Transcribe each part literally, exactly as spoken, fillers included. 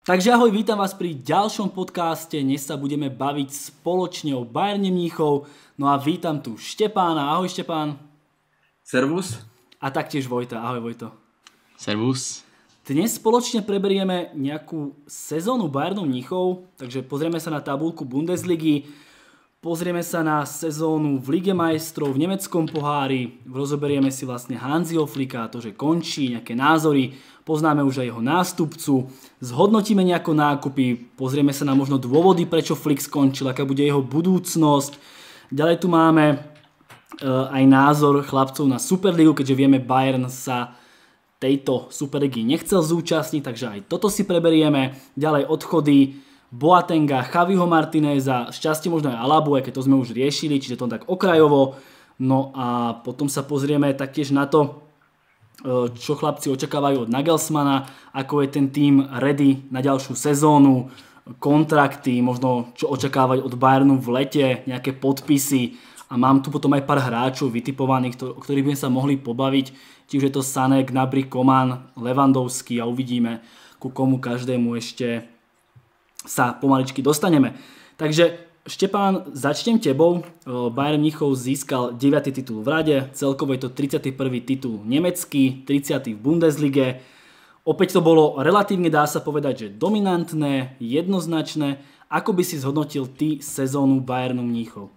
Takže ahoj, vítam vás pri ďalšom podcaste. Dnes sa budeme baviť spoločne o Bayerne Mníchov. No a vítam tu Štepána. Ahoj Štepán. Servus. A taktiež Vojta. Ahoj Vojto. Servus. Dnes spoločne preberieme nejakú sezónu Bayernu Mníchov, takže pozrieme sa na tabuľku Bundesligy, pozrieme sa na sezónu v Lige majstrov, v nemeckom pohári, rozoberieme si vlastne Hansiho Flicka, to, že končí, nejaké názory, poznáme už aj jeho nástupcu, zhodnotíme nejako nákupy, pozrieme sa na možno dôvody, prečo Flick skončil, aká bude jeho budúcnosť. Ďalej tu máme uh, aj názor chlapcov na Superligu, keďže vieme, Bayern sa tejto Superligy nechcel zúčastniť, takže aj toto si preberieme. Ďalej odchody Boatenga, Javiho Martineza, šťastie možno aj Alabu, aj keď to sme už riešili, čiže to tak okrajovo. No a potom sa pozrieme taktiež na to, čo chlapci očakávajú od Nagelsmana, ako je ten tým ready na ďalšiu sezónu, kontrakty, možno čo očakávať od Bayernu v lete, nejaké podpisy. A mám tu potom aj pár hráčov vytipovaných, o ktorých by sa mohli pobaviť. Či už je to Sané, Gnabry, Coman, Lewandowski a uvidíme, ku komu každému ešte sa pomaličky dostaneme. Takže Štepán, začnem tebou. Bayern Mníchov získal deviaty titul v rade, celkovo je to tridsiaty prvý titul nemecký, tridsiaty v Bundeslige. Opäť to bolo relatívne, dá sa povedať, že dominantné, jednoznačné. Ako by si zhodnotil ty sezónu Bayernu Mníchov?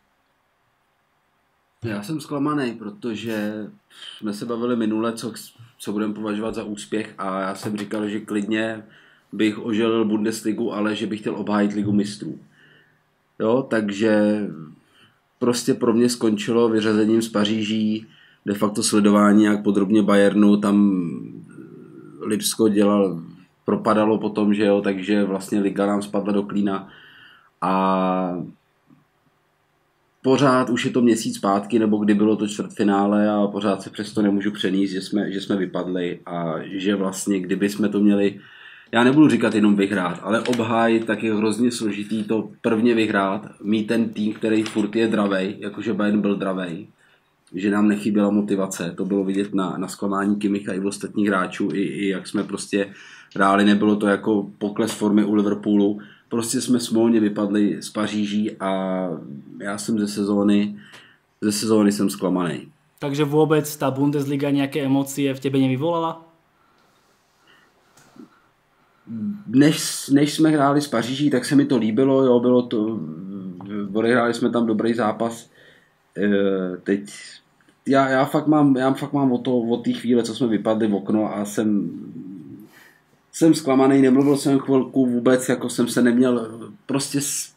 Já jsem zklamaný, protože jsme se bavili minule, co, co budeme považovat za úspěch a já jsem říkal, že klidně bych oželil Bundesligu, ale že bych chtěl obhájit Ligu mistrů. Jo, takže prostě pro mě skončilo vyřazením z Paříží, de facto sledování jak podrobně Bayernu, tam Lipsko dělal, propadalo potom, že jo, takže vlastně Liga nám spadla do klína a pořád už je to měsíc zpátky, nebo kdy bylo to čtvrtfinále a pořád se přesto nemůžu přenést, že jsme, že jsme vypadli a že vlastně kdyby jsme to měli, já nebudu říkat jenom vyhrát, ale obhájit, tak je hrozně složitý to prvně vyhrát, mít ten tým, který furt je dravej, jakože Bayern byl dravej, že nám nechyběla motivace, to bylo vidět na, na zklamání Kimmicha i ostatních hráčů, i, i jak jsme prostě hráli, nebylo to jako pokles formy u Liverpoolu. Prostě jsme smolně vypadli z Paříží a já jsem ze sezóny, ze sezóny jsem zklamaný. Takže vůbec ta Bundesliga nějaké emocie v tebe nevyvolala? Než, než jsme hráli z Paříží, tak se mi to líbilo, jo, bylo to, odehráli jsme tam dobrý zápas. E, teď já, já fakt mám, já fakt mám o, to, o té chvíle, co jsme vypadli v okno a jsem Jsem zklamaný, nemluvil jsem chvilku vůbec, jako jsem se neměl, prostě s,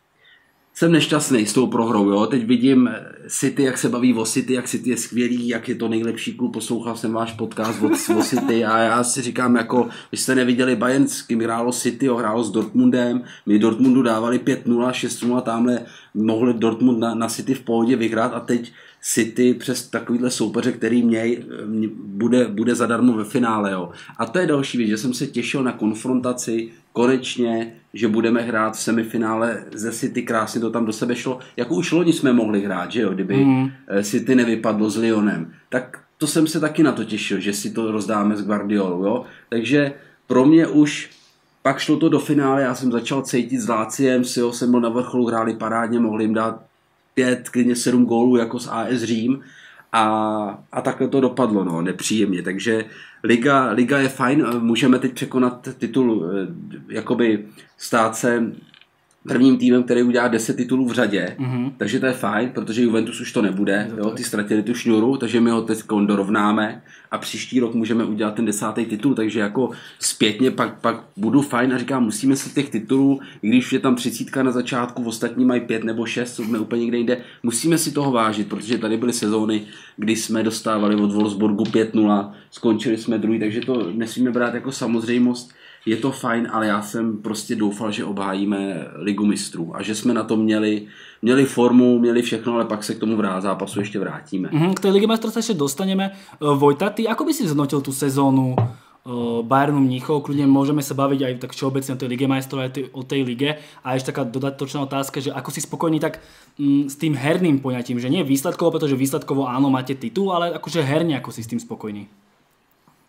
jsem nešťastný s tou prohrou, jo. Teď vidím City, jak se baví o City, jak City je skvělý, jak je to nejlepší klub, poslouchal jsem váš podcast od, o City a já si říkám, jako, vy jste neviděli Bayern, s kým hrálo City, ho hrálo s Dortmundem, my Dortmundu dávali pět nula, šest nula, tamhle mohli Dortmund na, na City v pohodě vyhrát a teď City přes takovýhle soupeře, který měj, bude, bude zadarmo ve finále. Jo. A to je další věc, že jsem se těšil na konfrontaci, konečně, že budeme hrát v semifinále ze City, krásně to tam do sebe šlo. Jako už loni jsme mohli hrát, že jo, kdyby mm. City nevypadlo s Lyonem. Tak to jsem se taky na to těšil, že si to rozdáme s Guardiolou. Jo. Takže pro mě už pak šlo to do finále, já jsem začal cítit s Láciem, si jo, jsem byl na vrcholu, hráli parádně, mohli jim dát pět, klidně sedm gólů jako z A S Řím a, a takhle to dopadlo, no, nepříjemně, takže Liga, Liga je fajn, můžeme teď překonat titul, jakoby stát se prvním týmem, který udělá deset titulů v řadě, mm-hmm. takže to je fajn, protože Juventus už to nebude, jo, ty ztratili tu šňůru, takže my ho teď dorovnáme a příští rok můžeme udělat ten desátý titul, takže jako zpětně pak, pak budu fajn a říkám, musíme se těch titulů, i když je tam třicítka na začátku, ostatní mají pět nebo šest, jsme úplně někde jinde, musíme si toho vážit, protože tady byly sezóny, kdy jsme dostávali od Wolfsburgu pět nula, skončili jsme druhý, takže to nesmíme brát jako samozřejmost. Je to fajn, ale já jsem prostě doufal, že obhájíme Ligu mistrů a že jsme na to měli, měli formu, měli všechno, ale pak se k tomu vrát zápasu ještě vrátíme. Mm-hmm, k tej Lige mistrov sa ešte dostaneme. Vojta, ty ako by si zhodnotil tú sezónu Bayernu Mníchov? Kľudne môžeme sa baviť aj tak všeobecne o tej Lige mistrov, aj o tej lige. A ešte taká dodatočná otázka, že ako si spokojný tak mm, s tým herným poňatím, že nie výsledkovo, pretože výsledkovo áno, máte titul, ale akože herne ako si s tým spokojný?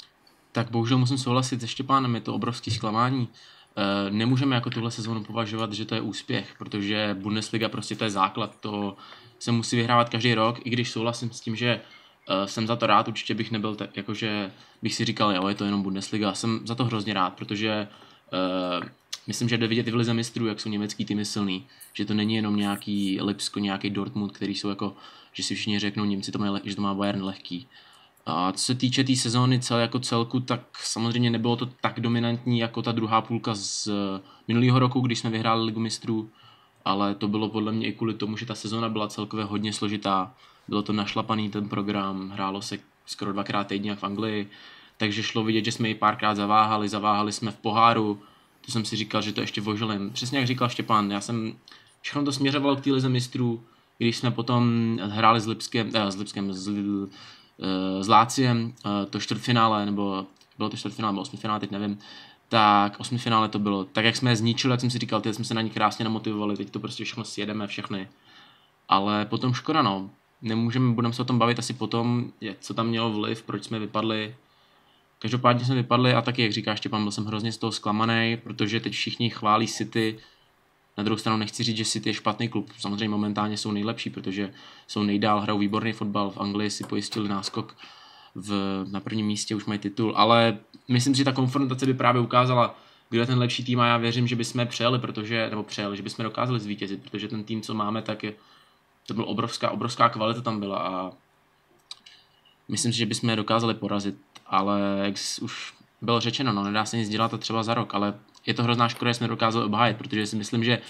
Tak bohužel musím souhlasit se Štěpánem, je to obrovský zklamání. E, nemůžeme jako tuhle sezónu považovat, že to je úspěch, protože Bundesliga prostě to je základ, to se musí vyhrávat každý rok, i když souhlasím s tím, že e, jsem za to rád, určitě bych nebyl tak, jakože bych si říkal, jo, je to jenom Bundesliga, jsem za to hrozně rád, protože e, myslím, že jde vidět i v lize mistrů, jak jsou německý týmy silný, že to není jenom nějaký Lipsko, nějaký Dortmund, který jsou jako, že si všichni řeknou, Němci to mají, že to má Bayern lehký. A co se týče té tý sezóny celé jako celku, tak samozřejmě nebylo to tak dominantní jako ta druhá půlka z minulého roku, když jsme vyhráli ligu mistrů, ale to bylo podle mě i kvůli tomu, že ta sezóna byla celkově hodně složitá. Bylo to našlapaný ten program, hrálo se skoro dvakrát týdně jak v Anglii, takže šlo vidět, že jsme ji párkrát zaváhali, zaváhali jsme v poháru, to jsem si říkal, že to ještě voželím. Přesně jak říkal Štěpán, já jsem všechno to směřoval k té lize mistrů, když jsme potom hráli s Lipskem, eh, s Lipskem, s s Láciem to čtvrtfinále, nebo bylo to čtvrtfinále, nebo osmifinále, teď nevím, tak osmifinále to bylo, tak jak jsme je zničili, jak jsem si říkal, teď jsme se na ní krásně namotivovali, teď to prostě všechno sjedeme, všechny, ale potom škoda, no, nemůžeme, budeme se o tom bavit asi potom, co tam mělo vliv, proč jsme vypadli, každopádně jsme vypadli a taky, jak říká Štěpán, byl jsem hrozně z toho zklamaný, protože teď všichni chválí City. Na druhou stranu nechci říct, že City je špatný klub. Samozřejmě momentálně jsou nejlepší, protože jsou nejdál, hrajou výborný fotbal. V Anglii si pojistili náskok v, na prvním místě, už mají titul. Ale myslím si, že ta konfrontace by právě ukázala, kdo je ten lepší tým a já věřím, že bychom přejeli, protože, nebo přejeli, že bychom dokázali zvítězit, protože ten tým, co máme, tak je, to byla obrovská, obrovská kvalita tam byla a myslím si, že bychom je dokázali porazit. Ale jak už bylo řečeno, no, nedá se nic dělat to třeba za rok, ale je to hrozná škoda, že jsme dokázali obhájit, protože si myslím, že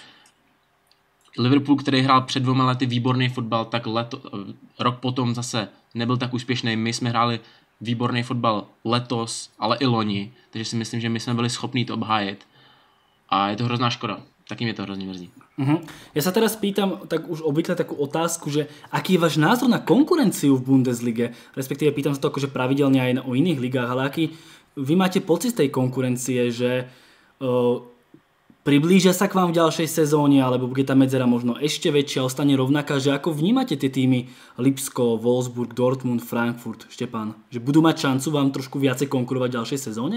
Liverpool, který hrál před dvěma lety výborný fotbal, tak leto, rok potom zase nebyl tak úspěšný. My jsme hráli výborný fotbal letos, ale i loni, takže si myslím, že my jsme byli schopní to obhájit. A je to hrozná škoda. Taky mě to hrozně mrzí. Uh-huh. Ja sa teraz pýtam tak už obvykle takú otázku, že aký je váš názor na konkurenciu v Bundeslige? Respektíve pýtam sa to akože pravidelne aj o iných ligách, ale aký vy máte pocit z tej konkurencie, že uh, priblížia sa k vám v ďalšej sezóne, alebo bude tá medzera možno ešte väčšia, ostane rovnaká, že ako vnímate tie týmy Lipsko, Wolfsburg, Dortmund, Frankfurt, Štepán? Že budú mať šancu vám trošku viacej konkurovať v ďalšej sezóne?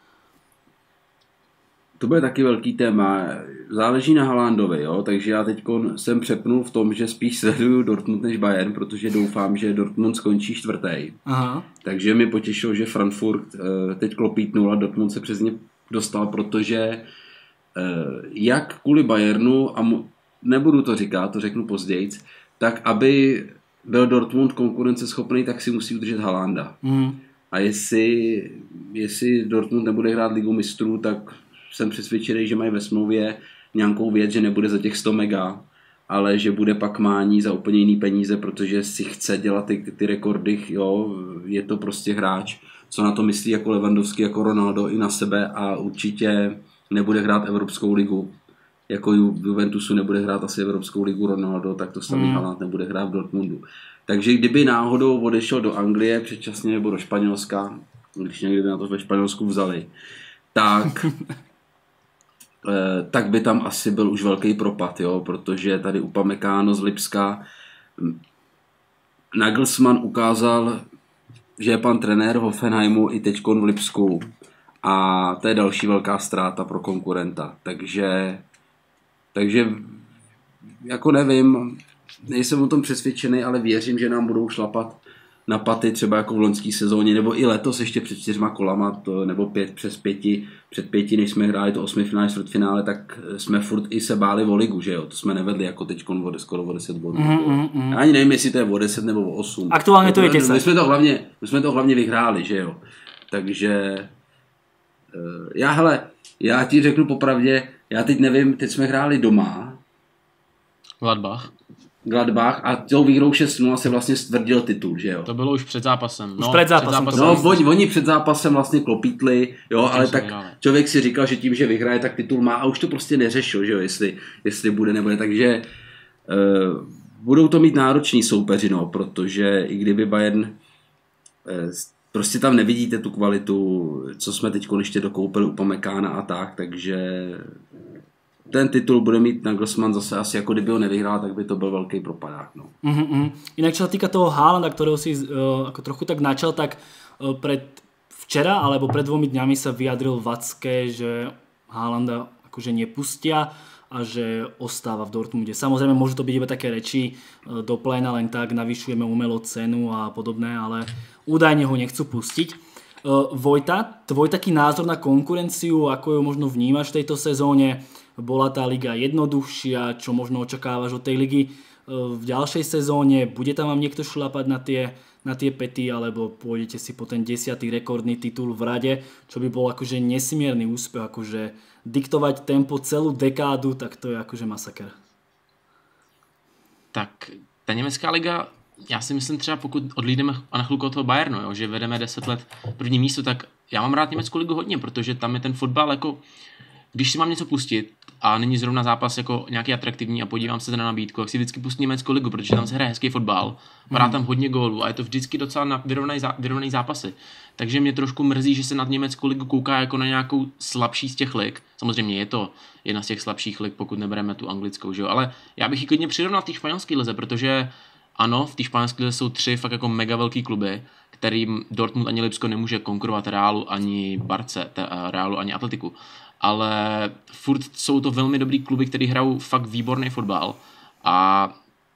To bude taky velký téma. Záleží na Haalandovi, jo? Takže já teď jsem přepnul v tom, že spíš sleduju Dortmund než Bayern, protože doufám, že Dortmund skončí čtvrtý. Aha. Takže mi potěšilo, že Frankfurt teď klopítnul a Dortmund se přes ně dostal, protože jak kvůli Bayernu, a nebudu to říkat, to řeknu později, tak aby byl Dortmund konkurenceschopný, tak si musí udržet Haalanda. Mm. A jestli, jestli Dortmund nebude hrát ligu mistrů, tak jsem přesvědčený, že mají ve smlouvě nějakou věc, že nebude za těch sto mega, ale že bude pak mání za úplně jiný peníze, protože si chce dělat ty, ty rekordy, jo, je to prostě hráč, co na to myslí jako Lewandowski, jako Ronaldo i na sebe a určitě nebude hrát Evropskou ligu. Jako Juventusu nebude hrát asi Evropskou ligu Ronaldo, tak to samý mm. Haaland nebude hrát v Dortmundu. Takže kdyby náhodou odešel do Anglie předčasně nebo do Španělska, když někdy by na to ve Španělsku vzali, tak tak by tam asi byl už velký propad, jo, protože tady Upamecano z Lipska Nagelsmann ukázal, že je pan trenér v Hoffenheimu i teďkon v Lipsku a to je další velká ztráta pro konkurenta, takže takže jako nevím, nejsem o tom přesvědčený, ale věřím, že nám budou šlapat na paty třeba jako v loňské sezóně, nebo i letos ještě před čtyřma kolama, to, nebo pět přes pěti, před pěti, než jsme hráli to osmifinále, čtvrtfinále, tak jsme furt i se báli o ligu, že jo, to jsme nevedli jako teďkon o, skoro o deset bodů. Mm, mm, mm. Já ani nevím, jestli to je o deset nebo o osm. Aktuálně to je deset. My jsme to hlavně, my jsme to hlavně vyhráli, že jo, takže já, hele, já ti řeknu popravdě, já teď nevím, teď jsme hráli doma. Gladbach. Gladbach a tou výhrou šest nula se vlastně stvrdil titul, že jo? To bylo už před zápasem. Už no, před zápasem. Před zápasem. No, oni, oni před zápasem vlastně klopítli, jo, ale tak vyhrali. Člověk si říkal, že tím, že vyhraje, tak titul má a už to prostě neřešil, že jo, jestli, jestli bude nebude, takže uh, budou to mít nároční soupeři, no, protože i kdyby Bayern uh, prostě tam nevidíte tu kvalitu, co jsme teď ještě dokoupili u Upamecana a tak, takže ten titul bude mít Nagelsmann zase asi jako kdyby ho nevyhrál, tak by to byl velký propadák. No. Mm-hmm. Inak čo sa týka toho Haalanda, ktorého si uh, ako trochu tak načal, tak uh, pred v včera alebo pred dvomi dňami sa vyjadril Vacke, že Haalanda akože nepustia a že ostáva v Dortmunde. Samozrejme, môžu to byť iba také reči do pléna, len tak navyšujeme umelo cenu a podobné, ale údajne ho nechcú pustiť. Vojta, tvoj taký názor na konkurenciu, ako ju možno vnímaš v tejto sezóne? Bola tá liga jednoduchšia, čo možno očakávaš od tej ligy v ďalšej sezóne? Bude tam vám niekto šlapať na tie, na tie pety, alebo pôjdete si po ten desiatý rekordný titul v rade, čo by bol akože nesmierny úspech, akože diktovať tempo celú dekádu, tak to je akože masaker. Tak ta německá liga, já si myslím třeba pokud odlídeme a na chvilku od toho Bayernu, jo, že vedeme deset let první místo, tak já mám rád německou ligu hodně, protože tam je ten fotbal jako, když si mám něco pustit a není zrovna zápas jako nějaký atraktivní a podívám se na nabídku, jak si vždycky pustím německou ligu, protože tam se hraje hezký fotbal, padá tam hodně gólů a je to vždycky docela na vyrovnaný, zá, vyrovnaný zápasy. Takže mě trošku mrzí, že se na německou ligu kouká jako na nějakou slabší z těch lig. Samozřejmě je to jedna z těch slabších lig, pokud nebereme tu anglickou, že jo? Ale já bych ji klidně přirovnal v té španělské lize, protože ano, v té španělské lize jsou tři fakt jako mega velký kluby, kterým Dortmund ani Lipsko nemůže konkurovat Realu ani Barce, Realu ani Atletiku. Ale furt jsou to velmi dobrý kluby, který hrajou fakt výborný fotbal. A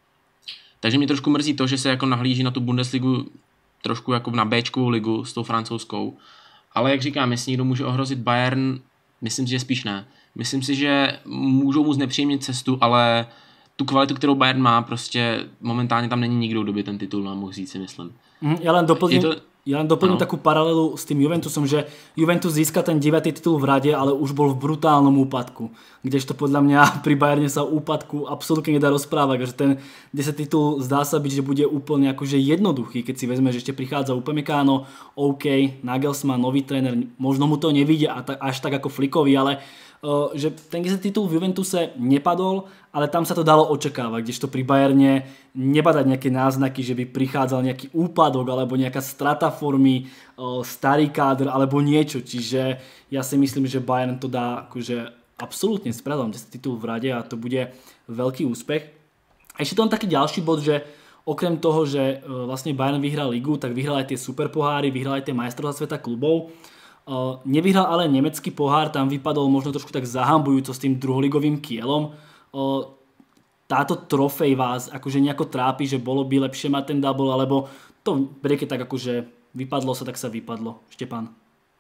takže mě trošku mrzí to, že se jako nahlíží na tu Bundesligu trošku jako na Bčkovou ligu s tou francouzskou. Ale jak říkám, jestli někdo může ohrozit Bayern, myslím si, že spíš ne. Myslím si, že můžou mu znepříjemnit cestu, ale tu kvalitu, kterou Bayern má, prostě momentálně tam není nikdo, kdo by ten titul nám mohl říct, si myslím. Mm, ja len doplním, to... ja len doplním no. takú paralelu s tým Juventusom, že Juventus získa ten deviaty titul v rade, ale už bol v brutálnom úpadku. Kdežto podľa mňa pri Bayerne sa o úpadku absolútne nedá rozprávať, že ten desiaty titul zdá sa byť, že bude úplne akože jednoduchý, keď si vezme, že ešte prichádza Upamecano, OK, Nagelsmann, nový tréner, možno mu to nevíde až tak ako Flickovi, ale Uh, že ten titul v Juventuse nepadol, ale tam sa to dalo očakávať, kdežto pri Bayerne nebadať nejaké náznaky, že by prichádzal nejaký úpadok alebo nejaká strata formy, uh, starý kádr alebo niečo, čiže ja si myslím, že Bayern to dá akože absolútne s prehľadom desať titul v rade a to bude veľký úspech. A ešte to len taký ďalší bod, že okrem toho, že uh, vlastne Bayern vyhral ligu, tak vyhral aj tie superpoháry, vyhral aj tie majstrovstvá sveta klubov. Uh, nevyhral ale nemecký pohár, tam vypadol možno trošku tak zahambujúco s tým druholigovým Kielom. Uh, táto trofej vás akože nejako trápi, že bolo by lepšie mať ten double, alebo to beriete tak akože vypadlo sa, tak sa vypadlo. Štěpán.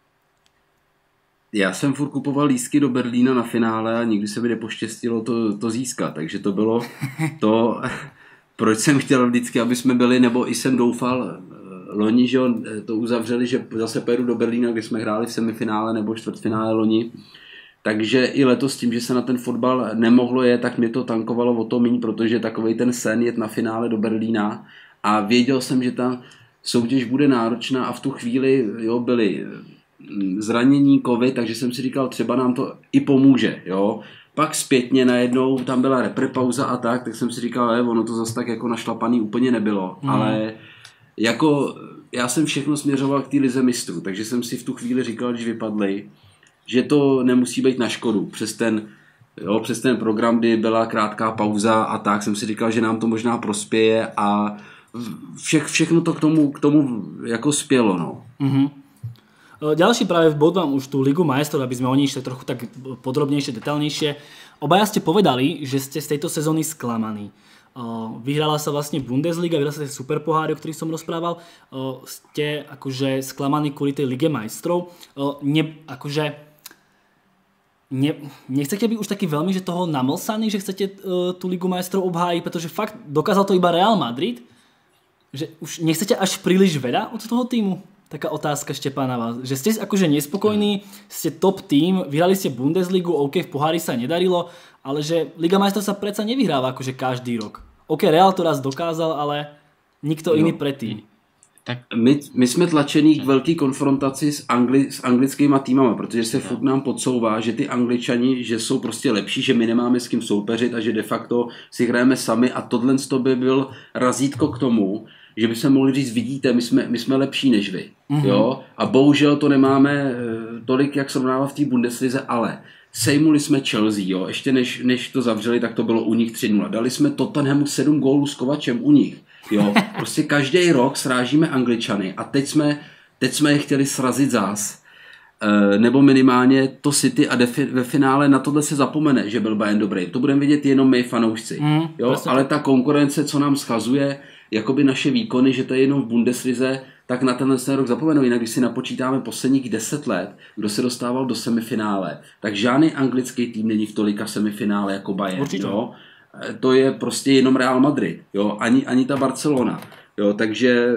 Já jsem furt kupoval lístky do Berlína na finále a nikdy se mi nepoštěstilo to, to získat, takže to bylo to, proč jsem chtěl vždycky, aby jsme byli, nebo i jsem doufal, loni, že to uzavřeli, že zase pojedu do Berlína, kde jsme hráli v semifinále nebo čtvrtfinále loni. Takže i letos tím, že se na ten fotbal nemohlo je, tak mě to tankovalo o to míň, protože takovej ten sen jet na finále do Berlína a věděl jsem, že ta soutěž bude náročná a v tu chvíli jo, byly zranění, covid, takže jsem si říkal, třeba nám to i pomůže. Jo. Pak zpětně najednou tam byla reprepauza a tak, tak jsem si říkal, je, ono to zase tak jako našlapaný úplně nebylo, mm. ale jako já jsem všechno směřoval k té lize mistrů, takže jsem si v tu chvíli říkal, když vypadli, že to nemusí být na škodu. Přes ten, jo, přes ten program, kdy byla krátká pauza a tak, jsem si říkal, že nám to možná prospěje a vše, všechno to k tomu, k tomu jako spělo. No. Mm-hmm. Ďalší práve bod vám už tú Ligu majstrov, aby sme o nej išli trochu tak podrobnejšie, detailnejšie. Obaja ste povedali, že ste z tejto sezóny sklamaní. Vyhrala sa vlastne Bundesliga, vyhrala sa tie superpoháry, o ktorých som rozprával. Ste akože sklamaní kvôli tej Lige majstrov. Ne, akože ne, nechcete byť už taký veľmi, že toho namlsaný, že chcete tú Ligu majstrov obhájiť, pretože fakt dokázal to iba Real Madrid, že už nechcete až príliš veľa od toho týmu? Taká otázka, Štepán, na vás. Že ste akože nespokojní, ste top tým, vyhrali ste Bundesligu, OK, v pohári sa nedarilo, ale že Liga majstrov sa predsa nevyhráva akože každý rok. OK, Real to raz dokázal, ale nikto no, iný predtým. Tak my, my jsme tlačení k velký konfrontaci s, angli, s anglickýma týmama, protože se furt nám podsouvá, že ty Angličani, že jsou prostě lepší, že my nemáme s kým soupeřit a že de facto si hrajeme sami a tohle by byl razítko k tomu, že by se mohli říct, vidíte, my jsme, my jsme lepší než vy. Mm-hmm. Jo? A bohužel to nemáme tolik, jak srovnávat v té Bundeslize, ale sejmuli jsme Chelsea, jo? Ještě než, než to zavřeli, tak to bylo u nich tři nula. Dali jsme Tottenhamu sedm gólů s Kovačem u nich. Jo? Prostě každý rok srážíme Angličany a teď jsme teď jsme je chtěli srazit zás, nebo minimálně to City a defi- ve finále na tohle se zapomene, že byl Bayern dobrý. To budeme vidět jenom my fanoušci. Mm, jo? Ale ta konkurence, co nám schazuje, jakoby naše výkony, že to je jenom v Bundeslize, tak na tenhle rok zapomenou. Jinak když si napočítáme posledních deset let, kdo se dostával do semifinále, tak žádný anglický tým není v tolika semifinále jako Bayern. Jo? To je prostě jenom Real Madrid. Jo? Ani, ani ta Barcelona. Jo? Takže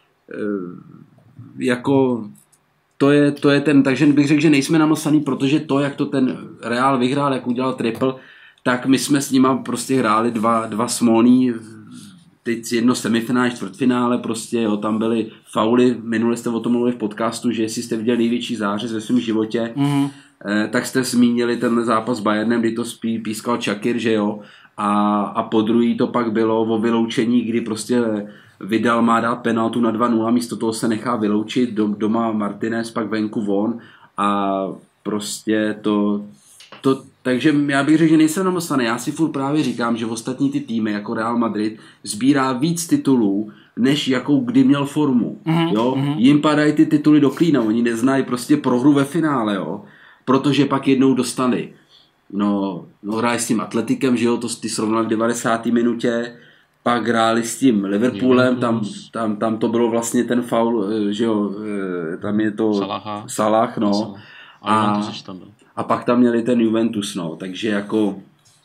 jako to je, to je ten, takže bych řekl, že nejsme namlsaný, protože to, jak to ten Real vyhrál, jak udělal triple, tak my jsme s nima prostě hráli dva, dva smolný, teď jedno semifinále, čtvrtfinále, prostě jo, tam byly fauly, minule jste o tom mluvili v podcastu, že jestli jste viděli největší zářez ve svém životě, mm-hmm. eh, tak jste zmínili ten zápas s Bayernem, kdy to spí, pískal Čakir, že jo, a, a po druhý to pak bylo o vyloučení, kdy prostě Vidal má dát penaltu na dva nula, místo toho se nechá vyloučit, doma Martinez, pak venku von a prostě to, to takže já bych řekl, že nejsem namlsaný. Já si furt právě říkám, že ostatní ty týmy jako Real Madrid sbírá víc titulů, než jakou kdy měl formu. Mm-hmm. Jo? Jim padají ty tituly do klína, oni neznají prostě prohru ve finále, jo? Protože pak jednou dostali. No, no hráli s tím Atletikem, že jo, to ty srovnali v devadesáté minutě, pak hráli s tím Liverpoolem, tam, tam, tam to bylo vlastně ten faul, že jo, tam je to Salaha. Salah, no. A, a, tam byl. a pak tam měli ten Juventus, no, takže jako...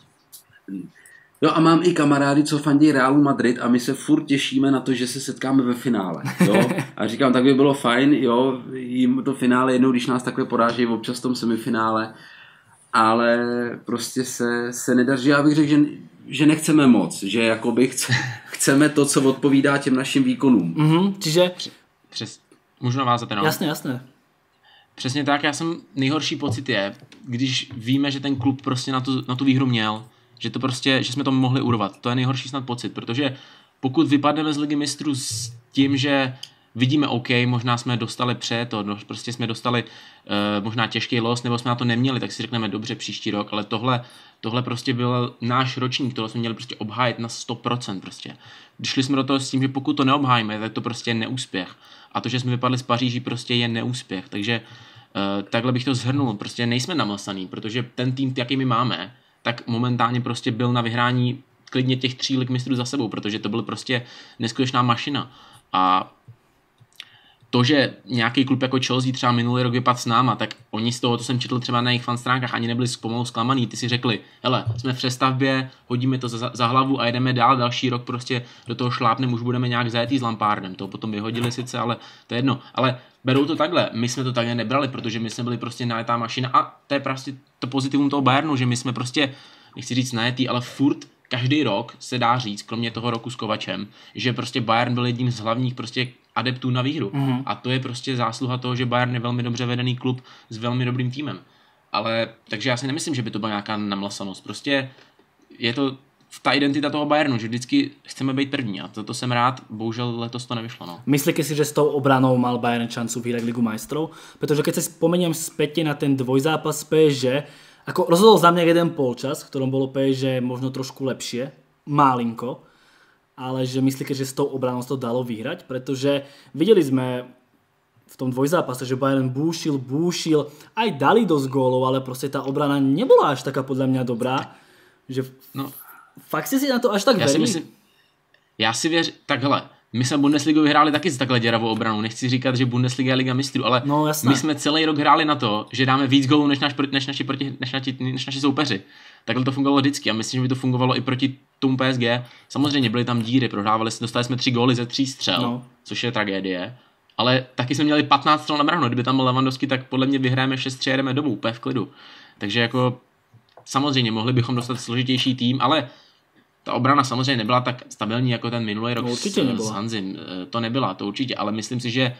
Jo a mám i kamarády, co fandí Realu Madrid a my se furt těšíme na to, že se setkáme ve finále, jo. A říkám, tak by bylo fajn, jo, jim to finále jednou, když nás takhle porážejí občas v tom semifinále, ale prostě se, se nedaří. Já bych řekl, že, že nechceme moc, že jakoby chce, chceme to, co odpovídá těm našim výkonům. Mm-hmm, čiže... Přes, můžu navázat jenom? Jasně, jasně. Přesně tak, já jsem, nejhorší pocit je, když víme, že ten klub prostě na tu, na tu výhru měl, že to prostě, že jsme to mohli urvat. To je nejhorší snad pocit, protože pokud vypadneme z Ligy mistrů s tím, že vidíme OK, možná jsme dostali pře to, no, prostě jsme dostali uh, možná těžký los, nebo jsme na to neměli, tak si řekneme dobře příští rok, ale tohle, tohle prostě byl náš ročník, tohle jsme měli prostě obhájit na sto procent prostě. Šli jsme do toho s tím, že pokud to neobhájíme, tak to prostě je neúspěch. A to, že jsme vypadli z Paříží, prostě je neúspěch. Takže uh, takhle bych to shrnul, prostě nejsme namlsaný, protože ten tým, jaký my máme, tak momentálně prostě byl na vyhrání klidně těch tří lig mistrů za sebou, protože to byl prostě neskutečná mašina. A to, že nějaký klub jako Chelsea třeba minulý rok vypadl s náma, tak oni z toho, to jsem četl třeba na jejich fanstránkách, ani nebyli pomalu zklamaný. Ty si řekli, hele, jsme v přestavbě, hodíme to za, za hlavu a jedeme dál, další rok prostě do toho šlápneme, už budeme nějak zajetý s Lampardem. To potom vyhodili sice, ale to je jedno. Ale berou to takhle, my jsme to takhle nebrali, protože my jsme byli prostě najetá mašina a to je prostě to pozitivum toho Bayernu, že my jsme prostě, nechci říct najetý, ale furt každý rok se dá říct, kromě toho roku s Kovačem, že prostě Bayern byl jedním z hlavních prostě adeptů na výhru. Mm-hmm. A to je prostě zásluha toho, že Bayern je velmi dobře vedený klub s velmi dobrým týmem. Ale, takže já si nemyslím, že by to byla nějaká namlasanost. Prostě je to ta identita toho Bayernu, že vždycky chceme být první a to, to jsem rád, bohužel letos to nevyšlo. No. Myslíte si, že s tou obranou mal Bayern šancu vyhrať Ligu majstrov? Pretože keď sa spomeniem späť na ten dvojzápas s pé es gé, ako rozhodol za mňa jeden polčas, v ktorom bolo pé es gé možno trošku lepšie, málinko, ale že myslíte, že s tou obranou to dalo vyhrať? Pretože videli sme v tom dvojzápase, že Bayern búšil, búšil, aj dali dosť gólov, ale proste tá obrana nebola až taká podľa mňa dobrá. Že no, fakt si si na to až tak já verili? Si myslím, já si věřím, takhle, my jsme Bundesligu vyhráli taky s takhle děravou obranou, nechci říkat, že Bundesliga je Liga mistrů, ale no, my jsme celý rok hráli na to, že dáme víc gólů než, naš, než, naši, proti, než, naši, než naši soupeři. Takhle to fungovalo vždycky a myslím, že by to fungovalo i proti tomu P S G. Samozřejmě byly tam díry, prohrávali, dostali jsme tři góly ze tří střel, no. Což je tragédie. Ale taky jsme měli patnáct střel na bránu, kdyby tam byl Lewandowski, tak podle mě vyhrajeme šest tři, jedeme domů, úplně v klidu. Takže jako samozřejmě mohli bychom dostat složitější tým, ale ta obrana samozřejmě nebyla tak stabilní jako ten minulý rok no, s, s Hanzim. To nebyla, to určitě, ale myslím si, že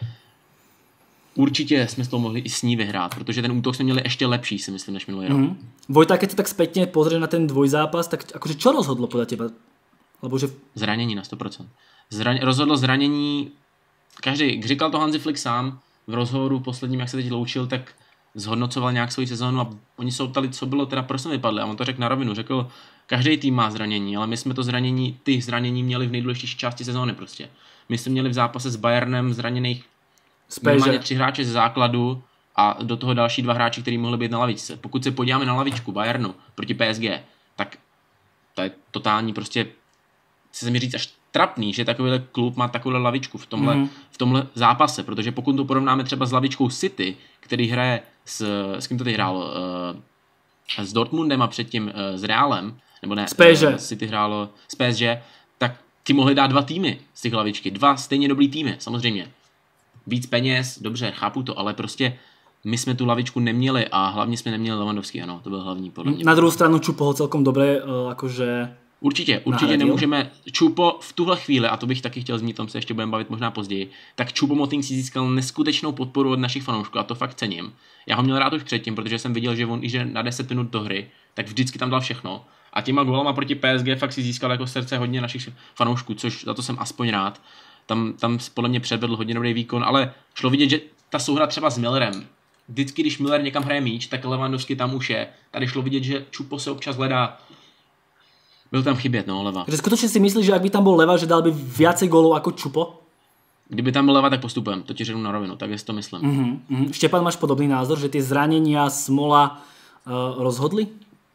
určitě jsme to mohli i s ní vyhrát, protože ten útok jsme měli ještě lepší, si myslím, než minulý rok. Mm-hmm. Vojta, keď sa tak spätne pozrie na ten dvojzápas, tak akože čo rozhodlo podľa teba? Lebo že... Zranění na sto procent. Zraň, rozhodlo zranění, každý, říkal to Hansi Flick sám, v rozhovoru posledním, jak se teď loučil, tak zhodnocoval nějak svou sezónu a oni se ptali, co bylo, teda proč jsme vypadli. A on to řekl na rovinu, řekl, každý tým má zranění, ale my jsme to zranění, ty zranění měli v nejdůležitější části sezóny prostě. My jsme měli v zápase s Bayernem zraněných minimálně tři hráče ze základu a do toho další dva hráči, kteří mohli být na lavičce. Pokud se podíváme na lavičku Bayernu proti P S G, tak to je totální prostě, chci se mi říct, až trapný, že takovýhle klub má takovou lavičku v tomhle, mm. v tomhle zápase, protože pokud to porovnáme třeba s lavičkou City, který hraje s, s kým to teď hrál, uh, s Dortmundem a předtím uh, s Realem, nebo ne, s P S G. Uh, City hrálo s P S G, tak ti mohli dát dva týmy z těch lavičky, dva stejně dobrý týmy, samozřejmě. Víc peněz, dobře, chápu to, ale prostě my jsme tu lavičku neměli a hlavně jsme neměli Lewandowski, ano, to byl hlavní podle mě. Na druhou stranu Čupo ho celkom dobré, uh, akože... Určitě, určitě nahradil. Nemůžeme, Čupo v tuhle chvíli, a to bych taky chtěl zmínit, tom se ještě budeme bavit možná později, tak Čupo Moting si získal neskutečnou podporu od našich fanoušků a to fakt cením. Já ho měl rád už předtím, protože jsem viděl, že on i že na deset minut do hry, tak vždycky tam dal všechno. A těma gólama proti P S G fakt si získal jako srdce hodně našich fanoušků, což za to jsem aspoň rád. Tam, tam podle mě předvedl hodně dobrý výkon, ale šlo vidět, že ta souhra třeba s Millerem, vždycky, když Miller někam hraje míč, tak Lewandowski tam už je. Tady šlo vidět, že Čupo se občas hledá. Byl tam chybět, no, Leva. Takže skutečně si myslíš, že ak by tam bol Leva, že dal by viacej gólov ako Čupo? Kdyby tam byl Leva, tak postupujem, to ti řeknu na rovinu, tak jestli to myslím. Uh-huh, uh-huh. Štěpán, máš podobný názor, že ty zranenia Smola uh, rozhodli?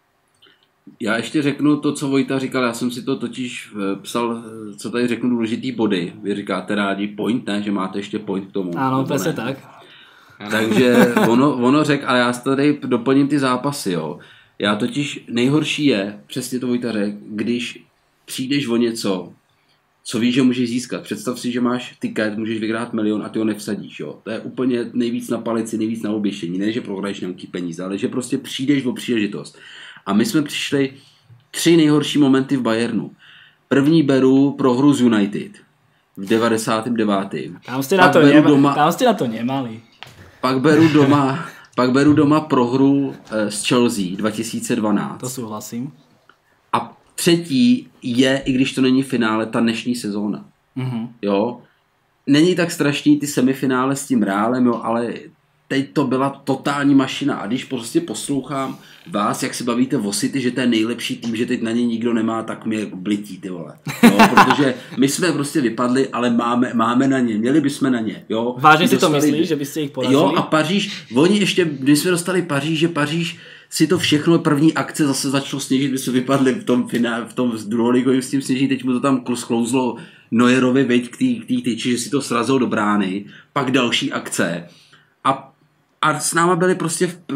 Já ještě řeknu to, co Vojta říkal, já jsem si to totiž psal, co tady řeknu důležitý body. Vy říkáte rádi point, ne? Že máte ještě point k tomu. Ano, přesně tak. Takže ono, ono řek, a já tady doplním ty zápasy, jo. Já totiž, nejhorší je, přesně to Vojta řek, když přijdeš o něco, co víš, že můžeš získat. Představ si, že máš tiket, můžeš vyhrát milion a ty ho nevsadíš, jo. To je úplně nejvíc na palici, nejvíc na oběšení. Ne, že prohraješ nějaký peníze, ale že prostě přijdeš o příležitost. A my jsme přišli tři nejhorší momenty v Bayernu. První beru prohru z United v devadesátém devátém Tam jste na to, nema, doma, tam jste na to nemali. Pak beru doma, pak beru doma prohru s Chelsea dva tisíce dvanáct. To souhlasím. A třetí je, i když to není finále, ta dnešní sezóna. Mm-hmm. Jo? Není tak strašný ty semifinále s tím Realem, jo, ale teď to byla totální mašina. A když prostě poslouchám vás, jak se bavíte o City, že to je nejlepší tým, že teď na ně nikdo nemá, tak mě blití, ty vole. Jo, protože my jsme prostě vypadli, ale máme, máme na ně, měli bychom na ně. Jo. Vážně si to myslíš, že byste jich porazili? Jo, a Paříž, oni ještě, když jsme dostali Paříž, že Paříž si to všechno, první akce zase začalo sněžit, by se vypadli v tom finále, v tom druholigovém s tím sněží, teď mu to tam sklouzlo Neuerovi, veď k té tyči, že si to srazil do brány, pak další akce. A A s náma byli prostě, v,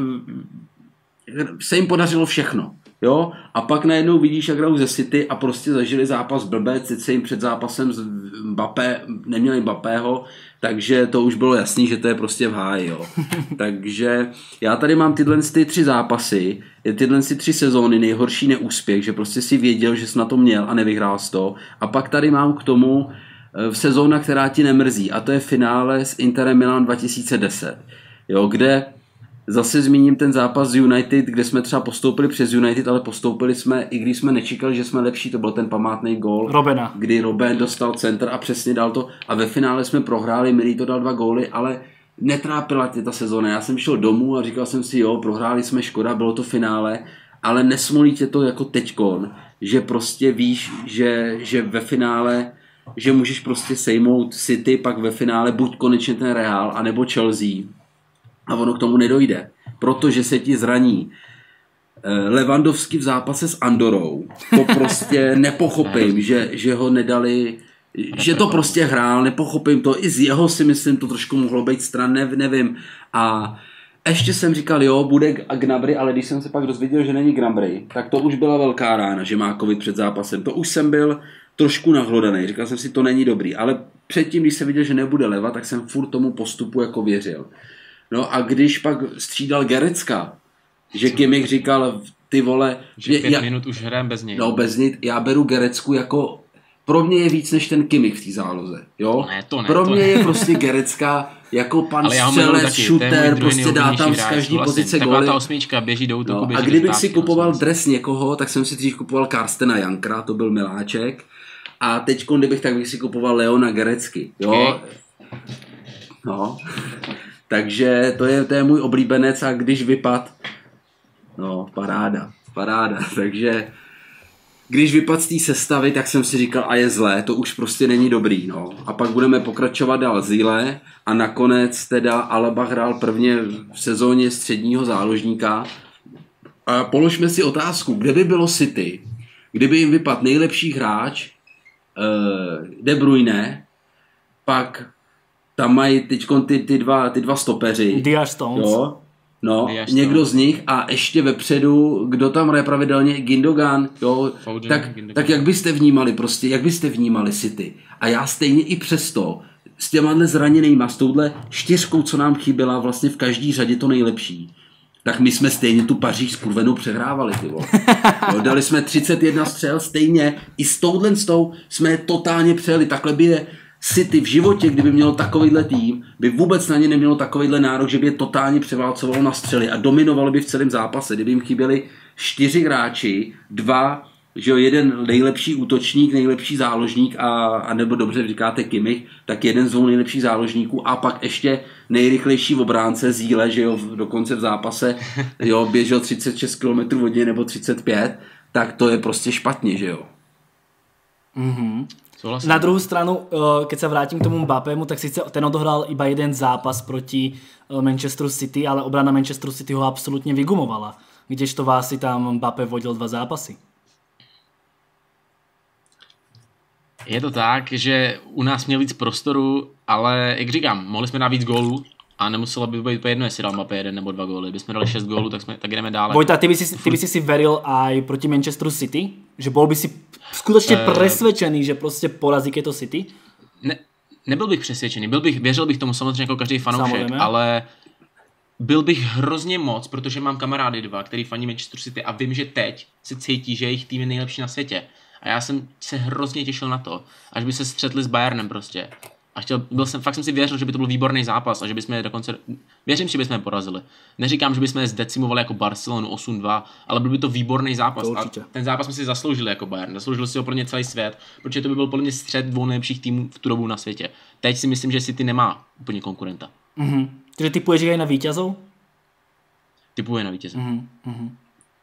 se jim podařilo všechno, jo, a pak najednou vidíš, jak hrajou ze City a prostě zažili zápas blbec, sice jim před zápasem z Mbappé, neměli Mbappého, takže to už bylo jasný, že to je prostě v háji, jo. Takže já tady mám tyhle ty tři zápasy, tyhle ty tři sezóny, nejhorší neúspěch, že prostě si věděl, že jsi na to měl a nevyhrál jsi to, a pak tady mám k tomu v sezóna, která ti nemrzí, a to je finále s Interem Milan dva tisíce deset. Jo, kde zase zmíním ten zápas z United, kde jsme třeba postoupili přes United, ale postoupili jsme, i když jsme nečekali, že jsme lepší, to byl ten památný gól, Robena. Kdy Robben dostal centr a přesně dal to a ve finále jsme prohráli, Milý to dal dva góly, ale netrápila tě ta sezóna. Já jsem šel domů a říkal jsem si, jo, prohráli jsme, škoda, bylo to finále, ale nesmolí tě to jako teďkon, že prostě víš, že, že ve finále že můžeš prostě sejmout City, pak ve finále buď konečně ten Real, anebo Chelsea. A ono k tomu nedojde, protože se ti zraní Lewandowski v zápase s Andorou. To prostě nepochopím, že, že ho nedali, že to prostě hrál, nepochopím to. I z jeho si myslím, to trošku mohlo být stran, nevím. A ještě jsem říkal, jo, bude Gnabry, ale když jsem se pak dozvěděl, že není Gnabry, tak to už byla velká rána, že má covid před zápasem. To už jsem byl trošku nahlodaný, říkal jsem si, to není dobrý. Ale předtím, když jsem viděl, že nebude Leva, tak jsem furt tomu postupu jako věřil. No a když pak střídal Gerecka, že Kimmich říkal, ty vole, že pět já, minut už hrám bez něj. No bez něj, já beru Gerecku jako, pro mě je víc než ten Kimmich v té záloze, jo? Ne, to ne, pro to mě ne. je prostě Gerecka jako pan střelec, shooter, prostě dá tam z každý pozice góly. Taková ta osmička běží do útoku, no, běží a kdybych do si stávky, kupoval no, dres někoho, tak jsem si dřív kupoval Karstena Jankra, to byl miláček. A teď, kdybych tak bych si kupoval Leona Gerecky, jo? Okay. No... Takže to je, to je můj oblíbenec a když vypad, no paráda, paráda, takže když vypadl z té sestavy, tak jsem si říkal, a je zlé, to už prostě není dobrý, no. A pak budeme pokračovat dál Zíle a nakonec teda Alaba hrál prvně v sezóně středního záložníka. A položme si otázku, kde by bylo City, kdyby jim vypadl nejlepší hráč uh, De Bruyne, pak tam mají teďkon ty, ty, dva, ty dva stopeři. Diaz Stones. Jo. No, Diaz někdo Stones. z nich a ještě vepředu, kdo tam hraje pravidelně, Gundogan, jo, Foden, tak, Gundogan. tak jak byste vnímali prostě, jak byste vnímali City. A já stejně i přesto, s těma zraněnýma, s touhle čtyřkou, co nám chyběla vlastně v každý řadě to nejlepší, tak my jsme stejně tu Paříž skurvenou přehrávali, ty vole. Jo, dali jsme třicet jedna střel, stejně i s touhle s tou jsme je totálně přejeli. Takhle by je City v životě, kdyby mělo takovýhle tým, by vůbec na ně nemělo takovýhle nárok, že by je totálně převálcovalo na střely a dominovalo by v celém zápase. Kdyby jim chyběli čtyři hráči, dva, že jo, jeden nejlepší útočník, nejlepší záložník a, a nebo dobře říkáte Kimmich, tak jeden z dvou nejlepších záložníků a pak ještě nejrychlejší obránce Zíle, že jo, dokonce v zápase, jo, běžel třicet šest kilometrů hodně nebo třicet pět, tak to je prostě špatně, že jo. Mhm. Souhlasím. Na druhou stranu, keď sa vrátim k tomu Mbappému, tak sice ten odohral iba jeden zápas proti Manchesteru City, ale obrana Manchesteru City ho absolútne vygumovala. Kdežto vás si tam Mbappé vodil dva zápasy. Je to tak, že u nás měl víc prostoru, ale jak říkám, mohli jsme dát víc gólů a nemuselo by být jedno, jestli dal Mbappé jeden nebo dva góly. Kdybychom dali šest gólů, tak, jsme, tak jdeme dále. Vojta, ty by, si, ty by si si veril aj proti Manchesteru City? Že bol by si skutočne Eh. presvedčený, že prostě porazí to City? Ne, nebyl bych přesvědčený, byl bych, věřil bych tomu samozřejmě jako každý fanoušek, Samozřejmě. ale byl bych hrozně moc, protože mám kamarády dva, který faní Manchester City a vím, že teď se cítí, že jejich tým je nejlepší na světě. A já jsem se hrozně těšil na to, až by se střetli s Bayernem prostě. A chtěl, byl jsem, fakt jsem si věřil, že by to byl výborný zápas a že bychom je dokonce, věřím, že bychom je porazili. Neříkám, že bychom je zdecimovali jako Barcelonu osm dva, ale byl by to výborný zápas. To A určitě. ten zápas jsme si zasloužili jako Bayern, zasloužil si ho pro ně celý svět, protože to by byl podle mě střet dvou nejlepších týmů v tu dobu na světě. Teď si myslím, že City nemá úplně konkurenta. Mhm. Čiže typuješ aj na víťazov? Typuje na vítěze. Mhm. Mhm.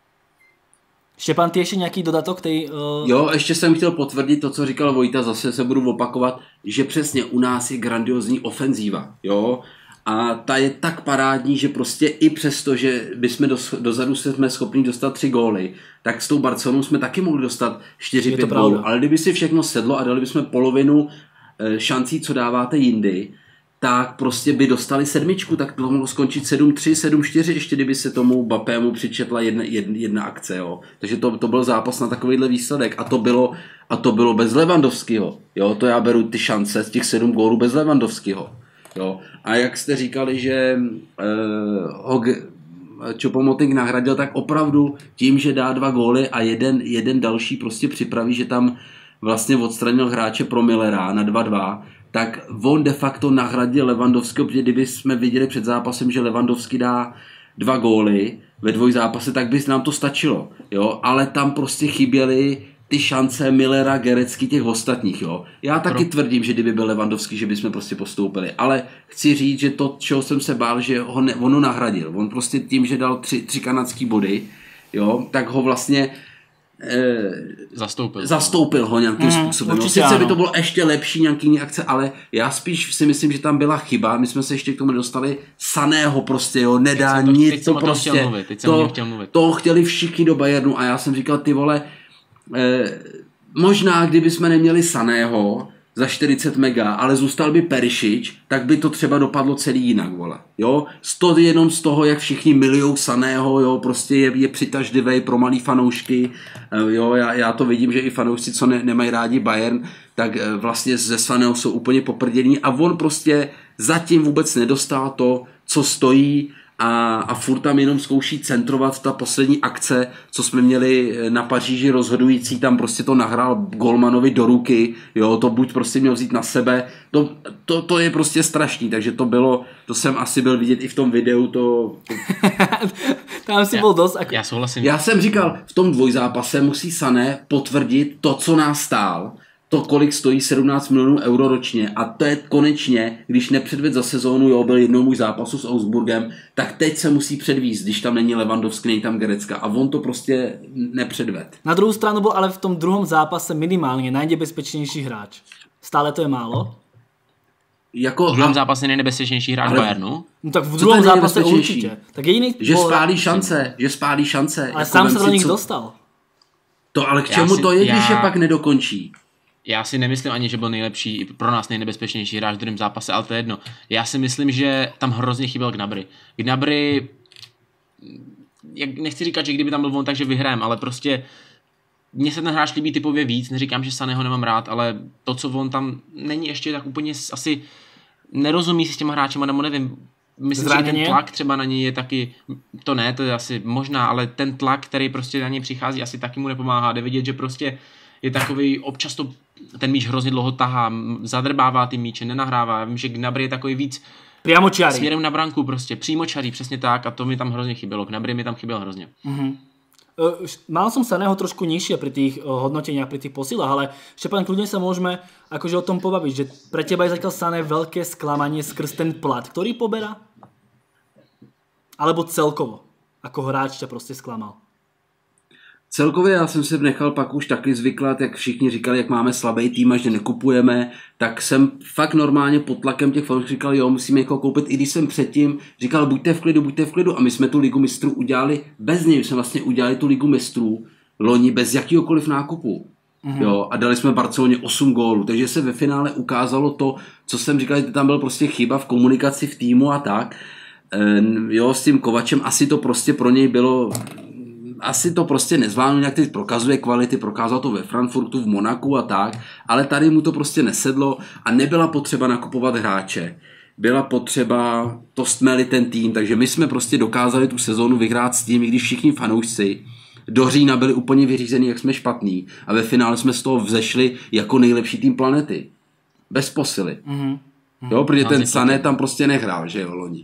Štěpán, ty ještě nějaký dodatok? Tej, uh... Jo, ještě jsem chtěl potvrdit to, co říkal Vojta, zase se budu opakovat, že přesně u nás je grandiozní ofenzíva, jo, a ta je tak parádní, že prostě i přesto, že bychom do, dozadu jsme schopni dostat tři góly, tak s tou Barcelonou jsme taky mohli dostat čtyři pět gólů, ale kdyby si všechno sedlo a dali bychom polovinu e, šancí, co dáváte jindy, tak prostě by dostali sedmičku, tak to mohlo skončit sedm tři, sedm čtyři, ještě kdyby se tomu Mbappému přičetla jedna, jedna, jedna akce, jo. Takže to, to byl zápas na takovýhle výsledek a to bylo, a to bylo bez Lewandowského, jo, to já beru ty šance z těch sedm gólů bez Lewandowského, jo. A jak jste říkali, že uh, ho Choupo-Moting nahradil, tak opravdu tím, že dá dva góly a jeden, jeden další prostě připraví, že tam vlastně odstranil hráče pro Millera na dva dva, tak on de facto nahradil Lewandowského, protože kdyby jsme viděli před zápasem, že Lewandowski dá dva góly ve dvoj zápase, tak by nám to stačilo, jo, ale tam prostě chyběly ty šance Millera, Gerecky, těch ostatních, jo. Já taky Pro... tvrdím, že kdyby byl Lewandowski, že bychom prostě postoupili, ale chci říct, že to, čeho jsem se bál, že ho ne, on ho nahradil, on prostě tím, že dal tři, tři kanadský body, jo, tak ho vlastně Zastoupil. Zastoupil ho nějakým mm, způsobem. No, sice ano. by to bylo ještě lepší nějaký akce, ale já spíš si myslím, že tam byla chyba. My jsme se ještě k tomu nedostali. Saného prostě, jo, nedá to, nic. To prostě, prostě, mluvit, teď to, chtěl mluvit. to chtěli všichni do Bayernu a já jsem říkal, ty vole, eh, možná kdyby jsme neměli Saného za čtyřicet mega, ale zůstal by Perišič, tak by to třeba dopadlo celý jinak, vole. Jo, to jenom z toho, jak všichni milují Saného, jo, prostě je, je přitažlivý pro malý fanoušky, jo, já, já to vidím, že i fanoušci, co ne, nemají rádi Bayern, tak vlastně ze Saného jsou úplně poprdění a on prostě zatím vůbec nedostal to, co stojí a, a furt tam jenom zkouší centrovat ta poslední akce, co jsme měli na Paříži rozhodující, tam prostě to nahrál golmanovi do ruky, jo, to buď prostě měl vzít na sebe, to, to, to je prostě strašný, takže to bylo, to jsem asi byl vidět i v tom videu, to... to... Tam si byl dost... Ak... Já souhlasím. Já jsem říkal, v tom dvojzápase musí Sané potvrdit to, co nás stál, to, kolik stojí sedmnáct milionů euro ročně a to je konečně, když nepředved za sezónu, jo, byl jednou můj zápasu s Augsburgem, tak teď se musí předvíst, když tam není Lewandowski, není tam Goretzka a on to prostě nepředved. Na druhou stranu byl ale v tom druhom zápase minimálně najnebezpečnější hráč. Stále to je málo? Jako, v druhém zápase nejnebezpečnější hráč ale, Bayernu? No tak v druhém zápase určitě. Tak jediný že spálí šance, že spálí šance. Ale jako sám se do nich co... dostal. To ale k čemu si, to je, já... když je pak nedokončí? Já si nemyslím ani, že byl nejlepší, pro nás nejnebezpečnější hráč v druhém zápase, ale to je jedno. Já si myslím, že tam hrozně chyběl Gnabry. Gnabry, jak nechci říkat, že kdyby tam byl on, takže vyhrajeme, ale prostě mně se ten hráč líbí typově víc, neříkám, že Saného nemám rád, ale to, co on tam není ještě tak úplně asi nerozumí si s těma hráčema, nebo nevím, myslím, Zraněně? Že ten tlak třeba na něj je taky, to ne, to je asi možná, ale ten tlak, který prostě na něj přichází, asi taky mu nepomáhá. Jde vidět, že prostě je takový, občas to ten míč hrozně dlouho tahá, zadrbává ty míče, nenahrává. Já vím, že Gnabry je takový víc Priamočarý. Směrem na branku prostě, přímočarý, přesně tak a to mi tam hrozně chybělo. Gnabry mi tam chyběl hrozně. Mm-hmm. Uh, mal som Saného trošku nižšie pri tých uh, hodnoteniach, pri tých posilách, ale Štepan, kľudne sa môžeme akože o tom pobaviť, že pre teba je zatiaľ Sané veľké sklamanie skrz ten plat, ktorý poberá? Alebo celkovo, ako hráč ťa proste sklamal? Celkově já jsem se nechal pak už taky zvyklat, jak všichni říkali, jak máme slabý tým a že nekupujeme, tak jsem fakt normálně pod tlakem těch fanoušků říkal, jo, musíme někoho koupit, i když jsem předtím říkal, buďte v klidu, buďte v klidu a my jsme tu ligu mistrů udělali bez něj, jsme vlastně udělali tu ligu mistrů loni bez jakýhokoliv nákupu. Mm-hmm. Jo, a dali jsme Barceloně osm gólů, takže se ve finále ukázalo to, co jsem říkal, že tam byl prostě chyba v komunikaci v týmu a tak. E, jo, s tím Kovačem asi to prostě pro něj bylo... Asi to prostě nezvládnu, nějak teď prokazuje kvality, prokázal to ve Frankfurtu, v Monaku a tak, ale tady mu to prostě nesedlo a nebyla potřeba nakupovat hráče. Byla potřeba to stmelit ten tým, takže my jsme prostě dokázali tu sezónu vyhrát s tím, i když všichni fanoušci do října byli úplně vyřízení, jak jsme špatní a ve finále jsme z toho vzešli jako nejlepší tým planety. Bez posily. Mm-hmm. Jo, protože ten Sané tam prostě nehrál, že jo, loni.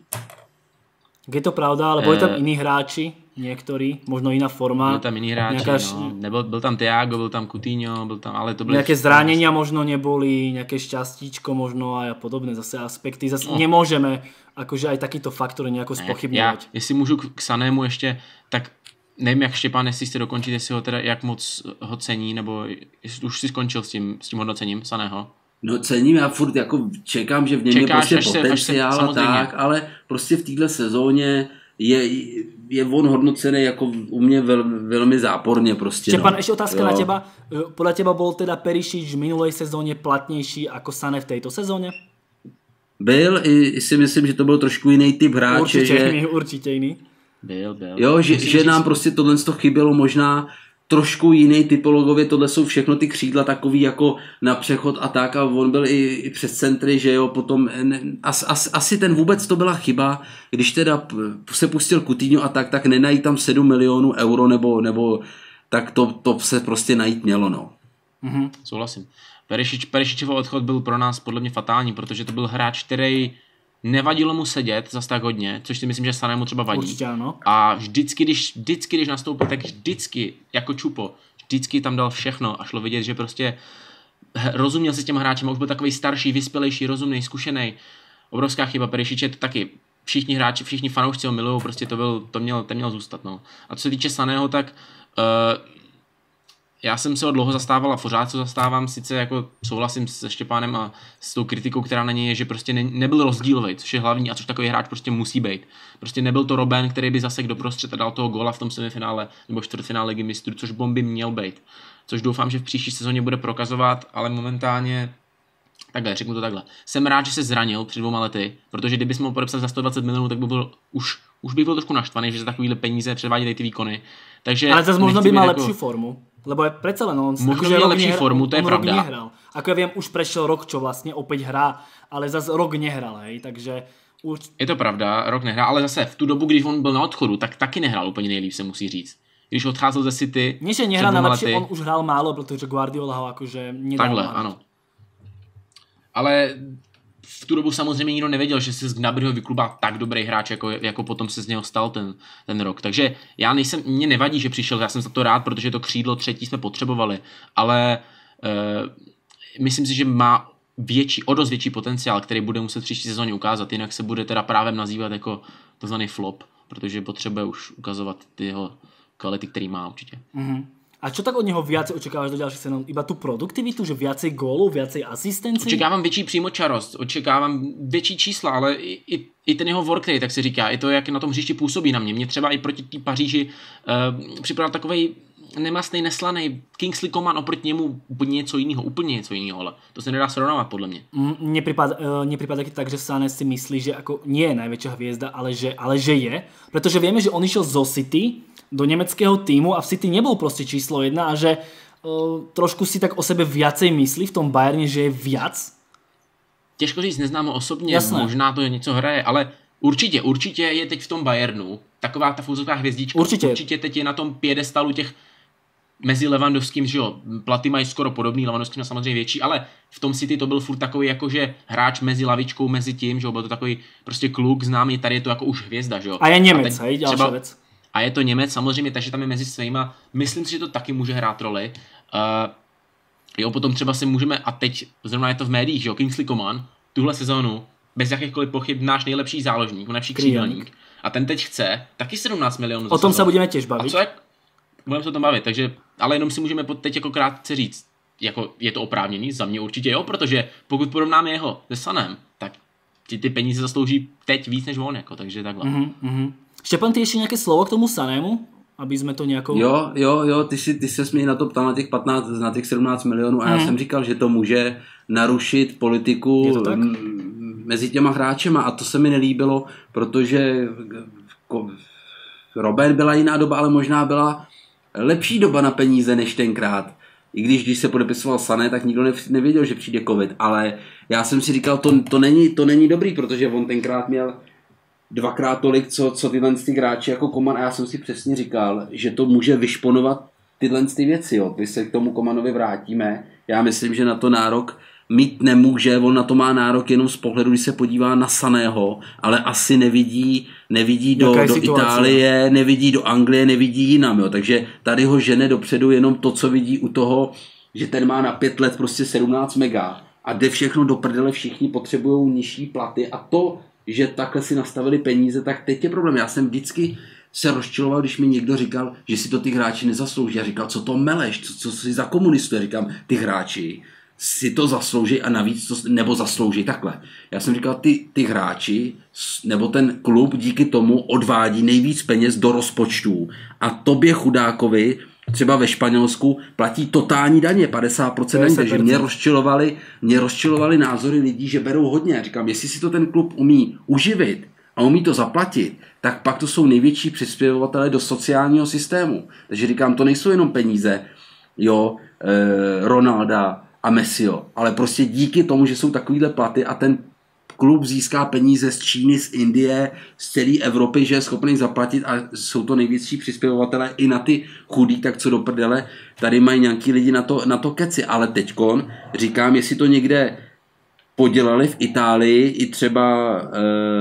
Je to pravda, ale boli tam iní hráči, niektorí, možno iná forma. Byl tam iní hráči, nejaká... no. Nebyl, byl tam Thiago, byl tam Coutinho, byl tam, ale to byly... Nejaké zranenia možno neboli, nejaké šťastíčko možno a podobné zase aspekty. Zase no. Nemôžeme akože aj takýto faktory nejako spochybňovať. Já, jestli můžu k Sanému ještě, tak nevím jak Štěpán, jestli jste dokončit, jestli ho teda jak moc ho cení, nebo jestli už si skončil s tím, s tím hodnocením Saného. No cením, já furt jako čekám, že v něm Čekáš, je prostě potenciál se, a tak, ale prostě v téhle sezóně je, je on hodnocený jako u mě vel, velmi záporně prostě. Štěpán, no. ešte otázka jo. Na teba. Podľa teba bol teda Perišič v minulej sezóně platnější ako Sané v této sezóně? Byl, i si myslím, že to byl trošku jiný typ hráče. Určitě že... jiný, určitě jiný. Byl, byl. Jo, že, myslím, že nám že... prostě tohle chybělo možná trošku jiný typologově, tohle jsou všechno ty křídla takový jako na přechod a tak a on byl i, i přes centry, že jo, potom ne, as, as, asi ten vůbec to byla chyba, když teda se pustil Coutinho a tak, tak nenají tam sedm milionů euro nebo, nebo tak to, to se prostě najít mělo, no. Mm-hmm. Souhlasím. Perišič, Perišičovo odchod byl pro nás podle mě fatální, protože to byl hráč, který nevadilo mu sedět zas tak hodně, což si myslím, že Sanému třeba vadí. Určitě ano. A vždycky když, vždycky, když nastoupil, tak vždycky, jako čupo, vždycky tam dal všechno a šlo vidět, že prostě rozuměl si s těm hráčem, už byl takový starší, vyspělejší, rozumný, zkušený. Obrovská chyba Perišiče, to taky všichni hráči, všichni fanoušci ho milujou, prostě to, byl, to, měl, to měl zůstat. No. A co se týče Saného, tak uh, já jsem se ho dlouho zastával a pořád se zastávám, sice jako souhlasím se Štěpánem a s tou kritikou, která na něj je, že prostě ne, nebyl rozdílový, což je hlavní a což takový hráč prostě musí být. Prostě nebyl to Robben, který by zase doprostřed a dal toho góla v tom semifinále nebo čtvrtfinále Ligy mistrů, což bomby měl být. Což doufám, že v příští sezóně bude prokazovat, ale momentálně takhle, řeknu to takhle. Jsem rád, že se zranil před dvouma lety, protože kdyby jsme ho podepsali za sto dvacet milionů, tak by byl už, už by byl trošku naštvaný, že za takovýhle peníze předvádějí ty výkony. Takže ale zase možno by mal jako... lepšiu formu. Lebo je predsa len on možno měl lepší nehral, formu, to je pravda. Nehral. Ako ja viem, už prešiel rok, čo vlastne opäť hrá, ale zase rok nehral, hej, takže už... Je to pravda, rok nehrál, ale zase v tu dobu, když on byl na odchodu, tak taky nehrál úplně nejlíp, se musí říct. Když odcházel ze City... Nie, že nehrál najlepšie, on už hral málo, protože Guardiola ho akože nedal. Takhle, málo. Ano. Ale v tu dobu samozřejmě nikdo nevěděl, že se z Gnabryho vyklubá tak dobrý hráč, jako, jako potom se z něho stal ten, ten rok. Takže já nejsem, mě nevadí, že přišel, já jsem za to rád, protože to křídlo třetí jsme potřebovali, ale uh, myslím si, že má větší, o dost větší potenciál, který bude muset příští sezóně ukázat, jinak se bude teda právě nazývat jako takzvaný flop, protože potřebuje už ukazovat ty jeho kvality, který má určitě. Mm-hmm. A čo tak od neho viacej očakávaš do ďalších sezón? Iba tú produktivitu, že viacej gólov, viacej asistencií? Očekávám větší přímočarost, očekávám větší čísla, ale i, i, i ten jeho work rate, tak se říká, i to, jak na tom hřišti působí na mě. Mě třeba i proti té Paříži uh, připadal takovej nemastný, neslaný Kingsley Coman, oproti němu úplně něco jiného, úplně něco jiného, ale to se nedá srovnávat podle mě. Mm, nepripadá, uh, nepripadá tak, že Sané si myslí, že ako nie je najväčšia hviezda, ale že, ale že je, pretože vieme, že on išiel zo City do nemeckého týmu a v City nebol proste číslo jedna a že uh, trošku si tak o sebe viacej myslí v tom Bayerne, že je viac. Těžko říct, neznám ho osobně, Jasné. Možná to něco hraje, ale určitě, určitě je teď v tom Bayernu taková ta fuzová hvězdička. Určitě. určitě teď je na tom piedestalu těch mezi Lewandowským, že jo, platy mají skoro podobný, Lewandowským je samozřejmě větší, ale v tom City to byl furt takový jakože hráč mezi lavičkou, mezi tím, že jo, byl to takový prostě kluk známý, tady je to jako už hvězda, že jo. A je Němec, hej, ďalšia vec. A je to Němec samozřejmě, takže tam je mezi svýma, myslím si, že to taky může hrát roli. Uh, jo, potom třeba si můžeme, a teď zrovna je to v médiích, že jo, Kingsley Coman, tuhle sezónu, bez jakýchkoliv pochyb náš nejlepší záložník, nejlepší křídelník. A ten teď chce taky sedmnáct milionů. O tom se budeme těž bavit. A co jak? Budeme se o tom bavit, takže, ale jenom si můžeme teď jako krátce říct, jako je to oprávněný, za mě určitě jo, protože pokud porovnáme jeho se Sanem, tak ti ty peníze zaslouží teď víc než on, jako, takže takhle. Mm-hmm, mm-hmm. Štěpán, ty ještě nějaké slovo k tomu Sanému? Aby jsme to nějakou... Jo, jo, jo, ty, si, ty se mě na to ptal na těch patnáct, na těch sedmnáct milionů a mm. já jsem říkal, že to může narušit politiku m- mezi těma hráčema a to se mi nelíbilo, protože Robert byla jiná doba, ale možná byla lepší doba na peníze než tenkrát. I když, když se podepisoval Sané, tak nikdo nevěděl, že přijde covid, ale já jsem si říkal, to, to, není, to není dobrý, protože on tenkrát měl dvakrát tolik, co, co tyhle ty hráči jako Coman a já jsem si přesně říkal, že to může vyšponovat tyhle ty věci. Jo. Když se k tomu Comanovi vrátíme, já myslím, že na to nárok mít nemůže, on na to má nárok jenom z pohledu, když se podívá na Saného, ale asi nevidí, nevidí do, do Itálie, nevidí do Anglie, nevidí jinam. Jo. Takže tady ho žene dopředu jenom to, co vidí u toho, že ten má na pět let prostě sedmnáct mega a jde všechno do prdele, všichni potřebují nižší platy a to, že takhle si nastavili peníze, tak teď je problém. Já jsem vždycky se rozčiloval, když mi někdo říkal, že si to ty hráči nezaslouží. Já říkal, co to meleš, co, co si za komunistu. Já říkám, ty hráči si to zaslouží a navíc to, nebo zaslouží takhle. Já jsem říkal, ty, ty hráči nebo ten klub díky tomu odvádí nejvíc peněz do rozpočtů a tobě chudákovi třeba ve Španělsku platí totální daně, padesát procent daně, takže mě rozčilovali, mě rozčilovali názory lidí, že berou hodně. Já říkám, jestli si to ten klub umí uživit a umí to zaplatit, tak pak to jsou největší přispěvovatelé do sociálního systému. Takže říkám, to nejsou jenom peníze, jo, eh, Ronalda a Messiho, ale prostě díky tomu, že jsou takovýhle platy a ten klub získá peníze z Číny, z Indie, z celé Evropy, že je schopný zaplatit a jsou to největší přispěvovatelé i na ty chudí, tak co do prdele, tady mají nějaký lidi na to, na to keci, ale teďkon říkám, jestli to někde podělali v Itálii i třeba e,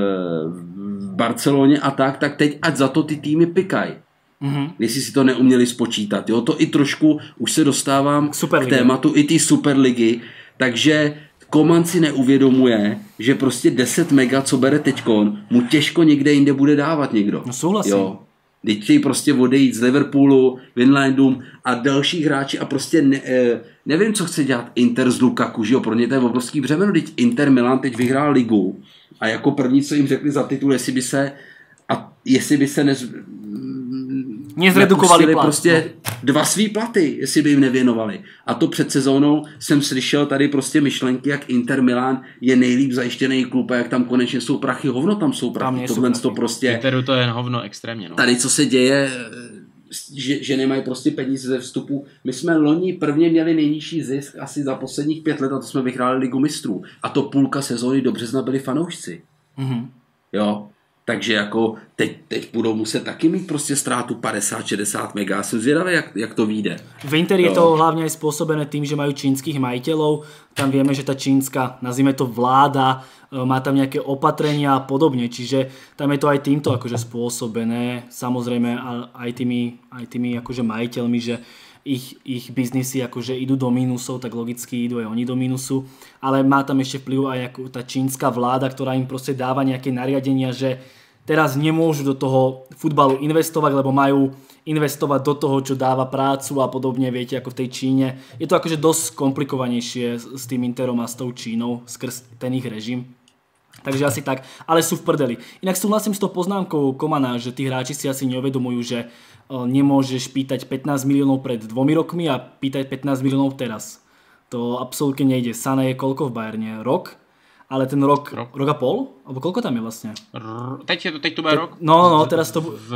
v Barceloně a tak, tak teď ať za to ty týmy pikají. Mm-hmm. Jestli si to neuměli spočítat. Jo? To i trošku už se dostávám k tématu i ty Superligy, takže Coman si neuvědomuje, že prostě deset mega, co bere teďkon, mu těžko někde jinde bude dávat někdo. No souhlasím. Jo. Teď chtějí prostě odejít z Liverpoolu, Vinlandům a další hráči a prostě ne, nevím, co chce dělat Inter z Lukaku, že jo, pro ně to je obrovský břemeno, teď Inter Milan teď vyhrál ligu a jako první, co jim řekli za titul, jestli by se a jestli by se nez, nezredukovali plat. Prostě dva svý platy, jestli by jim nevěnovali. A to před sezónou jsem slyšel tady prostě myšlenky, jak Inter Milan je nejlíp zajištěný klub a jak tam konečně jsou prachy. Hovno tam jsou prachy. Tohle to prostě... Interu to je hovno extrémně. No. Tady co se děje, že, že nemají prostě peníze ze vstupu. My jsme loni prvně měli nejnižší zisk asi za posledních pět let a to jsme vyhráli Ligu mistrů. A to půlka sezóny do března byli fanoušci. Mm-hmm. Jo. Takže jako teď, teď budou muset taky mít prostě ztrátu padesát šedesát mega. Jsem zvědavý, jak, jak to vyjde. V Inter je to hlavne aj spôsobené tým, že majú čínskych majiteľov. Tam vieme, že tá čínska, nazvime to vláda, má tam nejaké opatrenia a podobne. Čiže tam je to aj týmto akože spôsobené. Samozrejme aj tými, aj tými akože majiteľmi, že ich, ich biznisy akože idú do mínusov, tak logicky idú aj oni do mínusu, ale má tam ešte vplyv aj ako tá čínska vláda, ktorá im proste dáva nejaké nariadenia, že teraz nemôžu do toho futbalu investovať, lebo majú investovať do toho, čo dáva prácu a podobne, viete, ako v tej Číne. Je to akože dosť komplikovanejšie s tým Interom a s tou Čínou skrz ten ich režim. Takže asi tak, ale sú v prdeli. Inak súhlasím s tou poznámkou Komana, že tí hráči si asi neuvedomujú, že nemôžeš pýtať pätnásť miliónov pred dvomi rokmi a pýtať pätnásť miliónov teraz. To absolútne nejde. Sané je koľko v Bayerne? Rok? Ale ten rok, rok, rok a pol? Alebo koľko tam je vlastne? R- teď, je to, teď to bude Te, rok? No, no, teraz to... V,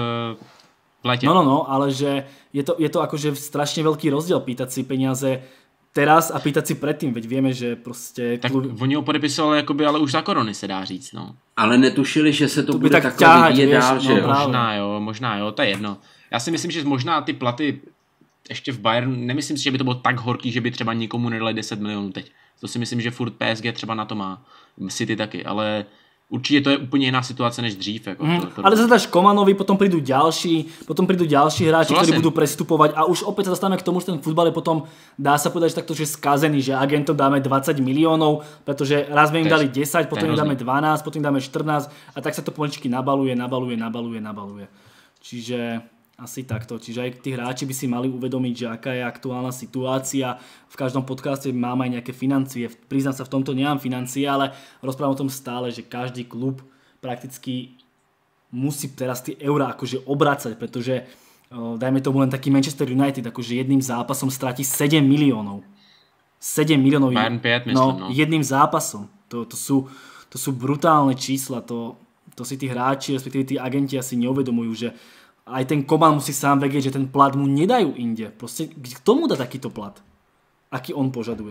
v lete. No, no, no, ale že je to, je to akože strašne veľký rozdiel pýtať si peniaze teraz a pýtať si predtým, veď vieme, že prostě... Tak klub... oni ho podepisovali jakoby, ale už za korony se dá říct, no. Ale netušili, že se to, to bude tak takhle ťahať, vyvíjet vieš, dál, no, že jo? Možná jo, možná jo, to je jedno. Já si myslím, že možná ty platy ještě v Bayernu, nemyslím si, že by to bylo tak horký, že by třeba nikomu nedali deset milionů teď. To si myslím, že furt P S G třeba na to má. City taky, ale určitě to je úplně jiná situace než dřív. Jako mm, to, to... Ale zadaš Komanovi, potom prídu ďalší, potom prídu ďalší hráči, ktorí budú prestupovať a už opäť sa dostávame k tomu, že ten futbal je potom, dá sa povedať, že takto, že skazený, že agentom dáme dvadsať miliónov, pretože raz sme im dali desať, potom im dáme dvanásť, potom im dáme štrnásť a tak sa to pomaličky nabaluje, nabaluje, nabaluje, nabaluje. Čiže asi takto. Čiže aj tí hráči by si mali uvedomiť, že aká je aktuálna situácia. V každom podcaste mám aj nejaké financie. Priznám sa, v tomto nemám financie, ale rozprávam o tom stále, že každý klub prakticky musí teraz tie eurá akože obracať, pretože dajme tomu len taký Manchester United, akože jedným zápasom stratí sedem miliónov. sedem miliónov Bayern päť, myslím, no, no. jedným zápasom. To, to, sú, to sú brutálne čísla. To, to si tí hráči, respektíve tí agenti asi neuvedomujú, že aj ten Koman musí sám vedieť, že ten plat mu nedajú inde. Proste kto mu dá takýto plat? Aký on požaduje?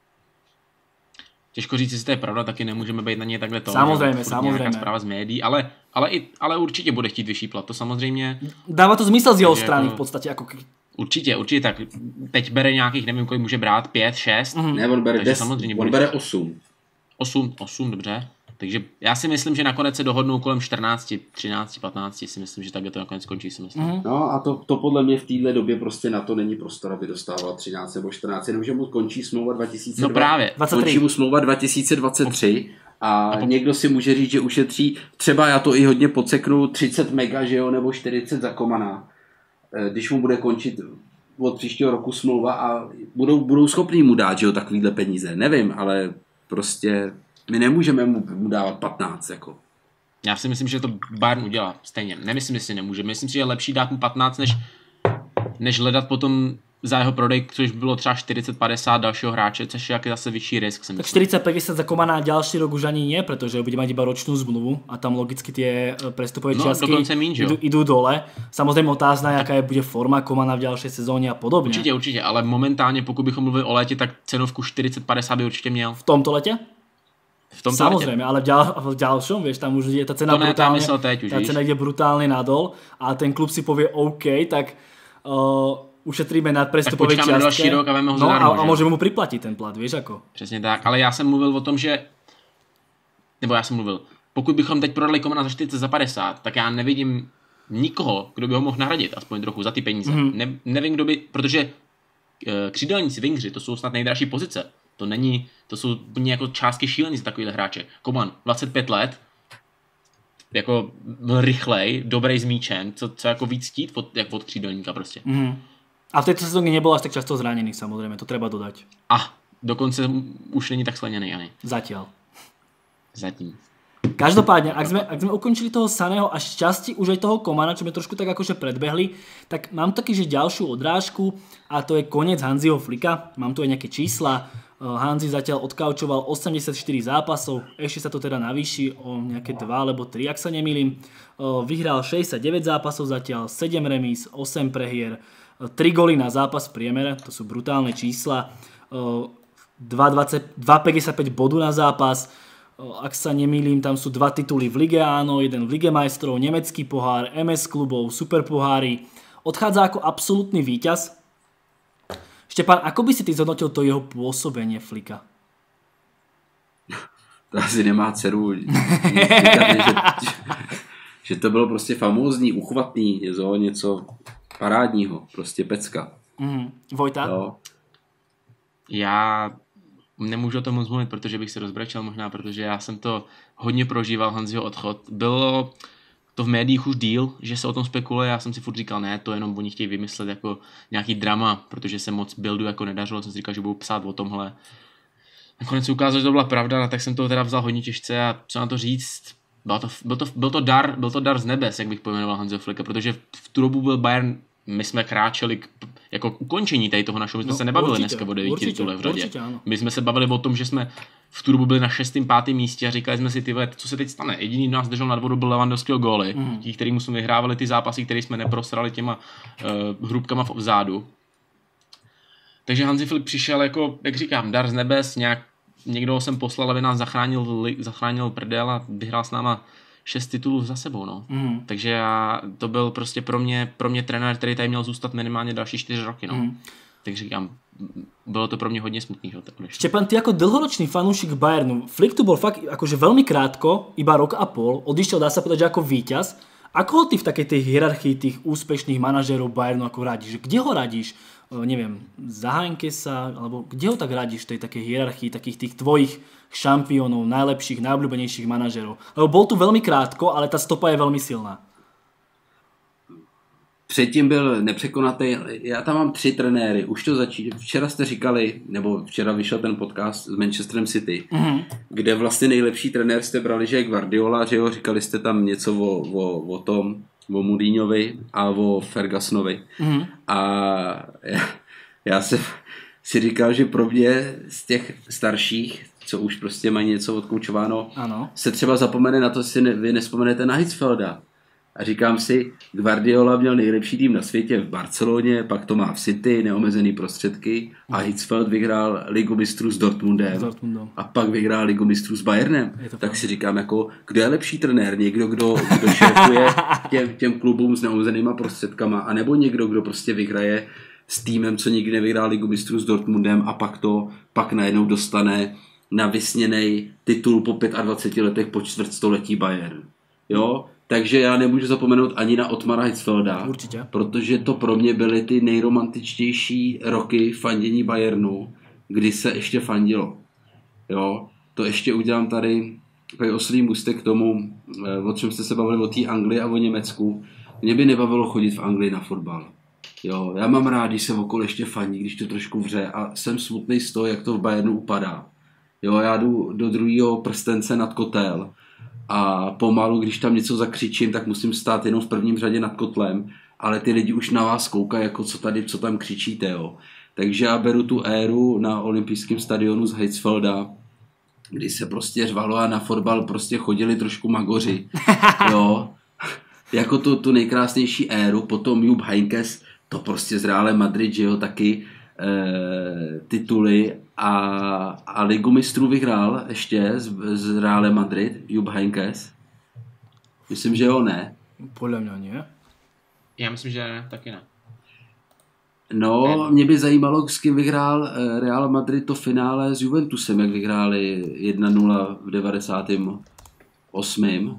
Těžko říct, jestli to je pravda, taky nemůžeme být na něj takhle to. Samozřejmě, samozřejmě. Nějaká zpráva z médií, ale, ale, i, ale určitě bude chtít vyšší plat, to samozřejmě. Dává to zmysel z jeho strany jako, v podstatě. Jako... Určitě, určitě tak. Teď bere nějakých, nevím, kolik může brát, pět, šest. Mm-hmm. Ne, on bere deset, on bude... bere osm. osm, osm, dobře. Takže já si myslím, že nakonec se dohodnou kolem čtrnáct, třináct, patnáct, si myslím, že takhle to nakonec skončí, si myslím. Mm. No a to, to podle mě v téhle době prostě na to není prostor, aby dostával třináct nebo čtrnáct, jenomže mu končí smlouva dva tisíce dvacet tři. No právě. Končí mu smlouva dva tisíce dvacet tři a, a po... někdo si může říct, že ušetří, třeba já to i hodně podseknu, třicet mega, že jo, nebo čtyřicet za Komana, když mu bude končit od příštího roku smlouva a budou, budou schopní mu dát, že jo, takovýhle peníze, nevím, ale prostě... My nemůžeme mu, mu dávat patnáct, jako. Já si myslím, že to Bayern udělá stejně. Nemyslím, že si nemůže. Myslím si, že je lepší dát mu patnáct, než, než hledat potom za jeho prodej, což bylo třeba čtyřicet padesát dalšího hráče, což je zase vyšší risk. Tak čtyřicet päťdesiat za Komana ďalší rok už ani nie, pretože bude mať iba ročnú zmluvu a tam logicky tie prestupové no, čiastky idú, idú dole. Samozrejme otázna, jaká je, bude forma Komana v ďalšej sezóně a podobně. Určitě, určitě, ale momentálně, pokud bychom mluvili o létě, tak cenovku čtyřicet padesát by určitě měl. V tomto letě? V tomto Samozrejme, ale v, ďal, v ďalšom, vieš, tam už je tá cena brutálne, tá cena ide brutálne nadol a ten klub si povie OK, tak uh, ušetríme na prestupové čiastke rok a, no, a, a môžeme mu priplatiť ten plat, vieš ako. Přesně tak, ale já jsem mluvil o tom, že nebo já jsem mluvil, pokud bychom teď prodali Komana za čtyřicet, za padesát, tak já nevidím nikoho, kdo by ho mohl nahradit, aspoň trochu za ty peníze. Mm-hmm. Ne, nevím, kdo by, protože uh, křídelníci, wingři, to jsou snad nejdražší pozice. To není, to jsou úplně jako částky šílený za takovýhle hráče. Koman, dvacet pět let, jako rychlej, dobrý s míčem, co, co jako víc chtít od, jak od křídelníka prostě. Mm. A v této sezóně nebyl až tak často zraněný, samozřejmě, to treba dodať. A dokonce už není tak sleněný ani. Zatiaľ. Zatím. Každopádne, ak sme, ak sme ukončili toho Saného a šťastí už aj toho Komana, čo sme trošku tak akože predbehli, tak mám taký, že ďalšiu odrážku a to je koniec Hanziho Flicka. Mám tu aj nejaké čísla. Hanzi zatiaľ odkaučoval osemdesiatštyri zápasov, ešte sa to teda navýši o nejaké dva alebo tri, ak sa nemýlim. Vyhral šesťdesiatdeväť zápasov zatiaľ, sedem remíz, osem prehier, tri góly na zápas v priemere, to sú brutálne čísla. dva päťdesiatpäť bodu na zápas. Ak sa nemýlim, tam sú dva tituly v Lige Áno, jeden v Lige majstrov, nemecký pohár, em es klubov, super poháry. Odchádza ako absolútny víťaz. Štěpán, ako by si ty zhodnotil to jeho pôsobenie Flicka? To asi nemá dceru. že, že to bylo prostě famózní, uchvatný, něco parádního, prostě pecka. Mm. Vojta? Jo. Já nemůžu o tom moc mluvit, protože bych se rozbrečel možná, protože já jsem to hodně prožíval, Hanziho odchod. Bylo to v médiích už díl, že se o tom spekuluje, já jsem si furt říkal, ne, to jenom oni chtějí vymyslet jako nějaký drama, protože se moc buildu jako nedařilo, jsem si říkal, že budou psát o tomhle. Nakonec se ukázalo, že to byla pravda, no, tak jsem to teda vzal hodně těžce a co na to říct, byl to, byl to, byl to, dar, byl to dar z nebes, jak bych pojmenoval Hansiho Flicka, protože v tu dobu byl Bayern, my jsme kráčeli k, jako k ukončení tady toho našeho, my jsme no, se nebavili určitě, dneska o devíti titulech v řadě. Určitě, my jsme se bavili o tom, že jsme v tu dobu byli na šestém, pátém místě a říkali jsme si, ty vole, co se teď stane. Jediný nás držel nad vodu byl Lewandowskiho góly, mm. tí, kterým jsme vyhrávali ty zápasy, které jsme neprosrali těma uh, hrubkama vzadu. Takže Hansi Flick přišel jako, jak říkám, dar z nebes, nějak někdo jsem poslal, aby nás zachránil, zachránil prdel a vyhrál s náma šest titulů za sebou, no. Mm. Takže já, to byl prostě pro mě, pro mě trenér, který tady měl zůstat minimálně další čtyři roky, no. Mm. Tak říkám, bylo to pro mě hodně smutný. Štepan, ty ako dlhoročný fanúšik Bayernu, Flick tu bol fakt akože veľmi krátko, iba rok a pol, odišiel, dá sa povedať, že ako víťaz. Ako ho ty v takej tej hierarchii tých úspešných manažérov Bayernu ako radíš? Kde ho radíš? Neviem, za Heinkesa, alebo kde ho tak radíš v tej takej hierarchii takých tých tvojich šampiónov, najlepších, najobľúbenejších manažérov? Lebo bol tu veľmi krátko, ale tá stopa je veľmi silná. Předtím byl nepřekonatý. Já tam mám tři trenéry. Už to začí. Včera jste říkali, nebo včera vyšel ten podcast s Manchesterem City, mm-hmm. kde vlastně nejlepší trenér jste brali, že je Guardiola, že jo, říkali jste tam něco o, o, o tom, o Mourinhovi a o Fergusonovi. Mm-hmm. A já, já jsem si říkal, že pro mě z těch starších, co už prostě mají něco odkoučováno, ano. se třeba zapomene na to, si ne, vy nespomenete na Hitzfelda. A říkám si, Guardiola měl nejlepší tým na světě v Barceloně, pak to má v City, neomezený prostředky a Hitzfeld vyhrál Ligu mistrů s Dortmundem, s Dortmundem a pak vyhrál Ligu mistrů s Bayernem. Tak si říkám, jako, kdo je lepší trenér? Někdo, kdo, kdo šéfuje těm, těm klubům s neomezenýma prostředkama, anebo někdo, kdo prostě vyhraje s týmem, co nikdy nevyhrál Ligu mistrů s Dortmundem a pak to pak najednou dostane na vysněnej titul po dvaceti pěti letech po čtvrtstoletí Bayern. Jo? Takže já nemůžu zapomenout ani na Ottmara Hitzfelda, určitě. Protože to pro mě byly ty nejromantičtější roky fandění Bayernu, kdy se ještě fandilo. Jo, to ještě udělám tady takový oslý můstek k tomu, o čem jste se bavili, o té Anglii a o Německu. Mě by nebavilo chodit v Anglii na fotbal. Jo, já mám rád, když se okolo ještě fandí, když to trošku vře a jsem smutný z toho, jak to v Bayernu upadá. Jo, já jdu do druhého prstence nad kotel a pomalu, když tam něco zakřičím, tak musím stát jenom v prvním řadě nad kotlem, ale ty lidi už na vás koukají, jako co tady, co tam křičíte, jo. Takže já beru tu éru na olympijském stadionu z Hitzfelda, kdy se prostě řvalo a na fotbal prostě chodili trošku magoři, jo. Jako tu, tu nejkrásnější éru, potom Jupp Heynckes, to prostě z Realem Madrid, že jo, taky e, tituly a, a Ligu mistrů vyhrál ještě z, z Realem Madrid, Jupp Heynckes. Myslím, že jo, ne. Podle mě ne. Já myslím, že ne, taky ne. No, mě by zajímalo, s kým vyhrál Real Madrid to finále s Juventusem, jak vyhráli jedna nula v devadesátém osmém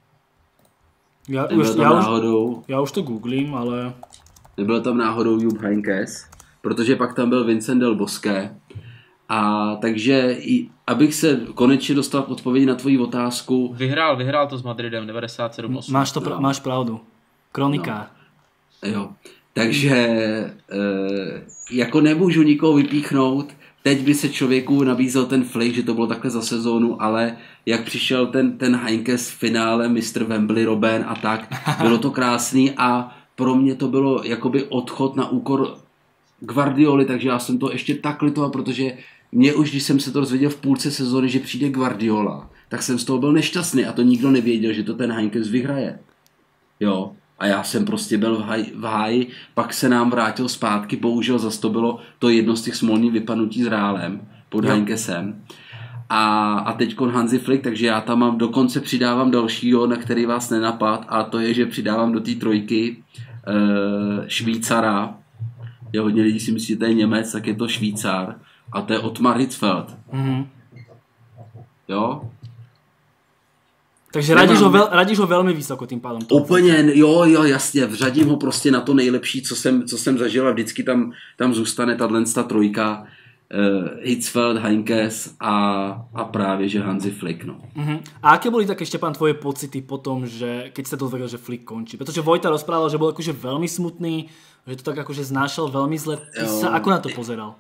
Já už, já, náhodou, už, já už to googlím, ale... Nebyl tam náhodou Jupp Heynckes, protože pak tam byl Vincent Del Bosque. A takže, i, abych se konečně dostal k odpovědi na tvoji otázku... Vyhrál, vyhrál to s Madridem devadesát sedm osm. Máš, to, no. máš pravdu. Kronika. No. Jo. Takže e, jako nemůžu nikoho vypíchnout. Teď by se člověku nabízel ten Flick, že to bylo takhle za sezónu, ale jak přišel ten, ten Heynckes v finále, mistr Wembley, Robben a tak, bylo to krásný a pro mě to bylo jakoby odchod na úkor Guardioli, takže já jsem to ještě tak litoval, protože mě už, když jsem se to dozvěděl v půlce sezóny, že přijde Guardiola, tak jsem z toho byl nešťastný a to nikdo nevěděl, že to ten Heynckes vyhraje. Jo. A já jsem prostě byl v háji, v háji, pak se nám vrátil zpátky, bohužel zase to bylo to jedno z těch smolných vypadnutí s Reálem pod Heinkesem. A, a teďkon Hansi Flick, takže já tam mám, dokonce přidávám dalšího, na který vás nenapad, a to je, že přidávám do té trojky e, Švýcara. Je hodně lidí si myslí, že to je Němec, tak je to Švýcar. A to je Ottmar Hitzfeld. Mm-hmm. Jo? Takže radíš ho, veľ, radíš ho velmi vysoko tím pádem. Úplně, jo, jo, jasně, vřadím ho prostě na to nejlepší, co jsem, co jsem zažil a vždycky tam, tam zůstane tato trojka, uh, Hitzfeld, Heinkes a, a právě, že Hansi Flick, no. Uh-huh. A aké boli také, Štěpán, tvoje pocity potom, že keď ste dozvedel, že Flick končí? Protože Vojta rozprával, že bol akože veľmi smutný, že to tak akože znášal veľmi zle. Ty sa ako na to pozeral?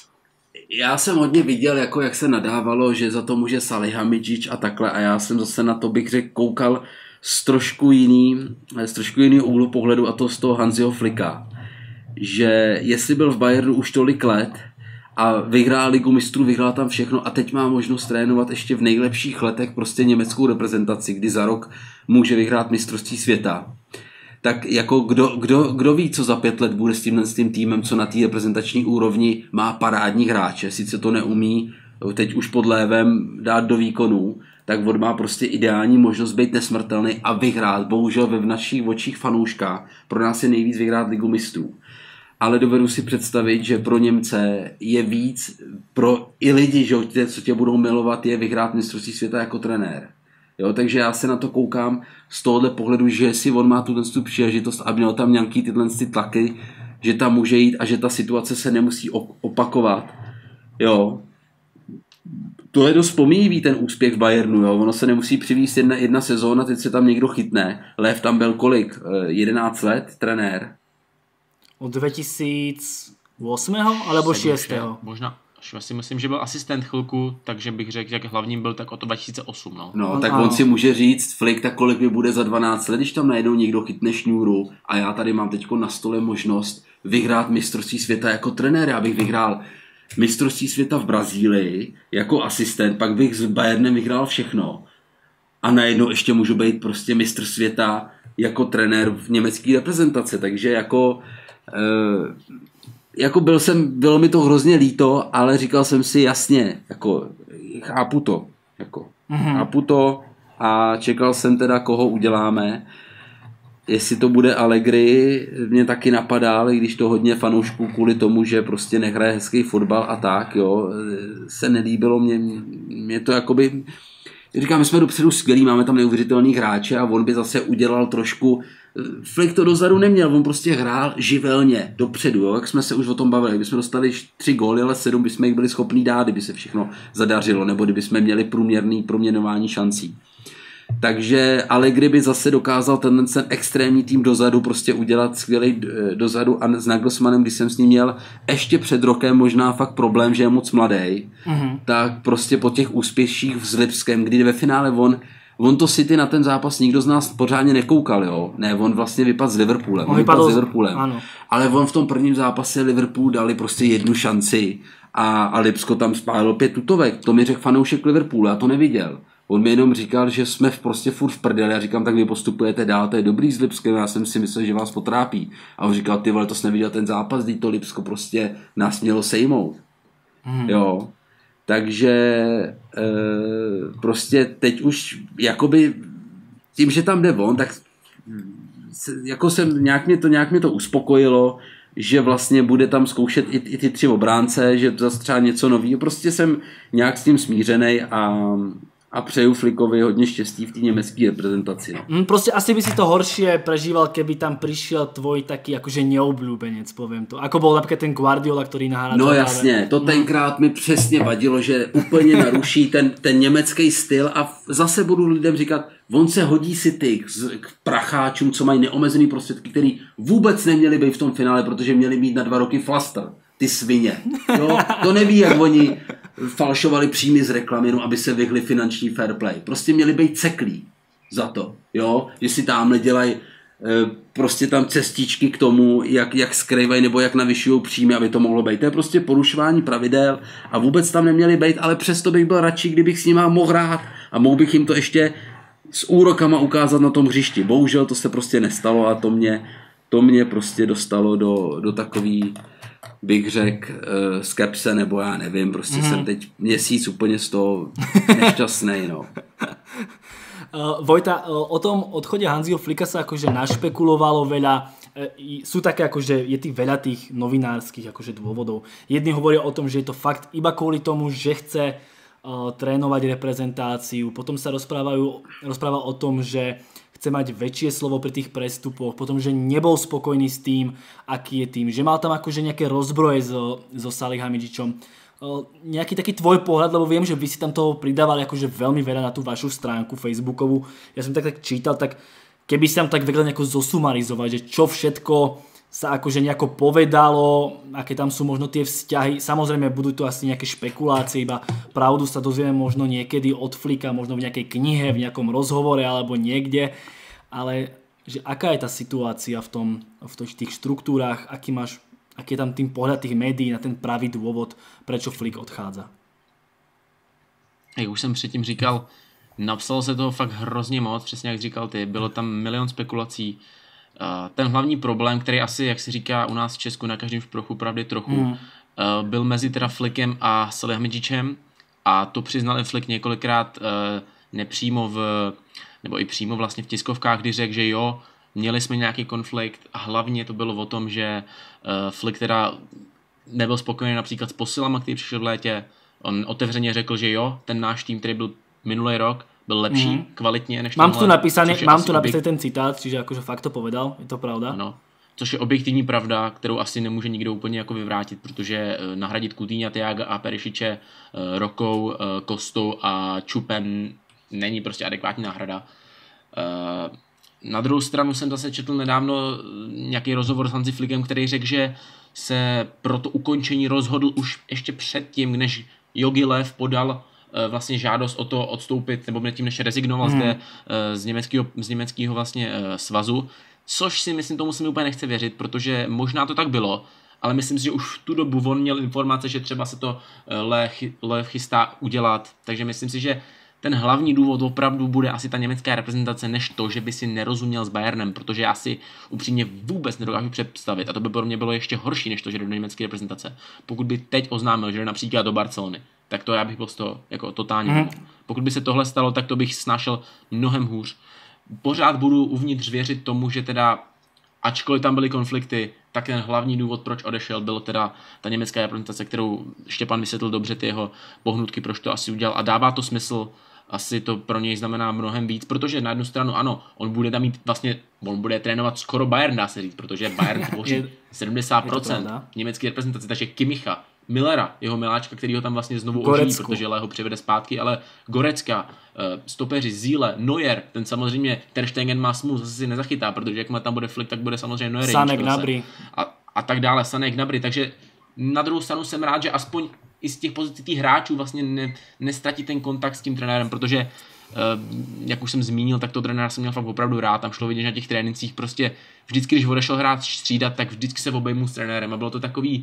Já jsem hodně viděl, jako jak se nadávalo, že za to může Salihamidzic a takhle a já jsem zase na to, bych řekl, koukal z trošku jiný, z trošku jiný úhlu pohledu a to z toho Hansiho Flicka. Že jestli byl v Bayernu už tolik let a vyhrál Ligu mistrů, vyhrál tam všechno a teď má možnost trénovat ještě v nejlepších letech prostě německou reprezentaci, kdy za rok může vyhrát mistrovství světa. Tak jako kdo, kdo, kdo ví, co za pět let bude s tímhle s tím týmem, co na té reprezentační úrovni má parádní hráče, sice to neumí teď už pod lévem dát do výkonu, tak on má prostě ideální možnost být nesmrtelný a vyhrát, bohužel ve v našich očích fanouška, pro nás je nejvíc vyhrát Ligu mistrů. Ale dovedu si představit, že pro Němce je víc, pro i lidi, že, co tě budou milovat, je vyhrát mistrovství světa jako trenér. Jo, takže já se na to koukám z tohohle pohledu, že si on má tu, tu příležitost a měl tam nějaký tyhle ty tlaky, že tam může jít a že ta situace se nemusí opakovat. Jo. To je dost pomíjivý ten úspěch v Bayernu, jo. Ono se nemusí přivízt jedna, jedna sezóna, teď se tam někdo chytne. Lev tam byl kolik? jedenáct let, trenér. Od dvetisícosm alebo šest. Možná. Já si myslím, že byl asistent chvilku, takže bych řekl, jak hlavním byl tak od dva tisíce osm. No, no tak on si může říct, Flick, tak kolik mi bude za dvanáct let, když tam najednou někdo chytne šňůru a já tady mám teďko na stole možnost vyhrát mistrovství světa jako trenér. Já bych vyhrál mistrovství světa v Brazílii jako asistent, pak bych s Bayernem vyhrál všechno a najednou ještě můžu být prostě mistr světa jako trenér v německé reprezentaci, takže jako... Uh, Jako byl jsem, bylo mi to hrozně líto, ale říkal jsem si jasně, jako chápu to, jako mm-hmm. chápu to a čekal jsem teda, koho uděláme. Jestli to bude Allegri, mě taky napadal, i když to hodně fanoušků kvůli tomu, že prostě nehraje hezký fotbal a tak, jo, se nelíbilo mě, mě to jakoby, říkám, my jsme dopředu skvělí, máme tam neuvěřitelný hráče a on by zase udělal trošku. Flick to dozadu neměl, on prostě hrál živelně dopředu, jo? Jak jsme se už o tom bavili, kdybychom dostali tři góly, ale sedm bychom jich byli schopní dát, kdyby se všechno zadařilo, nebo kdybychom měli průměrný proměňování šancí. Takže Allegri by zase dokázal ten, ten extrémní tým dozadu prostě udělat skvělej dozadu a s Nagelsmannem, když jsem s ním měl ještě před rokem možná fakt problém, že je moc mladý, mm-hmm. tak prostě po těch úspěších v Lipskem, kdy ve finále on On to City na ten zápas nikdo z nás pořádně nekoukal, jo. Ne, on vlastně vypadl s Liverpoolem. On vypadl s Liverpoolem. Ano. Ale on v tom prvním zápase Liverpool dali prostě jednu šanci a, a Lipsko tam spálilo pět tutovek. To mi řekl fanoušek Liverpoolu, já to neviděl. On mi jenom říkal, že jsme v prostě furt v prdeli. Já říkám, tak vy postupujete dál, to je dobrý s Lipskem, já jsem si myslel, že vás potrápí. A on říkal, ty vole, to jsi neviděl ten zápas, kdy to Lipsko prostě nás mělo sejmout. Hmm. Jo. Takže e, prostě teď už jakoby tím, že tam jde on, tak se, jako jsem, nějak mě to, nějak mě to uspokojilo, že vlastně bude tam zkoušet i, i ty tři obránce, že zase třeba něco nového. Prostě jsem nějak s tím smířenej a, a přeju Flickovi hodně štěstí v té německé reprezentaci. No. Mm, prostě asi by si to horšie prežíval, keby tam prišiel tvoj taký akože neobľúbenec, poviem to. Ako bol napríklad ten Guardiola, ktorý nahrádal. No jasně, to tenkrát mi přesně vadilo, že úplně naruší ten, ten německý styl a zase budu lidem říkat, on se hodí City k pracháčům, co mají neomezený prostředky, který vůbec neměli být v tom finále, protože měli mít na dva roky flaster. Ty svině. Jo? To neví, jak oni falšovali příjmy z reklamy, no, aby se vyhli finanční fair play. Prostě měli být ceklí za to, jo, že si tamhle dělají e, prostě tam cestičky k tomu, jak, jak skrývají nebo jak navyšují příjmy, aby to mohlo být. To je prostě porušování pravidel a vůbec tam neměli být, ale přesto bych byl radši, kdybych s nima mohl hrát a mohl bych jim to ještě s úrokama ukázat na tom hřišti. Bohužel to se prostě nestalo a to mě, to mě prostě dostalo do, do takový, bych řekl, uh, skepse, nebo já nevím, prostě mm. jsem teď měsíc úplně z toho nešťastnej, no. Uh, Vojta, uh, o tom odchode Hansiho Flicka sa akože našpekulovalo veľa. Uh, sú také akože, je tých veľa tých novinárskych akože dôvodov. Jedni hovoria o tom, že je to fakt iba kvôli tomu, že chce trénovať reprezentáciu. Potom sa rozprávajú, rozpráva o tom, že chce mať väčšie slovo pri tých prestupoch, potom, že nebol spokojný s tým, aký je tým, že mal tam akože nejaké rozbroje so, so Salihamidzičom. Nejaký taký tvoj pohľad, lebo viem, že vy si tam toho pridávali akože veľmi veľa na tú vašu stránku Facebookovú. Ja som tak, tak čítal, tak keby si tam tak vedel nejako zosumarizovať, že čo všetko sa akože nejako povedalo, aké tam sú možno tie vzťahy. Samozrejme budú to asi nejaké špekulácie, iba pravdu sa dozvieme možno niekedy od Flicka, možno v nejakej knihe, v nejakom rozhovore alebo niekde, ale že aká je tá situácia v, tom, v tých štruktúrách, aký, máš, aký je tam tým pohľad tých médií na ten pravý dôvod, prečo Flick odchádza? Jak už jsem předtím říkal, napsalo se toho fakt hrozně moc, přesně jak říkal ty, bylo tam milion spekulací. Ten hlavní problém, který asi, jak se říká u nás v Česku, na každém šprochu pravdy trochu, mm. byl mezi teda Flickem a Salihamidzičem a to přiznal i Flick několikrát nepřímo v, nebo i přímo vlastně v tiskovkách, kdy řekl, že jo, měli jsme nějaký konflikt a hlavně to bylo o tom, že Flick teda nebyl spokojený například s posilama, který přišel v létě. On otevřeně řekl, že jo, ten náš tým, který byl minulý rok, byl lepší, mm. kvalitně než mám tu napísaný, mám tu napísaný ten citát, čiže akože fakt to povedal, je to pravda. Ano, což je objektivní pravda, kterou asi nemůže nikdo úplně jako vyvrátit, protože nahradit Coutinha, Thiaga a Perišiče Rokou, Kostou a Čupem není prostě adekvátní náhrada. Na druhou stranu jsem zase četl nedávno nějaký rozhovor s Hansi Flickem, který řekl, že se pro to ukončení rozhodl už ještě předtím, než Jogi Lev podal vlastně žádost o to odstoupit, nebo tím než rezignoval hmm. zde z německého, z německého vlastně svazu, což si myslím, tomu se mi úplně nechce věřit, protože možná to tak bylo, ale myslím si, že už v tu dobu on měl informace, že třeba se to Lev chystá udělat, takže myslím si, že ten hlavní důvod opravdu bude asi ta německá reprezentace, než to, že by si nerozuměl s Bayernem, protože já si upřímně vůbec nedokážu představit, a to by pro mě bylo ještě horší, než to, že jde do německé reprezentace. Pokud by teď oznámil, že jde například do Barcelony, tak to já bych byl z toho jako totálně mm. Pokud by se tohle stalo, tak to bych snášel mnohem hůř. Pořád budu uvnitř věřit tomu, že teda, ačkoliv tam byly konflikty, tak ten hlavní důvod, proč odešel, bylo teda ta německá reprezentace, kterou Štěpán vysvětlil dobře ty jeho pohnutky, proč to asi udělal, a dává to smysl. Asi to pro něj znamená mnohem víc, protože na jednu stranu ano, on bude tam mít vlastně, on bude trénovat skoro Bayern, dá se říct, protože Bayern tvoří sedmdesát procent německé reprezentace, takže Kimmicha, Millera, jeho miláčka, který ho tam vlastně znovu oživí, protože Le ho přivede zpátky, ale Gorecka, stopeři, Ziele, Neuer, ten samozřejmě Ter Stegen má smůl, zase si nezachytá, protože jakmile tam bude Flick, tak bude samozřejmě Neuer. Sané Gnabry. A, a tak dále, Sané Gnabry, takže na druhou stranu jsem rád, že aspoň i z těch pozitivních hráčů vlastně ne, nestratí ten kontakt s tím trenérem, protože jak už jsem zmínil, tak to trenéra jsem měl fakt opravdu rád, tam šlo vidět, že na těch trénincích prostě vždycky, když odešel hrát střídat, tak vždycky se obejmu s trenérem a bylo to takový,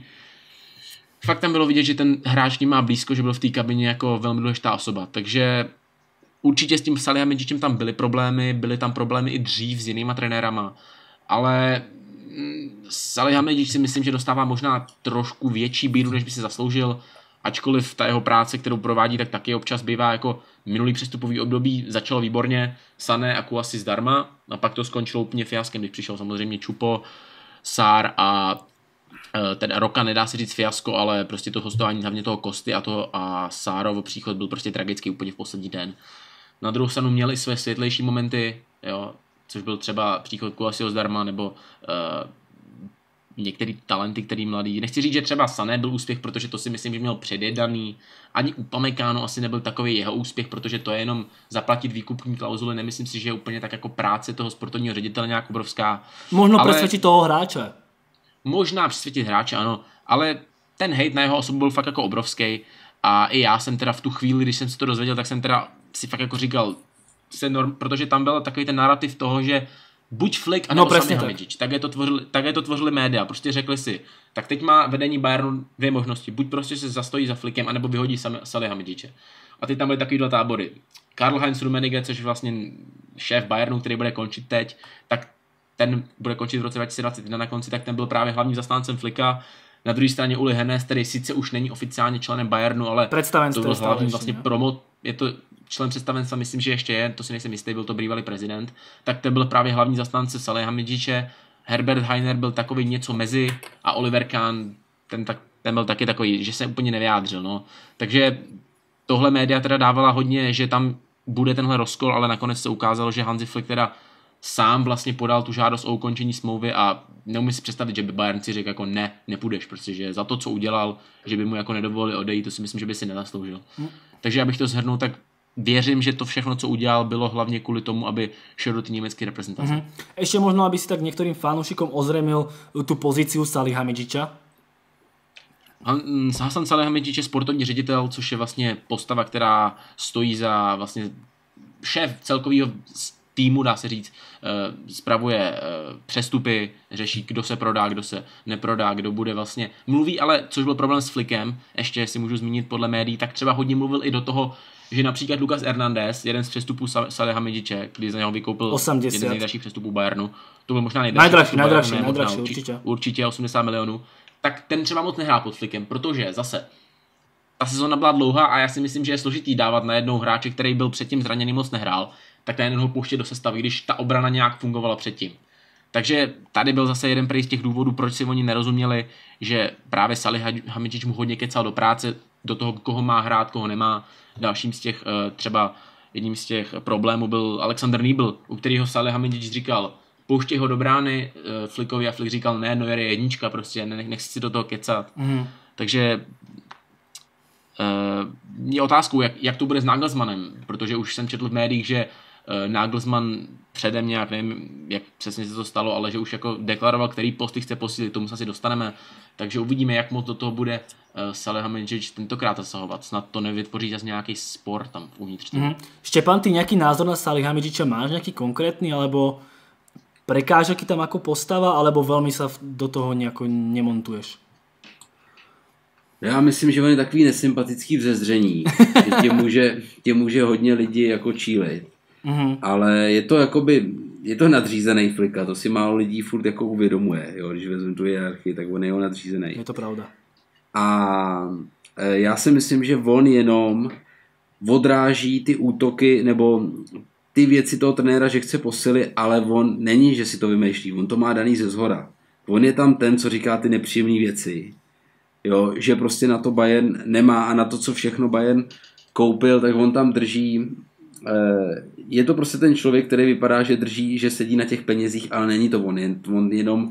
fakt tam bylo vidět, že ten hráč tím má blízko, že byl v té kabině jako velmi důležitá osoba, takže určitě s tím Salihamidzičem tam byly problémy, byly tam problémy i dřív s jinýma trenérama, ale Salihamidzič si myslím, že dostává možná trošku větší bídu, než by si zasloužil, ačkoliv ta jeho práce, kterou provádí, tak taky občas bývá jako minulý přestupový období, začalo výborně, Sané a Kouassi zdarma, a pak to skončilo úplně fiaskem, když přišel samozřejmě Čupo, Sár a teda Roka, nedá se říct fiasko, ale prostě to hostování hlavně toho Kosty a toho a Sárovo příchod byl prostě tragický úplně v poslední den. Na druhou stranu měli své světlejší momenty, jo, což byl třeba příchod Kouassiho zdarma, nebo uh, některý talenty, který mladý. Nechci říct, že třeba Sané byl úspěch, protože to si myslím, že měl předjedaný. Ani Upamecano asi nebyl takový jeho úspěch, protože to je jenom zaplatit výkupní klauzuly. Nemyslím si, že je úplně tak jako práce toho sportovního ředitele nějak obrovská. Možno ale... přesvědčit toho hráče. Možná přesvědčit hráče, ano. Ale ten hejt na jeho osobu byl fakt jako obrovský. A i já jsem teda v tu chvíli, když jsem si to dozvěděl, tak jsem teda si fakt jako říkal, se norm, protože tam byl takový ten narrativ toho, že buď Flick, anebo no, Salihamidzič. Tak. Tak, to tvořili, tak je to tvořili média. Prostě řekli si, tak teď má vedení Bayernu dvě možnosti. Buď prostě se zastojí za Flickem, anebo vyhodí Salihamidziče. A teď tam byly takový dva tábory. Karl-Heinz Rummenigge, což je vlastně šéf Bayernu, který bude končit teď, tak ten bude končit v roce dva tisíce dvacet jedna na konci, tak ten byl právě hlavním zastáncem Flicka. Na druhé straně Uli Hoeneß, který sice už není oficiálně členem Bayernu, ale to byl hlavní vlastně promo, je to člen představenstva, myslím, že ještě je, to si nejsem jistý, byl to bývalý prezident, tak ten byl právě hlavní zastánce Salihamidziče. Herbert Hainer byl takový něco mezi a Oliver Kahn, ten, tak, ten byl taky takový, že se úplně nevyjádřil, no. Takže tohle média teda dávala hodně, že tam bude tenhle rozkol, ale nakonec se ukázalo, že Hansi Flick teda sám vlastně podal tu žádost o ukončení smlouvy a neumím si představit, že by Bayern si řekl jako ne, nepůjdeš, protože za to, co udělal, že by mu jako nedovolili odejít, to si myslím, že by si nezasloužil. Hmm. Takže abych to shrnul, tak věřím, že to všechno, co udělal, bylo hlavně kvůli tomu, aby šel do té německé reprezentace. Mm-hmm. Ešte možno, aby si tak některým fanúšikom ozremil tu pozíciu Salihamidzića. Hasan Salihamidzić je sportovní ředitel, což je vlastně postava, která stojí za vlastně šéf celkového týmu, dá se říct, spravuje přestupy, řeší, kdo se prodá, kdo se neprodá, kdo bude vlastně, mluví, ale což byl problém s Flickem, ještě si můžu zmínit podle médií, tak třeba hodně mluvil i do toho, že například Lucas Hernandez, jeden z přestupů Salihamidziće, když za něho vykoupil osmdesát jeden z nejdražších přestupů Bayernu, to byl možná nejdražší, najdražší, najdražší, Bayernu, najdražší, určitě, určitě. určitě osmdesát milionů, tak ten třeba moc nehrál pod Flickem, protože zase ta sezóna byla dlouhá a já si myslím, že je složitý dávat na jednou hráče, který byl předtím zraněný, moc nehrál, tak najednou ho pouštět do sestavy, když ta obrana nějak fungovala předtím. Takže tady byl zase jeden z těch důvodů, proč si oni nerozuměli, že právě Salihamidzić mu hodně kecal do práce, do toho, koho má hrát, koho nemá. Dalším z těch, třeba jedním z těch problémů byl Alexander Nýbl, u kterého Salihamidzić říkal, pouštěj ho do brány Flickovi a Flick říkal, ne, Neuer je jednička, prostě nech, nech si do toho kecat. Mm. Takže je otázkou, jak, jak to bude s Nagelsmannem, protože už jsem četl v médiích, že Nagelsmann předem nějak, nevím, jak přesně se to stalo, ale že už jako deklaroval, který posty chce posílit, tomu se asi dostaneme, takže uvidíme, jak moc do toho bude uh, Salihamidzić tentokrát zasahovat, snad to nevytvoří zase nějaký spor tam uvnitř. Mm-hmm. Štěpán, ty nějaký názor na Salihamidzića máš, nějaký konkrétny, alebo prekáža ti tam ako postava, alebo velmi sa do toho nějako nemontuješ? Já myslím, že on je takový nesympatický vzezření, že tě může, tě může hodně lidi jako čílit. Mm-hmm. Ale je to jakoby, je to nadřízený Flicka, to si málo lidí furt jako uvědomuje, jo? Když vezmu tu hierarchii, tak on je jeho nadřízený. Je to pravda. A já si myslím, že on jenom odráží ty útoky, nebo ty věci toho trenéra, že chce posilit, ale on není, že si to vymýšlí, on to má daný ze zhora. On je tam ten, co říká ty nepříjemné věci. Jo, že prostě na to Bayern nemá a na to, co všechno Bayern koupil, tak on tam drží. Je to prostě ten člověk, který vypadá, že drží, že sedí na těch penězích, ale není to on, jen, on jenom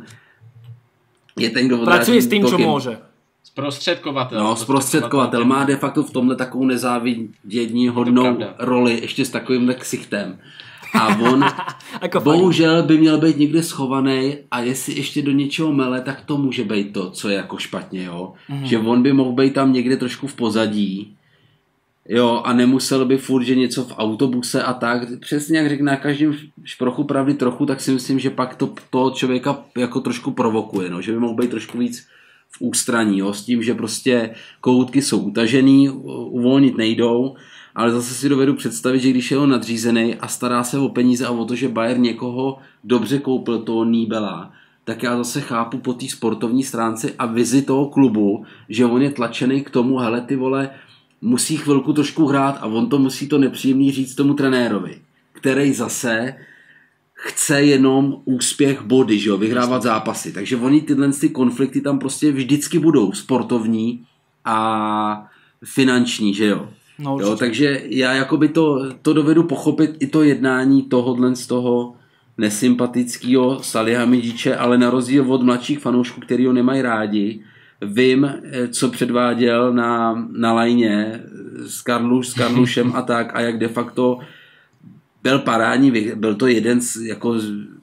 je ten, kdo odráží. Pracuje s tím, co může. Zprostředkovatel. No, zprostředkovatel má de facto v tomhle takovou nezávidění hodnou roli, ještě s takovým ksichtem. A on bohužel by měl být někde schovaný a jestli ještě do něčeho mele, tak to může být to, co je jako špatně, jo. Mm. Že on by mohl být tam někde trošku v pozadí, jo, a nemusel by furt, že něco v autobuse a tak. Přesně jak řekne na každém šprochu pravdy trochu, tak si myslím, že pak to toho člověka jako trošku provokuje, no, že by mohl být trošku víc v ústraní, jo, s tím, že prostě koutky jsou utažený, uvolnit nejdou. Ale zase si dovedu představit, že když je on nadřízený a stará se o peníze a o to, že Bayern někoho dobře koupil, toho Nýbela, tak já zase chápu po té sportovní stránce a vizi toho klubu, že on je tlačený k tomu, hele ty vole, musí chvilku trošku hrát a on to musí to nepříjemný říct tomu trenérovi, který zase chce jenom úspěch, body, že jo, vyhrávat zápasy. Takže oni tyhle ty konflikty tam prostě vždycky budou, sportovní a finanční, že jo. No, jo, takže já jakoby to, to dovedu pochopit i to jednání tohodlen z toho nesympatického Salihamidziće, ale na rozdíl od mladších fanoušků, který ho nemají rádi, vím, co předváděl na, na lajně s, Karluš, s Karlušem a tak a jak de facto byl parádní, byl to jeden z, jako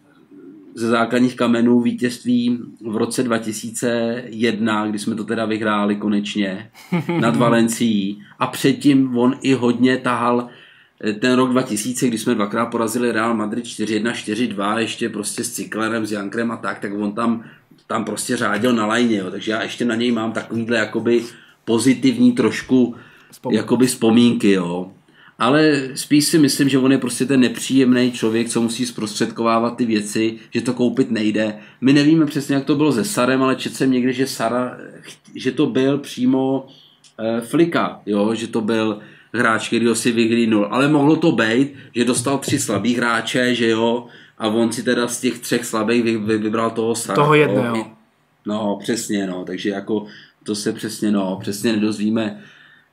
ze základních kamenů vítězství v roce dva tisíce jedna, kdy jsme to teda vyhráli konečně nad Valencií a předtím on i hodně tahal ten rok dva tisíce, kdy jsme dvakrát porazili Real Madrid čtyři jedna, čtyři dva, ještě prostě s Cyklerem, s Jankrem a tak, tak on tam, tam prostě řádil na lajně, jo. Takže já ještě na něj mám takovýhle jakoby pozitivní trošku Vzpomínky. jakoby vzpomínky, jo. Ale spíš si myslím, že on je prostě ten nepříjemný člověk, co musí zprostředkovávat ty věci, že to koupit nejde. My nevíme přesně, jak to bylo se Sarem, ale četl jsem někde, že Sara, že to byl přímo e, Flicka, jo, že to byl hráč, který ho si vyhlídnul. Ale mohlo to být, že dostal tři slabý hráče, že jo, a on si teda z těch třech slabých vy, vy, vybral toho Sara. Toho jednoho. No, no, přesně, no, takže jako to se přesně, no, přesně nedozvíme.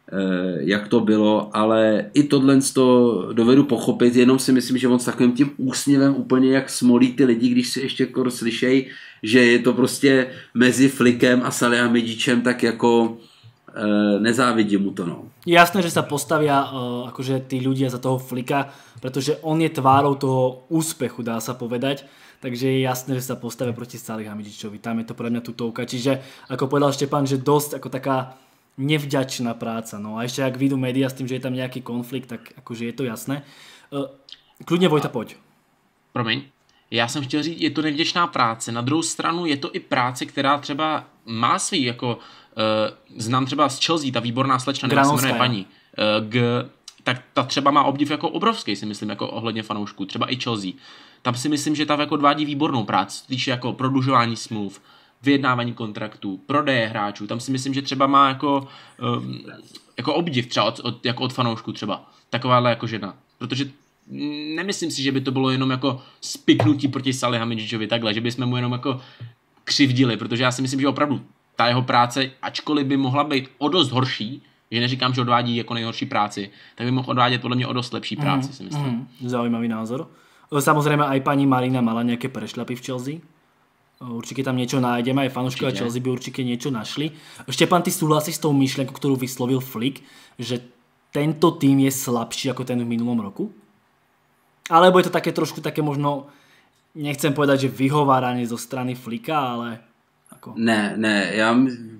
jak to bylo, ale i tohle to dovedu pochopit, jenom si myslím, že on s takovým tím úsměvem úplně jak smolí ty lidi, když si ještě skoro slyšej, že je to prostě mezi Flickem a Salihamidzičem, tak jako e, nezávidím mu to. No. Je jasné, že sa postavia uh, akože tí ľudia za toho Flicka, pretože on je tvárou toho úspechu, dá sa povedať. Takže je jasné, že sa postavia proti Salihamidzičovi. Tam je to pre mňa tutovka. Čiže, ako povedal Štepán, že dosť ako taká nevďačná práca. No a ešte ak vyjdú médiá s tým, že je tam nejaký konflikt, tak akože je to jasné. Uh, Kľudne Vojta, poď. Promiň. Já jsem chtěl říct, je to nevděčná práce. Na druhou stranu je to i práce, která třeba má svý, jako uh, znám třeba z Chelsea, ta výborná slečna, nevím, se jmenuje paní. Uh, g, tak ta třeba má obdiv jako obrovský, si myslím, jako ohledně fanoušků. Třeba i Chelsea. Tam si myslím, že ta jako dvádí výbornou práci, co týče jako prodlužování smluv, vyjednávání kontraktů, prodeje hráčů. Tam si myslím, že třeba má jako, um, jako obdiv třeba od, od, jako od fanoušků třeba. Takováhle jako žena. Protože nemyslím si, že by to bylo jenom jako spiknutí proti Salihamidzičovi takhle, že bychom mu jenom jako křivdili, protože já si myslím, že opravdu ta jeho práce, ačkoliv by mohla být o dost horší, že neříkám, že odvádí jako nejhorší práci, tak by mohl odvádět podle mě o dost lepší práci, mm, si myslím. Mm, zaujímavý názor. Samozrejme aj pani Marina mala nejaké prešľapy v Chelsea. Určite tam niečo nájdeme, aj fanúškovia Chelsea by určite niečo našli. Štepán, ty súhlasíš s tou myšlienkou, ktorú vyslovil Flick, že tento tým je slabší ako ten v minulom roku? Alebo je to také trošku také možno, nechcem povedať, že vyhováranie zo strany Flicka, ale ako... Ne, ne, já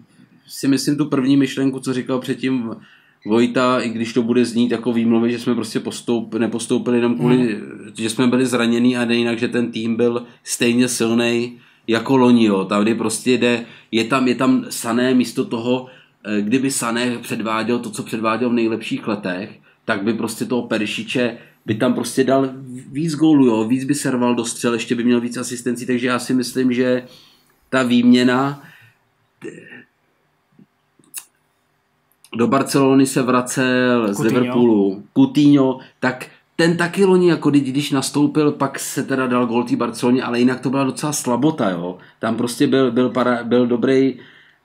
si myslím tu první myšlenku, co říkal předtím Vojta, i když to bude znít jako výmluvy, že jsme prostě postoup, nepostoupili jenom kvůli, mm. že jsme byli zranění a jinak, že ten tým byl stejně silnej jako loni, jo. Tady prostě jde, je tam, je tam Sané místo toho, kdyby Sané předváděl to, co předváděl v nejlepších letech, tak by prostě toho Perišiče by tam prostě dal víc gólů, jo, víc by serval do střel, ještě by měl víc asistencí, takže já si myslím, že ta výměna do Barcelony se vracel Coutinho. Z Liverpoolu, Coutinho, tak ten taky loni, jako když nastoupil, pak se teda dal gól té Barceloně, ale jinak to byla docela slabota, jo. Tam prostě byl, byl, para, byl dobrý.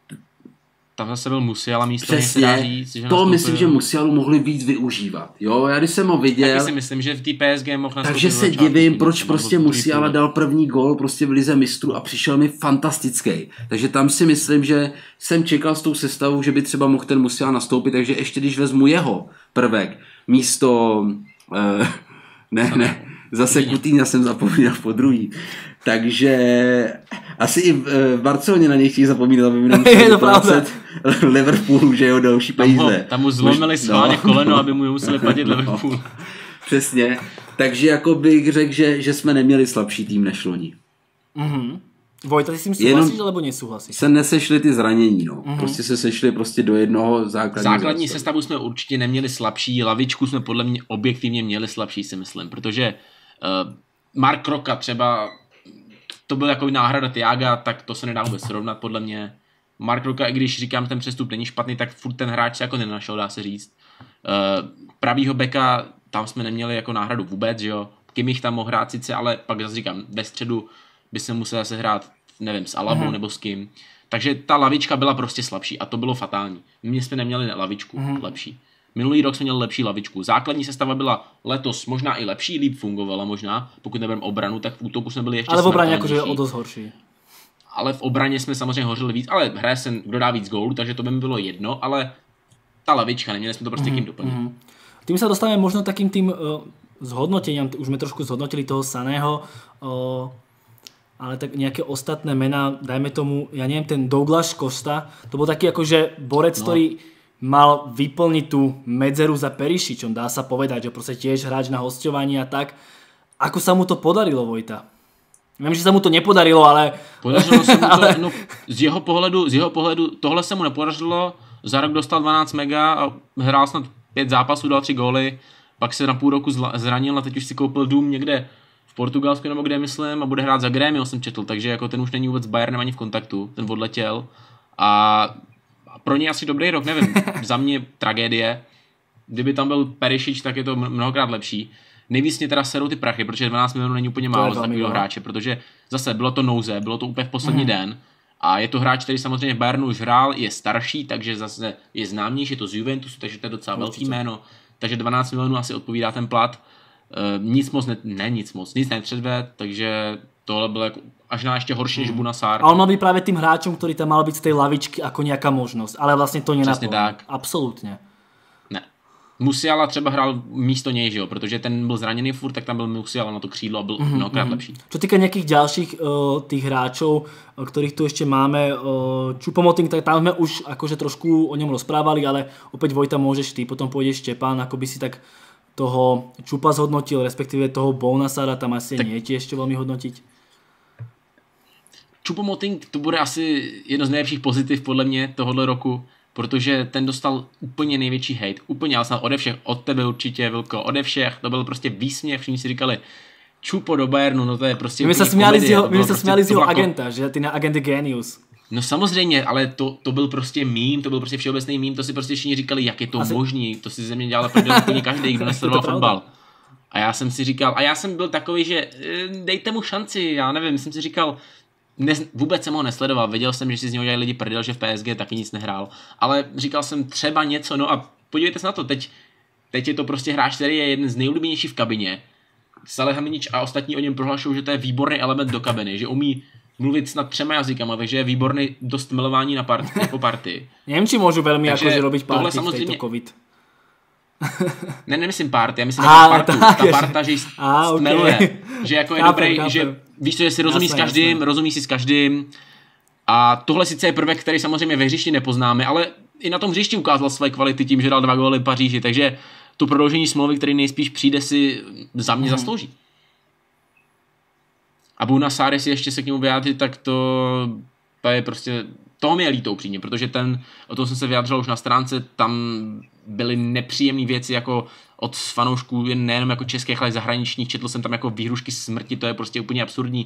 Tam zase byl Musiala místo, přesně, se dá říct, že to nastoupil. Myslím, že Musialu mohli víc využívat. Jo, já když jsem ho viděl. Taky si myslím, že v té P S G mohl nastoupit. Takže se divím, proč prostě Musiala dal první gól prostě v lize mistrů a přišel mi fantastický. Takže tam si myslím, že jsem čekal s tou sestavou, že by třeba mohl ten Musiala nastoupit, takže ještě když vezmu jeho prvek místo uh, ne, ne, zase Coutinha jsem zapomínal po druhý. Takže asi i v Barceloně na něj chtějí zapomínat, aby mi nemuseli vyplácet Liverpoolu, že jo, další peníze. Tam mu zlomili schválně no. koleno, aby mu museli platit no. Liverpool. Přesně. Takže jako bych řekl, že, že jsme neměli slabší tým než loni. Mhm. Vojta, ty s tím souhlasíš, alebo nesouhlasíš? Se nesešly ty zranění, no. Mm-hmm. Prostě se sešly prostě do jednoho základního. Základní sestavu jsme určitě neměli slabší, lavičku jsme podle mě objektivně měli slabší, si myslím, protože uh, Mark Roca třeba, to byl jako náhrada Thiaga, tak to se nedá vůbec srovnat podle mě. Mark Roca, i když říkám, ten přestup není špatný, tak furt ten hráč se jako nenašel, dá se říct. Uh, pravýho beka, tam jsme neměli jako náhradu vůbec, že jo. Kimmich tam mohl hrát sice, ale pak zase říkám, ve středu by se musel zase hrát, nevím, s Alabou mm. nebo s kým. Takže ta lavička byla prostě slabší a to bylo fatální. My jsme neměli lavičku mm. lepší. Minulý rok jsme měli lepší lavičku. Základní sestava byla letos možná i lepší, líp fungovala možná, pokud nebudeme obranu, tak v útoku jsme byli ještě ale v obraně jakože o dost horší. Ale v obraně jsme samozřejmě hořili víc, ale hraje se, kdo dá víc gólů, takže to by mi bylo jedno, ale ta lavička, neměli jsme to prostě mm. kým doplnit. Mm. Tým sa dostávame možno takým tým uh, zhodnoteniam, už sme trošku zhodnotili toho Saného, uh, ale tak nejaké ostatné mená, dajme tomu, ja neviem, ten Douglas Costa, to bol taký akože borec, no. ktorý mal vyplniť tú medzeru za Perišičom, dá sa povedať, že proste tiež hráč na hosťovaní a tak. Ako sa mu to podarilo, Vojta? Viem, že sa mu to nepodarilo, ale... Podařilo se mu to, ale... no, z jeho pohledu, z jeho pohledu, tohle se mu nepodařilo, za rok dostal dvanáct mega a hrál snad pět zápasů, dal tři góly, pak se na půl roku zranil a teď už si koupil dům někde v Portugalsku nebo kde myslím a bude hrát za Grêmio, jsem četl, takže jako ten už není vůbec s Bayernem ani v kontaktu, ten odletěl a pro něj asi dobrý rok, nevím, za mě tragédie, kdyby tam byl Perišič, tak je to mnohokrát lepší. Nejvíc mě teda serou ty prachy, protože dvanáct milionů není úplně málo za takového hráče, protože zase bylo to nouze, bylo to úplně v poslední mm. den A je to hráč, který samozřejmě v Bayernu už hrál, je starší, takže zase je známější, je to z Juventusu, takže to je docela Určitě. velký jméno. Takže dvanáct milionů asi odpovídá ten plat. E, nic moc, ne, ne nic moc, nic netředve, takže tohle bylo jako až na ještě horší než Bouna Sarr. A on mal byť práve tým hráčom, ktorý tam mal byť z tej lavičky ako nejaká možnosť, ale vlastne to nenaplnil. tak. Absolútne. Ne. Musiala třeba hrál místo něj, že jo, protože ten byl zraněný furt, tak tam byl Musiala na to křídlo a byl mm-hmm, mnohokrát mm-hmm. lepší. Čo týka nejakých ďalších uh, tých hráčov, uh, ktorých tu ešte máme, uh, Choupo-Moting, tak tam sme už akože trošku o ňom rozprávali, ale opäť Vojta môžeš ty, potom pôjde Štepán, ako by si tak toho Čupa zhodnotil, respektíve toho Bouna Sarra tam asi tak... nie je ešte veľmi hodnotiť. Choupo-Moting to bude asi jedno z nejlepších pozitiv podle mě tohohle roku, protože ten dostal úplně největší hate, úplně, ale snad ode všech, od tebe určitě, Vilko, ode všech, to byl prostě výsměch, všichni si říkali, Čupo do Bayernu, no to je prostě my sa smiali z jeho, my sa prostě, smiali z jeho jako, agenta, že ty na agent genius. No samozřejmě, ale to, to byl prostě mím, to byl prostě všeobecný mím, to si prostě všichni říkali, jak je to asi... možný, to si ze mě dělal prdel úplně každý, kdo nesledoval fotbal. A já jsem si říkal, a já jsem byl takový, že dejte mu šanci, já nevím, jsem si říkal, Ne, vůbec jsem ho nesledoval, věděl jsem, že si z něho dělají lidi prdel, že v P S G taky nic nehrál, ale říkal jsem třeba něco, no a podívejte se na to, teď, teď je to prostě hráč, který je jeden z nejoblíbenějších v kabině. Salihamidzic a ostatní o něm prohlašují, že to je výborný element do kabiny, že umí mluvit snad třema jazykama, takže je výborný dost milování na part, jako party. Nevím, či můžu velmi takže jakože robiť party samozřejmě... v tejto covid. Ne, nemyslím party, já myslím a, jako partu. Tak, ta parta, že ji stmeluje. Okay. Že jako je chápem, dobrý, chápem. že víš co, že si rozumí jasné, s každým, jasné. rozumí si s každým. A tohle sice je prvek, který samozřejmě ve hřišti nepoznáme, ale i na tom hřišti ukázal své kvality tím, že dal dva góly Paříži, takže tu prodloužení smlouvy, který nejspíš přijde, si za mě hmm. zaslouží. A Bouna Sarr, si ještě se k němu vyjádřit, tak to, to je prostě, toho mi je líto upřímně, protože ten, o tom jsem se vyjádřil už na stránce, tam byly nepříjemné věci jako od fanoušků, nejenom jako českých, ale i zahraničních, četl jsem tam jako výhrušky smrti, to je prostě úplně absurdní.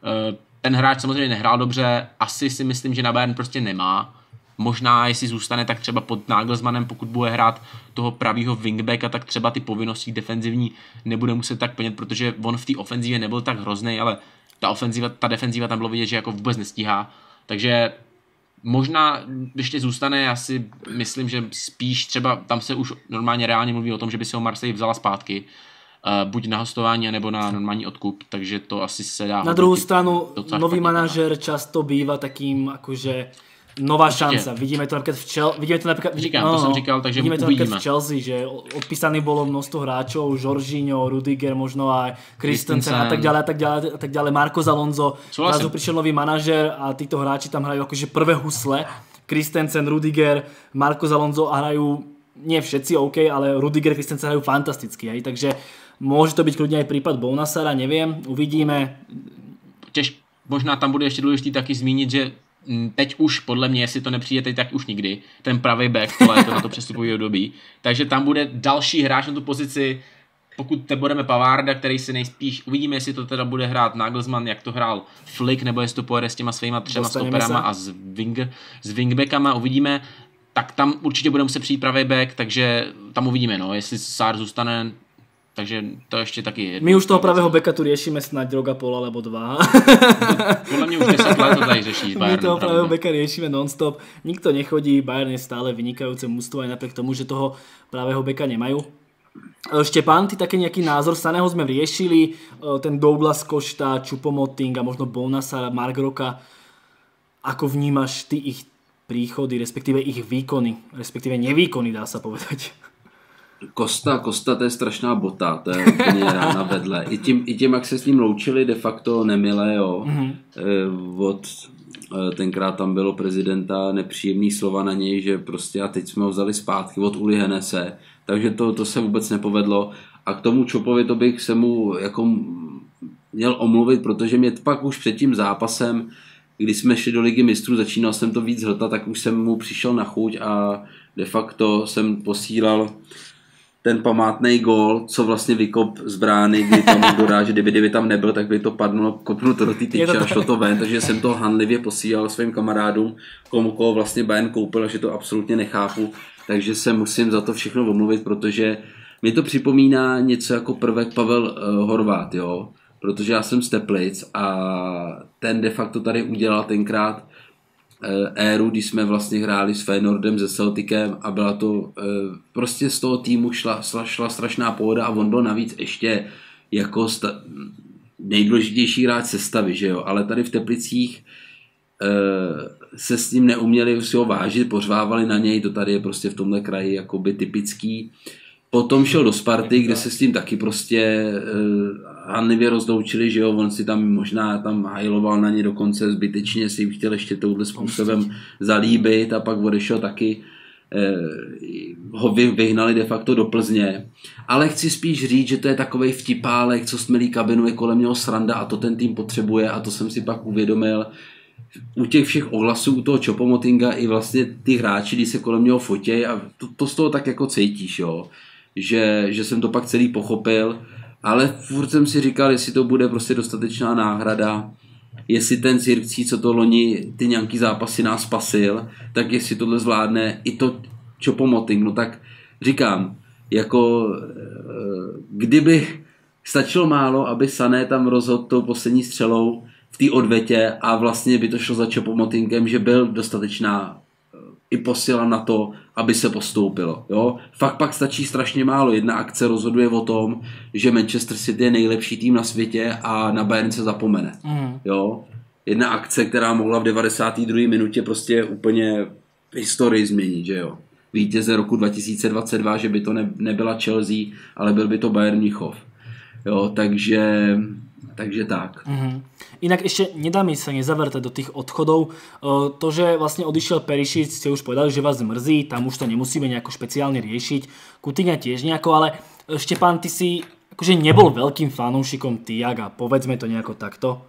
Ten hráč samozřejmě nehrál dobře, asi si myslím, že na Bayern prostě nemá. Možná, jestli zůstane, tak třeba pod Nagelsmannem, pokud bude hrát toho pravýho wingbacka, tak třeba ty povinnosti defenzivní nebude muset tak plnit, protože on v té ofenzivě nebyl tak hrozný, ale ta ofenziva, ta defenziva tam bylo vidět, že jako vůbec nestíhá. Takže možná ještě zůstane, já si myslím, že spíš třeba tam se už normálně reálně mluví o tom, že by se ho Marseille vzala zpátky, uh, buď na hostování, nebo na normální odkup, takže to asi se dá. Na druhou stranu, nový manažer často býva takým akože nová šanca. Vidíme to napríklad v Chelsea, vidíme to napríklad, Říkám, no, to jsem říkal, takže vidíme to uvidíme. napríklad v Chelsea, že odpísaný bolo množstvo hráčov, Jorginho, Rudiger, možno aj Christensen a tak ďalej a tak ďalej a tak ďalej, Marcos Alonso. Zrazu prišiel nový manažer a títo hráči tam hrajú akože prvé husle. Christensen, Rudiger, Marcos Alonso a hrajú nie všetci OK, ale Rudiger, Christensen hrajú fantasticky, hej, takže môže to byť kľudne aj prípad Bouna Sarra, neviem, uvidíme. Těž, možná tam bude ještě důležitý taky zmínit, že teď už, podle mě, jestli to nepřijde teď, tak už nikdy. Ten pravý back, to je to na to přestupový období. Takže tam bude další hráč na tu pozici, pokud te budeme Pavarda, který si nejspíš, uvidíme, jestli to teda bude hrát Nagelsmann, jak to hrál Flick, nebo jestli to pojede s těma svýma třema Dostaneme stoperama se. a s, wing, s wingbackama, uvidíme. Tak tam určitě bude muset přijít pravý back, takže tam uvidíme, no, jestli Sarr zůstane. Takže to ještě taky jedno. My už toho pravého beka tu riešime snáď rok a pol alebo dva. Podľa mňa už desať let to tady řeší Bayern. My toho pravého beka riešime non-stop. Nikto nechodí, Bayern je stále vynikajúce mužstvo aj napriek tomu, že toho pravého beka nemajú. Štepán, ty také nejaký názor? Saného sme riešili, ten Douglas Costa, Choupo-Moting a možno Bouna Sarr, Marc Roca. Ako vnímaš ty ich príchody, respektíve ich výkony, respektíve nevýkony, dá sa povedať? Costa, Costa, to je strašná bota, to je úplně rána vedle. I tím, i tím, jak se s ním loučili, de facto nemile, jo. Mm-hmm. E, od, e, tenkrát tam bylo prezidenta nepříjemný slova na něj, že prostě a teď jsme ho vzali zpátky od Uli Henese, takže to, to se vůbec nepovedlo. A k tomu Čopovi to bych se mu jako měl omluvit, protože mě pak už před tím zápasem, když jsme šli do Ligy mistrů, začínal jsem to víc hltat, tak už jsem mu přišel na chuť a de facto jsem posílal ten památný gól, co vlastně vykop z brány, kdy tam dodá, že kdyby, kdyby tam nebyl, tak by to padlo, kopnul to do té tyče a šlo to ven, takže jsem to hanlivě posílal svým kamarádům, komu koho vlastně Bayern koupil a že to absolutně nechápu, takže se musím za to všechno omluvit, protože mi to připomíná něco jako prvek Pavel uh, Horvát, jo, protože já jsem z Teplic a ten de facto tady udělal tenkrát éru, když jsme vlastně hráli s Feyenoordem, se Celticem a byla to prostě z toho týmu šla, šla, šla strašná pohoda a on byl navíc ještě jako sta- nejdůležitější hráč sestavy, že jo, ale tady v Teplicích se s ním neuměli si ho vážit, pořvávali na něj, to tady je prostě v tomhle kraji jakoby typický. Potom šel do Sparty, kde se s tím taky prostě uh, hanlivě rozloučili, že jo, on si tam možná tam hajloval na ně dokonce zbytečně, si chtěl ještě touhle způsobem zalíbit a pak odešel taky, uh, ho vy, vyhnali de facto do Plzně. Ale chci spíš říct, že to je takovej vtipálek, co stmelí kabinu, je kolem něho sranda a to ten tým potřebuje a to jsem si pak uvědomil u těch všech ohlasů, u toho Choupo-Motinga i vlastně ty hráči, když se kolem něho fotějí a to, to z toho tak jako cítíš, jo. Že, že jsem to pak celý pochopil, ale furt jsem si říkal, jestli to bude prostě dostatečná náhrada, jestli ten Zirkzee, co to loni ty nějaký zápasy nás spasil, tak jestli tohle zvládne i to Choupo-Moting, no tak říkám, jako kdyby stačilo málo, aby Sané tam rozhodl tou poslední střelou v té odvetě a vlastně by to šlo za Choupo-Motingem, že byl dostatečná i posila na to, aby se postoupilo. Jo? Fakt pak stačí strašně málo. Jedna akce rozhoduje o tom, že Manchester City je nejlepší tým na světě a na Bayern se zapomene. Mm. Jo? Jedna akce, která mohla v devadesáté druhé minutě prostě úplně historii změnit. Že jo? Vítěze roku dva tisíce dvacet dva, že by to ne, nebyla Chelsea, ale byl by to Bayern Mnichov. Jo? Takže, takže tak. Mm. Inak ešte nedá mi sa nezavrtať do tých odchodov. To, že vlastne odišiel Perišič, ste už povedali, že vás mrzí, tam už to nemusíme nejako špeciálne riešiť. Coutinho tiež nejako, ale Štepán, ty si akože nebol veľkým fanúšikom Tiaga, povedzme to nejako takto.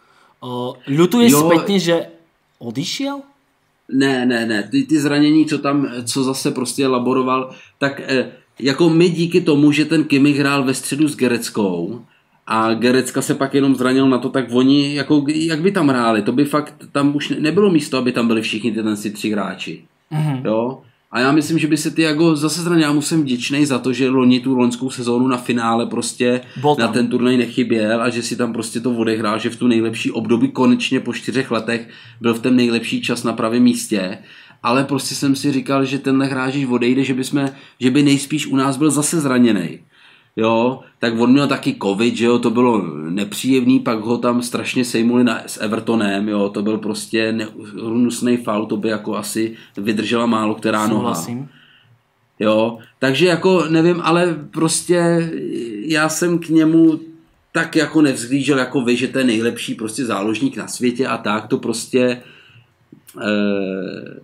Ľutuješ spätne, že odišiel? Ne, ne, ne. Ty, ty zranění, co tam, co zase prostě laboroval, tak jako my díky tomu, že ten Kimmich hrál ve středu s Gereckou, a Gerecka se pak jenom zranil na to, tak oni, jako, jak by tam hráli, to by fakt, tam už nebylo místo, aby tam byli všichni ty si tři hráči. Mm-hmm. Jo? A já myslím, že by se Thiago zase zranil, já mu jsem vděčnej za to, že loni tu loňskou sezónu na finále prostě na ten turnaj nechyběl a že si tam prostě to odehrál, že v tu nejlepší období konečně po čtyřech letech byl v ten nejlepší čas na pravém místě. Ale prostě jsem si říkal, že tenhle hráč, když odejde, že by, jsme, že by nejspíš u nás byl zase zraněnej. Jo, tak on měl taky covid, že jo, to bylo nepříjemný, pak ho tam strašně sejmuli na, s Evertonem, jo, to byl prostě ne, hnusnej faul, to by jako asi vydržela málo která noha. Souhlasím. Jo, takže jako nevím, ale prostě já jsem k němu tak jako nevzhlížel jako vy, že to je nejlepší prostě záložník na světě a tak, to prostě eh,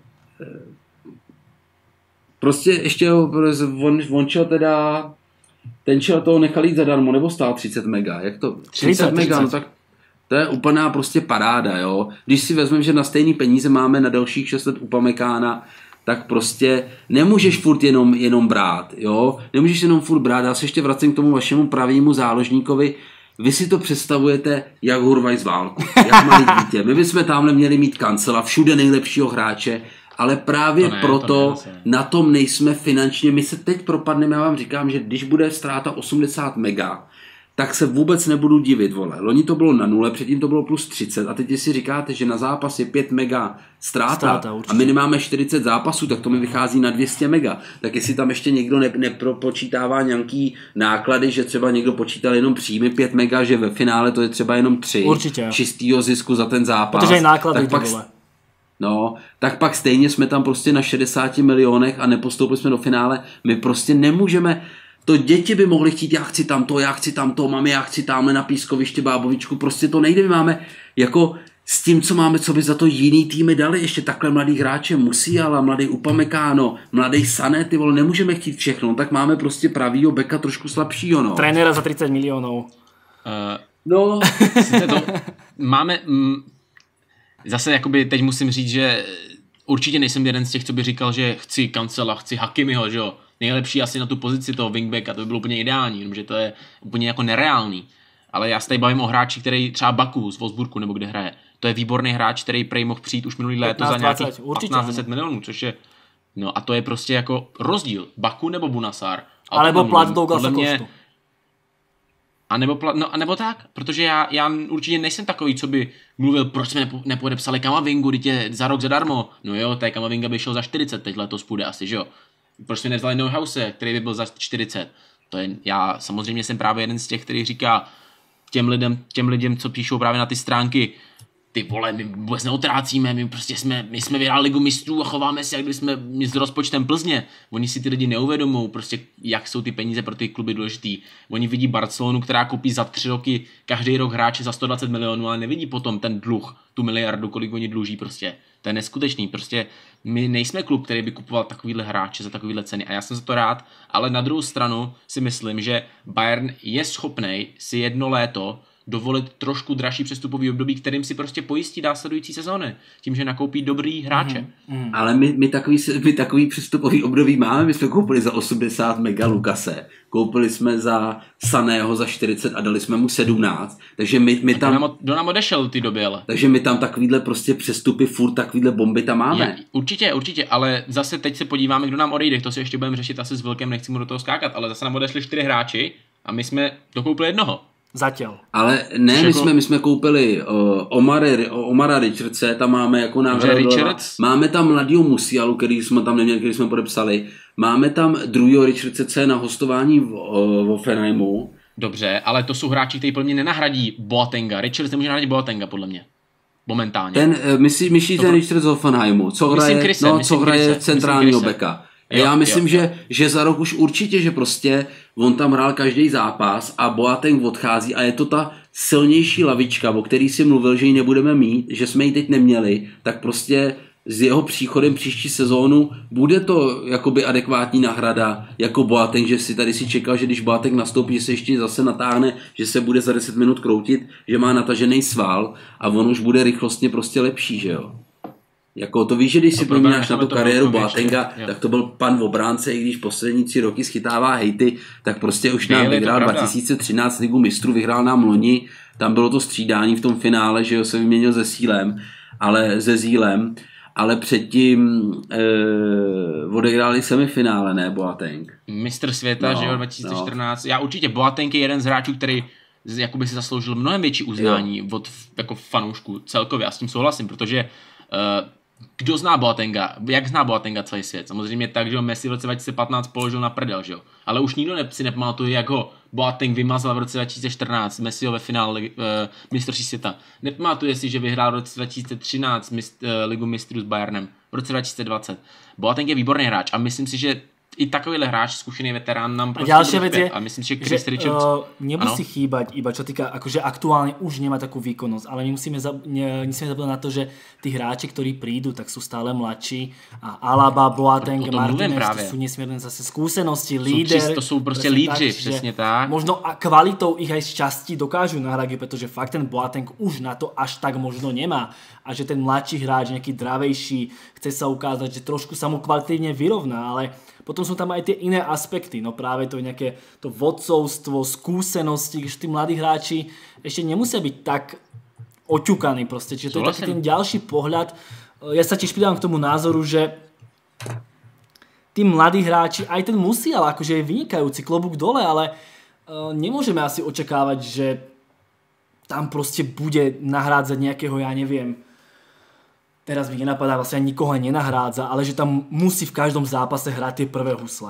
prostě ještě on, on šel teda ten čel toho nechal jít zadarmo, nebo stál třicet mega, jak to? třicet mega, no tak to je úplná prostě paráda, jo. Když si vezmeme, že na stejný peníze máme na dalších šest let Upamekána, tak prostě nemůžeš furt jenom, jenom brát, jo. Nemůžeš jenom furt brát, já se ještě vracím k tomu vašemu pravému záložníkovi. Vy si to představujete jak Hurvaj z válku, jak malý dítě. My bychom tamhle měli mít Kancela, všude nejlepšího hráče, ale právě to ne, proto to ne, na tom nejsme finančně. My se teď propadneme, já vám říkám, že když bude ztráta osmdesát mega, tak se vůbec nebudu divit, vole. Loni to bylo na nule, předtím to bylo plus třicet a teď si říkáte, že na zápas je pět mega ztráta, ztráta a my nemáme čtyřicet zápasů, tak to mi vychází na dvě stě mega. Tak jestli tam ještě někdo ne, nepropočítává nějaký náklady, že třeba někdo počítal jenom příjmy pět mega, že ve finále to je třeba jenom tři čistýho zisku za ten zápas. Protože náklady tak pak, no, tak pak stejně jsme tam prostě na šedesáti milionech a nepostoupili jsme do finále. My prostě nemůžeme. To děti by mohly chtít, já chci tamto, já chci tamto, mami, já chci tamhle na pískoviště Bábovičku, prostě to nejde, my máme jako s tím, co máme, co by za to jiný týmy dali, ještě takhle mladý hráče Musiala, mladý Upamecano, mladý Sané, ty vole, nemůžeme chtít všechno, tak máme prostě pravýho beka trošku slabšího, no. Trenéra za třicet milionů. Uh, no. to, máme, mm, zase jakoby teď musím říct, že určitě nejsem jeden z těch, co by říkal, že chci Cancela, chci Hakimiho, že jo. Nejlepší asi na tu pozici toho wingbacka, to by bylo úplně ideální, protože to je úplně jako nereálný. Ale já se tady bavím o hráči, který třeba Baku z Wolfsburgu nebo kde hraje. To je výborný hráč, který prej mohl přijít už minulý léto za nějakých patnáct deset milionů, což je, no a to je prostě jako rozdíl. Baku nebo Bunasar. Alebo plat Douglasa Kostu. A nebo, pla- no, a nebo tak, protože já, já určitě nejsem takový, co by mluvil, proč jsme nepo- nepodepsali Kamavingu, teď je za rok zadarmo. No jo, té Kamavinga by šel za čtyřicet, teď letos půjde asi, že jo. Proč jsme nevzali Neuhause, který by byl za čtyřicet. To je, já samozřejmě jsem právě jeden z těch, který říká těm lidem, těm lidem, co píšou právě na ty stránky, ty vole, my vůbec neutrácíme, my prostě jsme, my jsme vyhráli Ligu mistrů a chováme se, jak kdyby jsme s rozpočtem Plzně. Oni si ty lidi neuvědomou, prostě jak jsou ty peníze pro ty kluby důležitý. Oni vidí Barcelonu, která koupí za tři roky každý rok hráče za sto dvacet milionů, ale nevidí potom ten dluh, tu miliardu, kolik oni dluží prostě. To je neskutečný, prostě my nejsme klub, který by kupoval takovýhle hráče za takovýhle ceny a já jsem za to rád, ale na druhou stranu si myslím, že Bayern je schopnej si jedno léto dovolit trošku dražší přestupový období, kterým si prostě pojistí následující sezóny. Tím, že nakoupí dobrý hráče. Mm, mm. Ale my, my, takový, my takový přestupový období máme. My jsme koupili za osmdesát mega Lukase. Koupili jsme za Saného za čtyřicet a dali jsme mu sedmnáct. Takže my, my tam... Nám, kdo nám odešel ty doby, ale. Takže my tam takovýhle prostě přestupy, furt takovýhle bomby tam máme. Je, určitě, určitě, ale zase teď se podíváme, kdo nám odejde. To si ještě budeme řešit asi s Vilkem, nechci mu do toho skákat, ale zase nám odešli čtyři hráči a my jsme dokoupili jednoho. Zatiaľ. Ale ne, my jsme, my jsme koupili uh, Omary, Omara Richardse, tam máme jako náhradu. Máme tam mladýho Musialu, který jsme tam neměli, který jsme podepsali. Máme tam druhého Richardse na hostování v, uh, v Hoffenheimu. Dobře, ale to jsou hráči, kteří podle mě nenahradí Boatenga. Richards nemůže nahradit Boatenga, podle mě. Momentálně. Ten, uh, myslí, myslíš ten Richards z Hoffenheimu, co hraje, Chrisse, no, co hraje centrálního beka. Jo, já myslím, jo, že, jo. že za rok už určitě, že prostě on tam hrál každý zápas a Boateng odchází a je to ta silnější lavička, o který si mluvil, že ji nebudeme mít, že jsme ji teď neměli, tak prostě s jeho příchodem příští sezónu bude to jakoby adekvátní náhrada jako Boateng, že si tady si čekal, že když Boateng nastoupí, že se ještě zase natáhne, že se bude za deset minut kroutit, že má natažený sval a on už bude rychlostně prostě lepší, že jo. Jako to víš, že když si pomínáš na tu kariéru Boatenga, tak to byl pan v obránce, i když poslední tři roky schytává hejty, tak prostě už nám vyhrál dva tisíce třináct Ligu mistrů, vyhrál nám loni, tam bylo to střídání v tom finále, že jo, se vyměnil se Sílem, ale se Zílem, ale předtím eh, odehráli semifinále, ne Boateng. Mistr světa, no, že jo, dva tisíce čtrnáct. No. Já určitě, Boateng je jeden z hráčů, který jakoby si zasloužil mnohem větší uznání jo. od jako fanoušků celkově, a s tím souhlasím, protože uh, kdo zná Boatenga? Jak zná Boatenga celý svět? Samozřejmě tak, že ho Messi v roce dva tisíce patnáct položil na prdel, že jo? Ale už nikdo ne, si nepamatuje, jak ho Boateng vymazal v roce dva tisíce čtrnáct, Messiho ve finále uh, mistrovství světa. Nepamatuje si, že vyhrál v roce dva tisíce třináct mist, uh, Ligu mistrů s Bayernem, v roce dva tisíce dvacet. Boateng je výborný hráč a myslím si, že i takovýhle hráč, skúšený veterán nám prostě ďalšia vec je, a myslím, že Chris že, Richards uh, nemusí ano? chýbať iba čo týka, akože aktuálne už nemá takú výkonnosť, ale nemusíme, zab, ne, nesmieme zabúdať na to, že tí hráči, ktorí prídu, tak sú stále mladší a Alaba, Boateng, Martinez, to sú nesmierne zase skúsenosti, líder. To sú proste lídři, presne tak. Možno a kvalitou ich aj z časti dokážu nahradiť, pretože fakt ten Boateng už na to až tak možno nemá a že ten mladší hráč, nejaký dravejší, chce sa ukázať, že trošku sa mu kvalitívne vyrovná, ale potom sú tam aj tie iné aspekty, no práve to nejaké to vodcovstvo, skúsenosti, že tí mladí hráči ešte nemusia byť tak oťukaní proste, čiže to je taký ten ďalší pohľad. Ja sa tiež pridám k tomu názoru, že tí mladí hráči, aj ten Musiala, akože je vynikajúci, klobúk dole, ale nemôžeme asi očakávať, že tam proste bude nahrádzať nejakého, ja neviem, teraz mi nenapadá, vlastne ani nikoho nenahrádza, ale že tam musí v každom zápase hrát tie prvé husle.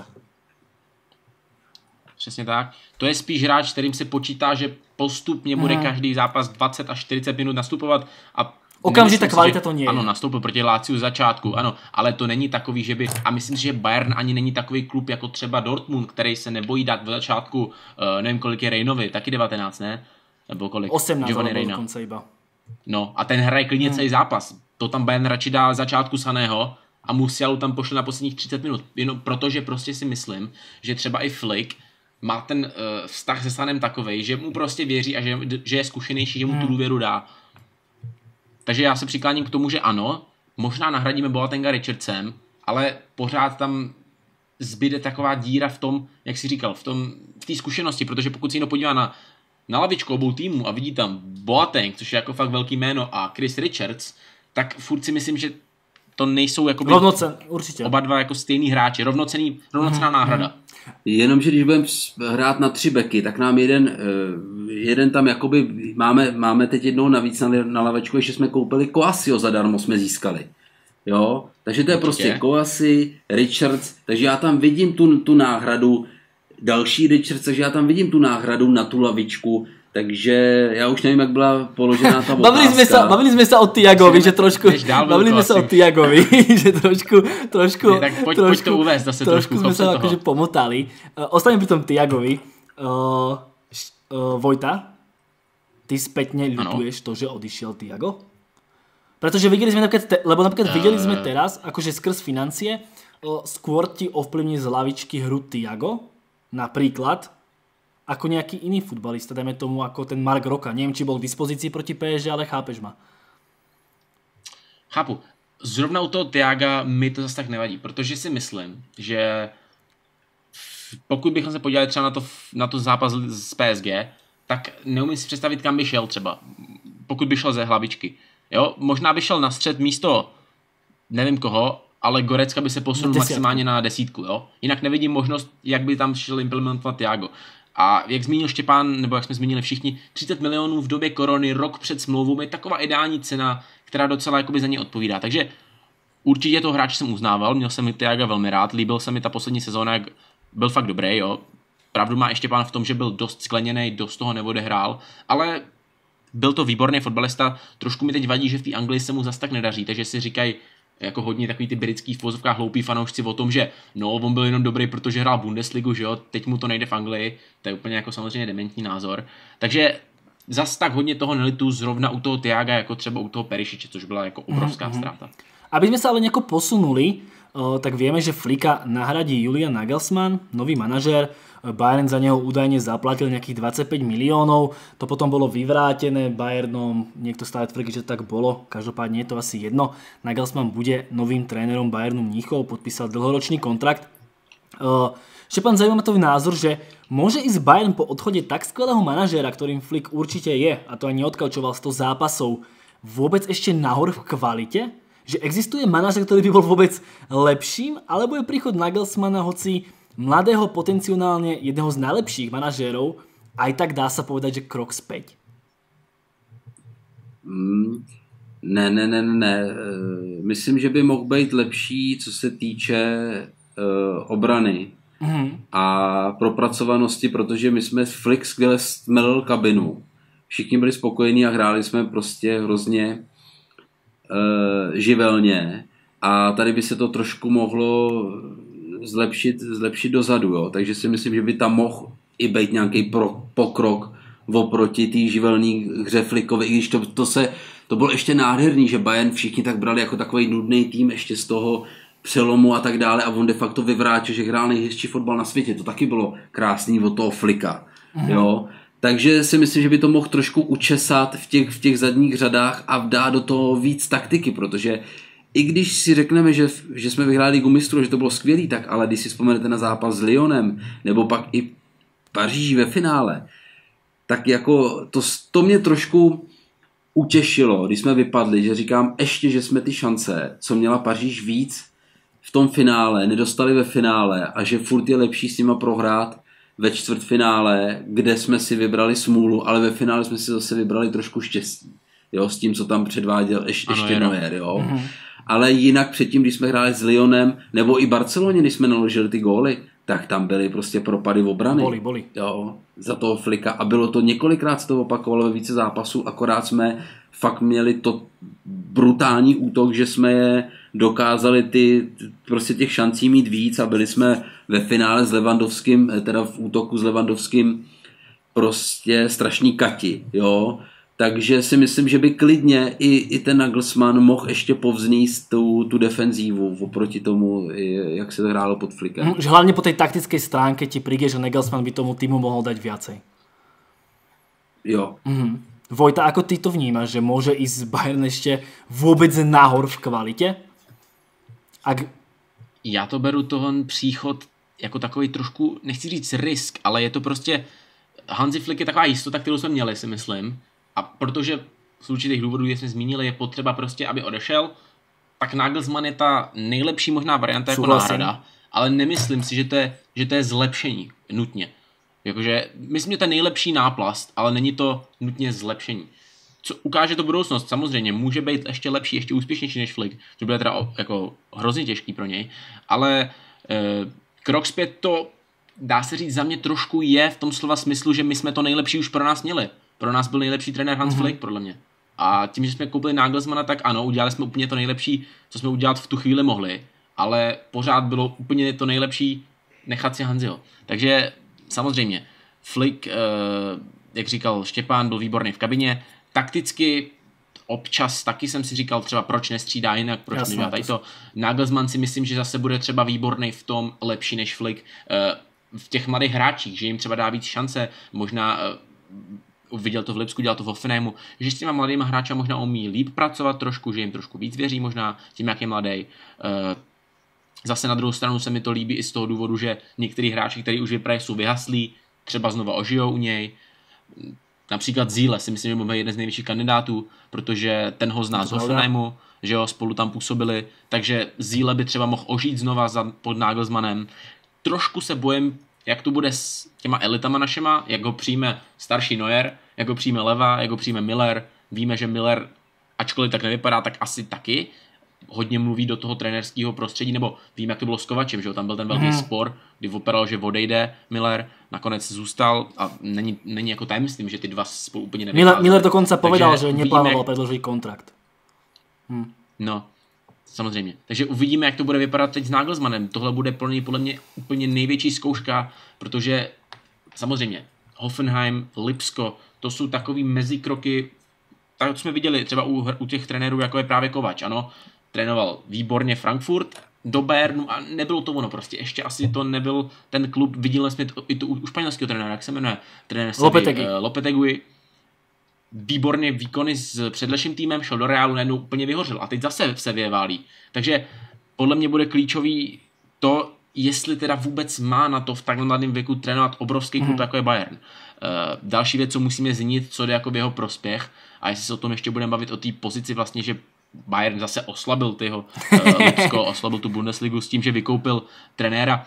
Přesně tak. To je spíš hráč, kterým se počítá, že postupně bude hmm. každý zápas dvacet až čtyřicet minut nastupovat a okamžitá kvalita to nie je. Ano, nastoupil proti Láciu z začátku, ano, ale to není takový, že by, a myslím si, že Bayern ani není takový klub jako třeba Dortmund, který se nebojí dát v začátku, uh, nevím kolik je Reinovi, taky devatenáct, ne? Nebo kolik? osmnáct, alebo dokonce iba. No a ten hraje klidně hmm. celý zápas. To tam Bayern radši dá začátku Saného a Musialu tam pošle na posledních třicet minut. Jenom protože prostě si myslím, že třeba i Flick má ten uh, vztah se Sanem takovej, že mu prostě věří a že, že je zkušenější, že mu tu důvěru dá. Takže já se přikláním k tomu, že ano, možná nahradíme Boatenga Richardsem, ale pořád tam zbyde taková díra v tom, jak jsi říkal, v tom v té zkušenosti, protože pokud si někdo podívá na, na lavičku obou týmů a vidí tam Boateng, což je jako fakt velký jméno, a Chris Richards, tak furt si myslím, že to nejsou jako Rovnocen, určitě. Oba dva jako stejný hráči, rovnocený, rovnocenná mm. náhrada. Jenomže když budeme hrát na tři beky, tak nám jeden, jeden tam jakoby, máme, máme teď jednoho navíc na, na lavečku, ještě jsme koupili Kouassyho zadarmo, jsme získali. Jo, takže to je prostě je. Kouassy, Richards, takže já tam vidím tu, tu náhradu, další Richards, takže já tam vidím tu náhradu na tu lavičku, takže já už nevím, jak byla položená ta otázka. Bavili jsme se, bavili jsme se o Tiagovi, že trošku, bavili jsme se o Tiagovi, že trošku, trošku, ne, tak pojď, trošku, pojď to uvést, zase trošku trošku jsme se akože pomotali. Uh, Ostaňme pri tom Tiagovi. Uh, uh, Vojta, ty spätne ľutuješ to, že odišiel Tiago? Pretože videli sme napríklad, te, lebo napríklad uh... videli sme teraz, akože skrz financie, uh, skôr ti ovplyvní z lavičky hru Tiago, napríklad, ako nejaký iný futbalista, dajme tomu ako ten Mark Roca. Neviem, či bol k dispozícii proti pé es gé, ale chápeš ma. Chápu. Zrovna u toho Thiaga mi to zase tak nevadí, protože si myslím, že pokud bychom se podívali třeba na to, na to zápas z pé es gé, tak neumím si představit, kam by šel třeba. Pokud by šel ze hlavičky. Jo? Možná by šel na střed místo nevím koho, ale Gorecka by se posunul maximálně na desítku. Jo? Jinak nevidím možnost, jak by tam šel implementovat Thiago. A jak zmínil Štěpán, nebo jak jsme zmínili všichni, třicet milionů v době korony, rok před smlouvou, je taková ideální cena, která docela jakoby za ně odpovídá. Takže určitě toho hráče jsem uznával, měl jsem Thiaga velmi rád, líbil se mi ta poslední sezóna, jak byl fakt dobrý, jo. Pravdu má i Štěpán v tom, že byl dost skleněný, dost toho neodehrál, ale byl to výborný fotbalista. Trošku mi teď vadí, že v té Anglii se mu zas tak nedaří, takže si říkají jako hodně takový ty britský v pozovkách hloupí fanoušci o tom, že no, on byl jenom dobrý, protože hrál Bundesligu, že jo, teď mu to nejde v Anglii, to je úplně jako samozřejmě dementní názor. Takže zas tak hodně toho nelitu zrovna u toho Thiaga, jako třeba u toho Perišiče, což byla jako obrovská mm-hmm. ztráta. Aby sme sa ale nejako posunuli, tak vieme, že Flicka nahradí Julian Nagelsmann, nový manažér. Bayern za neho údajne zaplatil nejakých dvadsaťpäť miliónov. To potom bolo vyvrátené Bayernom. Niekto stále tvrdí, že to tak bolo. Každopádne je to asi jedno. Nagelsmann bude novým trénerom Bayernu Mníchov, podpísal dlhoročný kontrakt. Štepan, zaujíma tvoj názor, že môže ísť Bayern po odchode tak skvelého manažéra, ktorým Flick určite je, a to ani neodkalčoval sto zápasov, vôbec ešte nahor v kvalite? Že existuje manažer, ktorý by bol vôbec lepším, alebo je príchod Nagelsmana, hoci mladého potenciálne jedného z najlepších manažérov, aj tak dá sa povedať, že krok späť? Mm, ne, ne, ne, ne. Myslím, že by mohl být lepší, co se týče uh, obrany mm-hmm. a propracovanosti, protože my jsme Flick skvěle stmelil kabinu. Všichni byli spokojení a hráli jsme prostě hrozně uh, živelně a tady by se to trošku mohlo zlepšit, zlepšit dozadu, jo. Takže si myslím, že by tam mohl i být nějaký pro, pokrok oproti té živelné hře Flickovi, i když to, to se, to bylo ještě nádherný, že Bayern všichni tak brali jako takový nudný tým ještě z toho přelomu a tak dále a on de facto vyvrátil, že hrál nejhezčí fotbal na světě, to taky bylo krásný od toho Flicka, mhm. jo. Takže si myslím, že by to mohl trošku učesat v těch, v těch zadních řadách a dát do toho víc taktiky, protože i když si řekneme, že, že jsme vyhráli Ligu mistrů, že to bylo skvělý, tak ale když si vzpomenete na zápas s Lyonem, nebo pak i Paříži ve finále, tak jako to, to mě trošku utěšilo, když jsme vypadli, že říkám ještě, že jsme ty šance, co měla Paříž víc v tom finále, nedostali ve finále a že furt je lepší s nima prohrát ve čtvrtfinále, kde jsme si vybrali smůlu, ale ve finále jsme si zase vybrali trošku štěstí, jo, s tím, co tam předváděl ješ, ano, ještě Neuer, jo. Mm-hmm. Ale jinak předtím, když jsme hráli s Lyonem, nebo i Barceloně, když jsme naložili ty góly, tak tam byly prostě propady v obrany. Boli, boli. Jo, za toho Flicka. A bylo to několikrát, se to opakovalo ve více zápasů, akorát jsme fakt měli to brutální útok, že jsme je dokázali ty, prostě těch šancí mít víc a byli jsme ve finále s Lewandowským, teda v útoku s Lewandowským prostě strašní kati, jo. Takže si myslím, že by klidně i, i ten Nagelsmann mohl ještě povznést tu, tu defenzívu oproti tomu, jak se to hrálo pod Flickem. Že hlavně po tej taktickej stránke ti príde, že Nagelsmann by tomu týmu mohol dať viacej. Jo. Mhm. Vojta, ako ty to vnímaš, že môže ísť Bayern ešte vôbec nahor v kvalite? Ak... Já to beru toho příchod jako takový trošku, nechci říct risk, ale je to prostě, Hansi Flick je taková jistota, kterou jsme měli, si myslím. A protože z určitých důvodů, jak jsme zmínili, je potřeba prostě, aby odešel, tak Nagelsmann je ta nejlepší možná varianta jako Souhlasím. náhrada, ale nemyslím si, že to je, že to je zlepšení nutně. Jakože, myslím, že to je nejlepší náplast, ale není to nutně zlepšení. Co ukáže to budoucnost, samozřejmě, může být ještě lepší, ještě úspěšnější než Flick, to bude teda jako hrozně těžký pro něj, ale e, krok zpět to, dá se říct, za mě trošku je v tom slova smyslu, že my jsme to nejlepší už pro nás měli. Pro nás byl nejlepší trenér Hans mm-hmm. Flick, podle mě. A tím, že jsme koupili Nagelsmana, tak ano, udělali jsme úplně to nejlepší, co jsme udělat v tu chvíli mohli, ale pořád bylo úplně to nejlepší nechat si Hanziho. Takže samozřejmě, Flick, e, jak říkal Štěpán, byl výborný v kabině. Takticky občas taky jsem si říkal třeba, proč nestřídá jinak, proč Jasně, nedělá tady to. Nagelsmann si myslím, že zase bude třeba výborný v tom, lepší než Flick, v těch mladých hráčích, že jim třeba dá víc šance, možná viděl to v Lipsku, dělal to v Hoffenheimu, že s těma mladýma hráčama možná umí líp pracovat trošku, že jim trošku víc věří možná tím, jak je mladý. Zase na druhou stranu se mi to líbí i z toho důvodu, že některý hráči, kteří už vypadají, jsou vyhaslí, třeba znova ožijou u něj. Například Zíle si myslím, že byl jeden z největších kandidátů, protože ten ho zná z Hoffenheimu, že jo, spolu tam působili, takže Zíle by třeba mohl ožít znova za, pod Nagelsmannem. Trošku se bojím, jak to bude s těma elitama našima, jak ho přijme starší Neuer, jak ho přijme Leva, jak ho přijme Miller. Víme, že Miller, ačkoliv tak nevypadá, tak asi taky hodně mluví do toho trenérského prostředí, nebo vím, jak to bylo s Kovačem, že jo, tam byl ten velký hmm. spor, kdy vypadalo, že odejde Miller, nakonec zůstal a není, není jako tajemstvím, že ty dva spolu úplně nevycházeli. Miller, Miller dokonce povedal, Takže že neplánoval predložiť kontrakt. Hm. No, samozřejmě. Takže uvidíme, jak to bude vypadat teď s Nagelsmannem. Tohle bude pro něj podle mě úplně největší zkouška, protože samozřejmě Hoffenheim, Lipsko, to jsou takový mezikroky, tak jsme viděli třeba u, u těch trenérů, jako je právě Kovač, ano, trénoval výborně Frankfurt do Bayernu a nebylo to ono prostě. Ještě asi to nebyl ten klub, viděli jsme to, i to u španělského trenéra, jak se jmenuje, trenér Lopetegui. Uh, Lopetegui. Výborně výkony s předleším týmem, šel do Realu, najednou úplně vyhořel a teď zase se vyjeválí. Takže podle mě bude klíčový to, jestli teda vůbec má na to v takhle mladém věku trénovat obrovský klub, mm. jako je Bayern. Uh, další věc, co musíme zmínit, co jde jako v jeho prospěch, a jestli se o tom ještě budeme bavit o té pozici vlastně, že Bayern zase oslabil tyho uh, Lipsko, oslabil tu Bundesligu s tím, že vykoupil trenéra.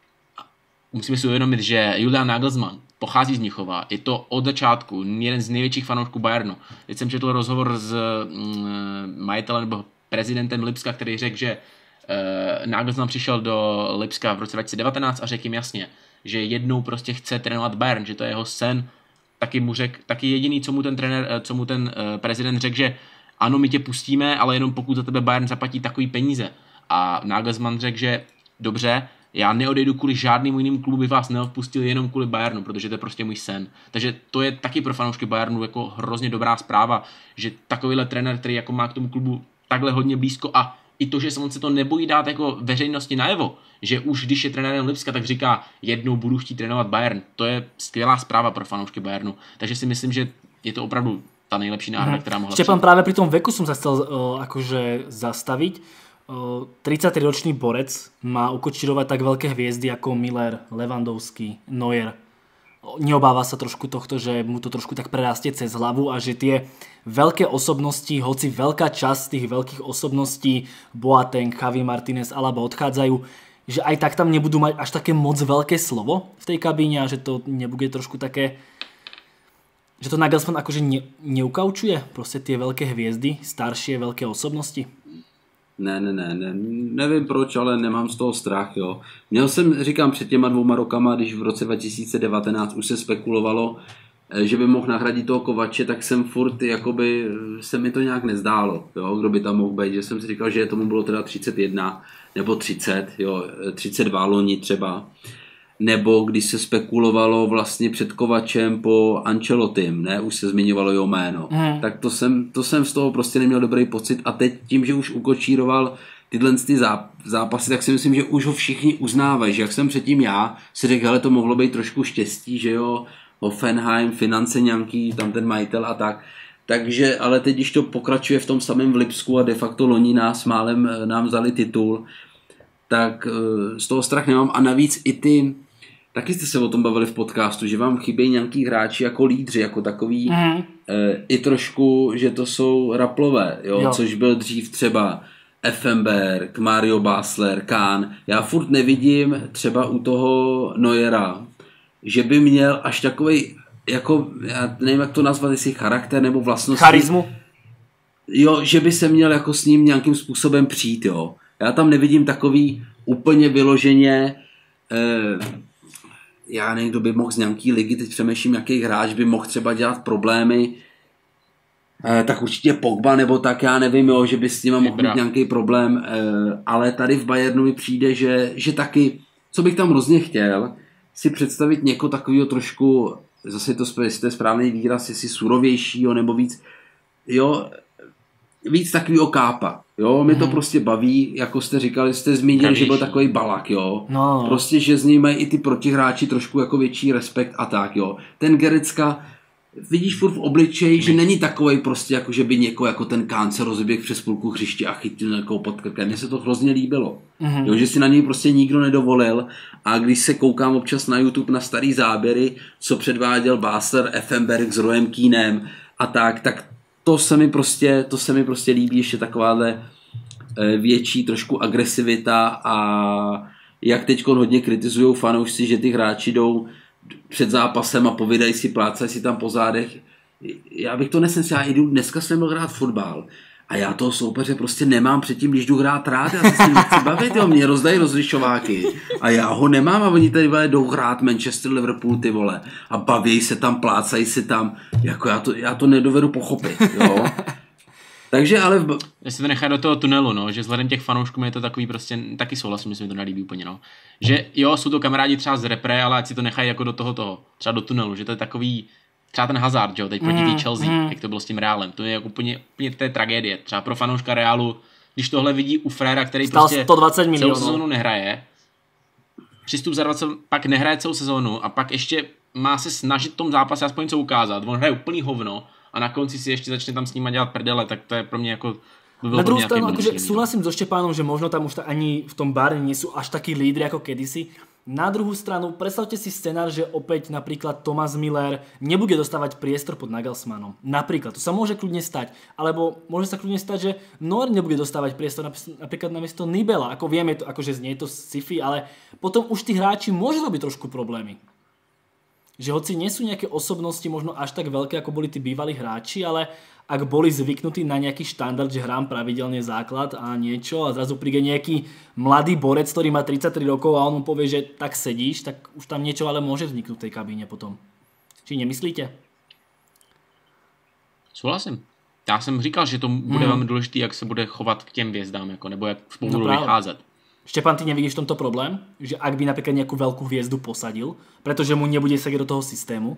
Musíme si uvědomit, že Julian Nagelsmann pochází z Mnichova, je to od začátku jeden z největších fanoušků Bayernu. Teď jsem četl rozhovor s mm, majitelem nebo prezidentem Lipska, který řekl, že uh, Nagelsmann přišel do Lipska v roce dva tisíce devatenáct a řekl jim jasně, že jednou prostě chce trénovat Bayern, že to je jeho sen. Taky mu řek, taky jediný, co mu ten trenér, co mu ten uh, prezident řekl, že ano, my tě pustíme, ale jenom pokud za tebe Bayern zaplatí takový peníze. A Nagelsmann řekl, že dobře, já neodejdu kvůli žádnému jinému klubu, by vás neodpustil jenom kvůli Bayernu, protože to je prostě můj sen. Takže to je taky pro fanoušky Bayernu jako hrozně dobrá zpráva, že takovýhle trenér, který jako má k tomu klubu takhle hodně blízko a i to, že on se to nebojí dát jako veřejnosti najevo, že už když je trenérem Lipska, tak říká, jednou budu chtít trénovat Bayern. To je skvělá zpráva pro fanoušky Bayernu. Takže si myslím, že je to opravdu ta nejlepší náhrada, mm. která mohla Štepan, přijít. práve pri tom veku som sa chcel uh, akože zastaviť. Uh, tridsaťtriročný borec má ukočírovať tak veľké hviezdy ako Miller, Lewandowski, Neuer. Neobáva sa trošku tohto, že mu to trošku tak prerastie cez hlavu a že tie veľké osobnosti, hoci veľká časť tých veľkých osobností, Boateng, Javi Martinez, Alaba odchádzajú, že aj tak tam nebudú mať až také moc veľké slovo v tej kabíne a že to nebude trošku také, že to Nagelsmann akože ne, neukaučuje prostě tie veľké hviezdy, staršie veľké osobnosti? Ne, ne, ne, ne, nevím proč, ale nemám z toho strach, jo. Měl jsem, říkám, před těma dvouma rokama, když v roce dva tisíce devatenáct už se spekulovalo, že by mohl nahradit toho Kovače, tak jsem furt, jakoby, se mi to nějak nezdálo, jo, kdo by tam mohl být, že jsem si říkal, že tomu bylo teda třicet jedna nebo třicet, jo, třicet dva loni třeba. Nebo když se spekulovalo vlastně před Kovačem po Ancelottim, ne, už se zmiňovalo jeho jméno, mm. tak to jsem, to jsem z toho prostě neměl dobrý pocit a teď tím, že už ukočíroval tyhle ty zápasy, tak si myslím, že už ho všichni uznávají, že jak jsem předtím já si řekl, hele, to mohlo být trošku štěstí, že jo, Hoffenheim, finance nějaký, tam ten majitel a tak, takže, ale teď, když to pokračuje v tom samém v Lipsku a de facto loni nás málem nám vzali titul, tak z toho strach nemám a navíc i ty, taky jste se o tom bavili v podcastu, že vám chybějí nějaký hráči jako lídři, jako takový mm. e, i trošku, že to jsou raplové, jo, jo. Což byl dřív třeba Effenberg, Mario Basler, Kahn. Já furt nevidím třeba u toho Neuera, že by měl až takovej, jako, já nevím, jak to nazvat, jestli charakter nebo vlastnosti. Charizmu? Jo, že by se měl jako s ním nějakým způsobem přijít, jo. Já tam nevidím takový úplně vyloženě, eh, já nevím, kdo by mohl z nějaký ligy, teď přemýšlím, jaký hráč by mohl třeba dělat problémy, eh, tak určitě Pogba, nebo tak, já nevím, jo, že by s ním mohl mít nějaký problém, eh, ale tady v Bayernu mi přijde, že, že taky, co bych tam hrozně chtěl, si představit někoho takového trošku, zase to, jestli to je správný výraz, jestli surovějšího, nebo víc, jo, víc takovýho kápa, jo, mě to hmm. prostě baví, jako jste říkali, jste zmínili, Pravější. Že byl takový balak, jo, no. Prostě, že z něj mají i ty protihráči trošku jako větší respekt a tak, jo, ten Goretzka, vidíš furt v obličeji, hmm. že není takovej prostě, jako že by někoho jako ten Kahn se rozběh přes půlku hřiště a chytil někoho pod krkem, mně se to hrozně líbilo, hmm. jo, že si na něj prostě nikdo nedovolil a když se koukám občas na YouTube na starý záběry, co předváděl Basler, Effenberg s Royem Keanem a tak, tak To se mi prostě, to se mi prostě líbí, ještě takováhle větší trošku agresivita a jak teď hodně kritizujou fanoušci, že ty hráči jdou před zápasem a povídají si, plácají si tam po zádech. Já bych to nesnesl, já jdu, dneska jsem byl hrát fotbal a já toho soupeře prostě nemám předtím, když jdu hrát rád, já se s tím nechci bavit, jo, mě rozdají rozlišováky a já ho nemám a oni tady vole, jdou hrát Manchester, Liverpool, ty vole, a baví se tam, plácají si tam, jako já to, já to nedovedu pochopit, jo. Takže ale... V... Jestli to nechá do toho tunelu, no, že vzhledem těch fanoušků je to takový prostě, taky souhlasím, myslím, že to nelíbí úplně, no. Že jo, jsou to kamarádi třeba z repre, ale ať si to nechají jako do toho toho, třeba do tunelu, že to je takový, třeba ten Hazard, jo, teď proti té Chelsea, mm. jak to bylo s tím Realem, to je jako úplně, úplně té tragédie, třeba pro fanouška Realu, když tohle vidí u Fréra, který Stal prostě sto dvacet milionů. Celou sezónu nehraje, přistup za dvacet, pak nehraje celou sezónu a pak ještě má se snažit v tom zápase aspoň něco ukázat, on hraje úplný hovno, a na konci si ještě začne tam s nima dělat prdele, tak to je pro mě jako... Na druhou stranu, akože súhlasím so Štepánom, že možno tam už ani v tom Bayerne nie sú až takí lídri ako kedysi. Na druhú stranu, predstavte si scenár, že opäť napríklad Thomas Müller nebude dostávať priestor pod Nagelsmannom. Napríklad, to sa môže kľudne stať. Alebo môže sa kľudne stať, že Neuer nebude dostávať priestor napríklad namiesto Nibela. Ako vieme, to, akože znie to sci-fi, ale potom už tí hráči môžu robiť trošku problémy. Že hoci nie sú nejaké osobnosti možno až tak veľké, ako boli tí bývalí hráči, ale ak boli zvyknutí na nejaký štandard, že hrám pravidelne základ a niečo a zrazu príde nejaký mladý borec, ktorý má tridsaťtri rokov a on mu povie, že tak sedíš, tak už tam niečo ale môže vzniknúť v tej kabíne potom. Či nemyslíte? Souhlasím. Já jsem říkal, že to bude hmm. velmi důležité, jak se bude chovat k těm hvězdám, jako, nebo jak spolu budou no vycházet. Štepán, ty nevidíš v tomto problém? Že ak by napríklad nejakú veľkú hviezdu posadil, pretože mu nebude sedieť do toho systému?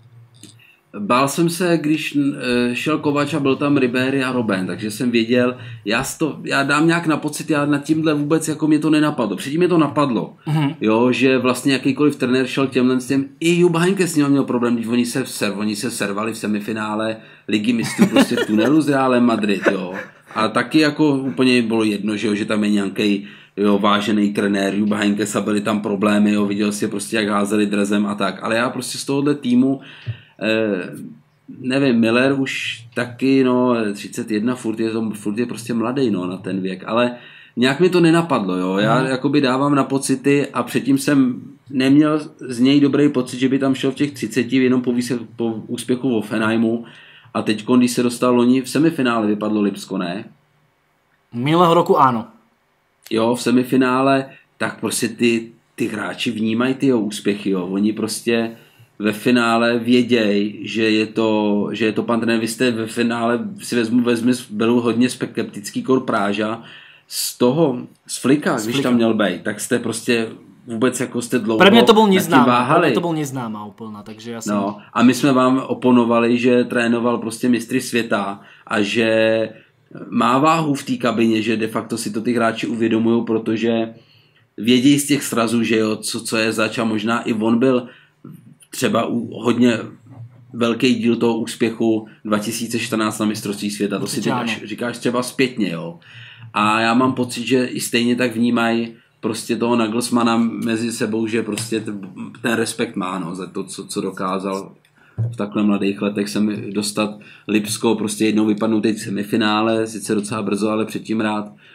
Bál jsem se, když šel Kovač a byl tam Ribéry a Robben, takže jsem věděl, já, to, já dám nějak na pocit, já nad tímhle vůbec jako mě to nenapadlo. Předtím mě to napadlo, mm-hmm. jo, že vlastně jakýkoliv trenér šel těmhle s těm, i Jupp Heynckes s ním měl problém, když oni se, ser, oni se servali v semifinále Ligy mistrů prostě v tunelu s Realem Madrid, jo. A taky jako úplně bylo jedno, že, jo, že tam je nějaký jo, vážený trenér, Jupp Heynckes a byly tam problémy, jo, viděl si prostě, jak házeli drezem a tak, ale já prostě z tohohle týmu Eh, nevím, Miller už taky, no, třicet jedna, furt je, to, furt je prostě mladý, no, na ten věk, ale nějak mi to nenapadlo, jo, já mm. jakoby dávám na pocity a předtím jsem neměl z něj dobrý pocit, že by tam šel v těch třiceti jenom po, výsek, po úspěchu v Hoffenheimu a teď, když se dostal loni v semifinále, vypadlo Lipsko, ne? Minulého roku ano. Jo, v semifinále, tak prostě ty, ty hráči vnímají ty jeho úspěchy, jo, oni prostě ve finále věděj, že je to, že je to pan trenér. Vy jste ve finále, si vezmu, vezmu, byl hodně skeptický kor Práža. Z toho, z Flika, z když Flika. Tam měl být, tak jste prostě vůbec jako jste dlouho Pre mě to byl neznámá, pre mě to byl neznámá úplná, takže já jsem... No, a my jsme vám oponovali, že trénoval prostě mistry světa a že má váhu v té kabině, že de facto si to ty hráči uvědomují, protože vědí z těch srazů, že jo, co, co je zač a možná i on byl třeba u hodně velký díl toho úspěchu dva tisíce čtrnáct na mistrovství světa, to si teď říkáš třeba zpětně, jo. A já mám pocit, že i stejně tak vnímají prostě toho Nagelsmana mezi sebou, že prostě ten respekt má, no, za to, co, co dokázal v takhle mladých letech sem dostat Lipsko, prostě jednou vypadnout teď v semifinále, sice docela brzo, ale předtím rád.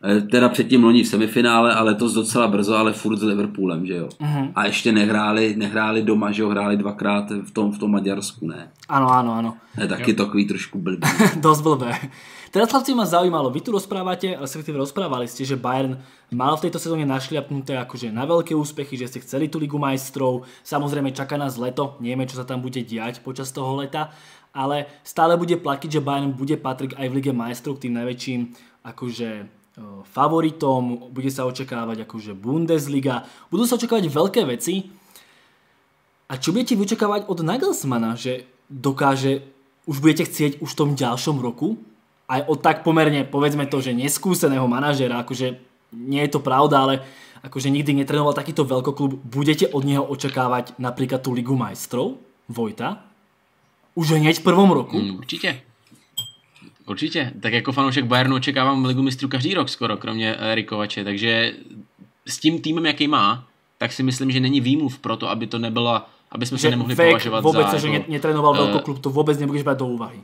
Teda předtím loni v semifinále, ale to docela brzo, ale furt s Liverpoolem, že jo. Uh-huh. A ještě nehráli, nehráli doma, že jo, hráli dvakrát v tom, v tom Maďarsku, ne? Áno, áno, áno. Je taky jo. Takový trošku blbý. Dosť blbé. Teraz, chlapci, ma zaujímalo, vy tu rozprávate, respektíve rozprávali ste, že Bayern mal v tejto sezóne našliapnuté akože na veľké úspechy, že ste chceli tú Ligu majstrov, samozrejme čaká nás leto, nevieme, čo sa tam bude diať počas toho leta, ale stále bude platiť, že Bayern bude patriť aj v Lige majstrov k tým najväčším akože favoritom, bude sa očakávať akože Bundesliga, budú sa očakávať veľké veci. A čo budete vyčakávať od Nagelsmana, že dokáže, už budete chcieť už v tom ďalšom roku, aj od tak pomerne, povedzme to, že neskúseného manažera, akože nie je to pravda, ale akože nikdy netrenoval takýto veľkoklub, budete od neho očakávať napríklad tú Ligu majstrov, Vojta? Už hneď v prvom roku? Mm, určitě. Určitě, tak jako fanoušek Bayernu očekávám Ligu mistrů každý rok skoro, kromě Rikovače, takže s tím týmem, jaký má, tak si myslím, že není výmluv pro to, aby to nebyla, aby jsme že se nemohli vek, považovat vůbec, za... že jako, netrénoval uh, velkoklub, to vůbec nebudeš brát do úvahy.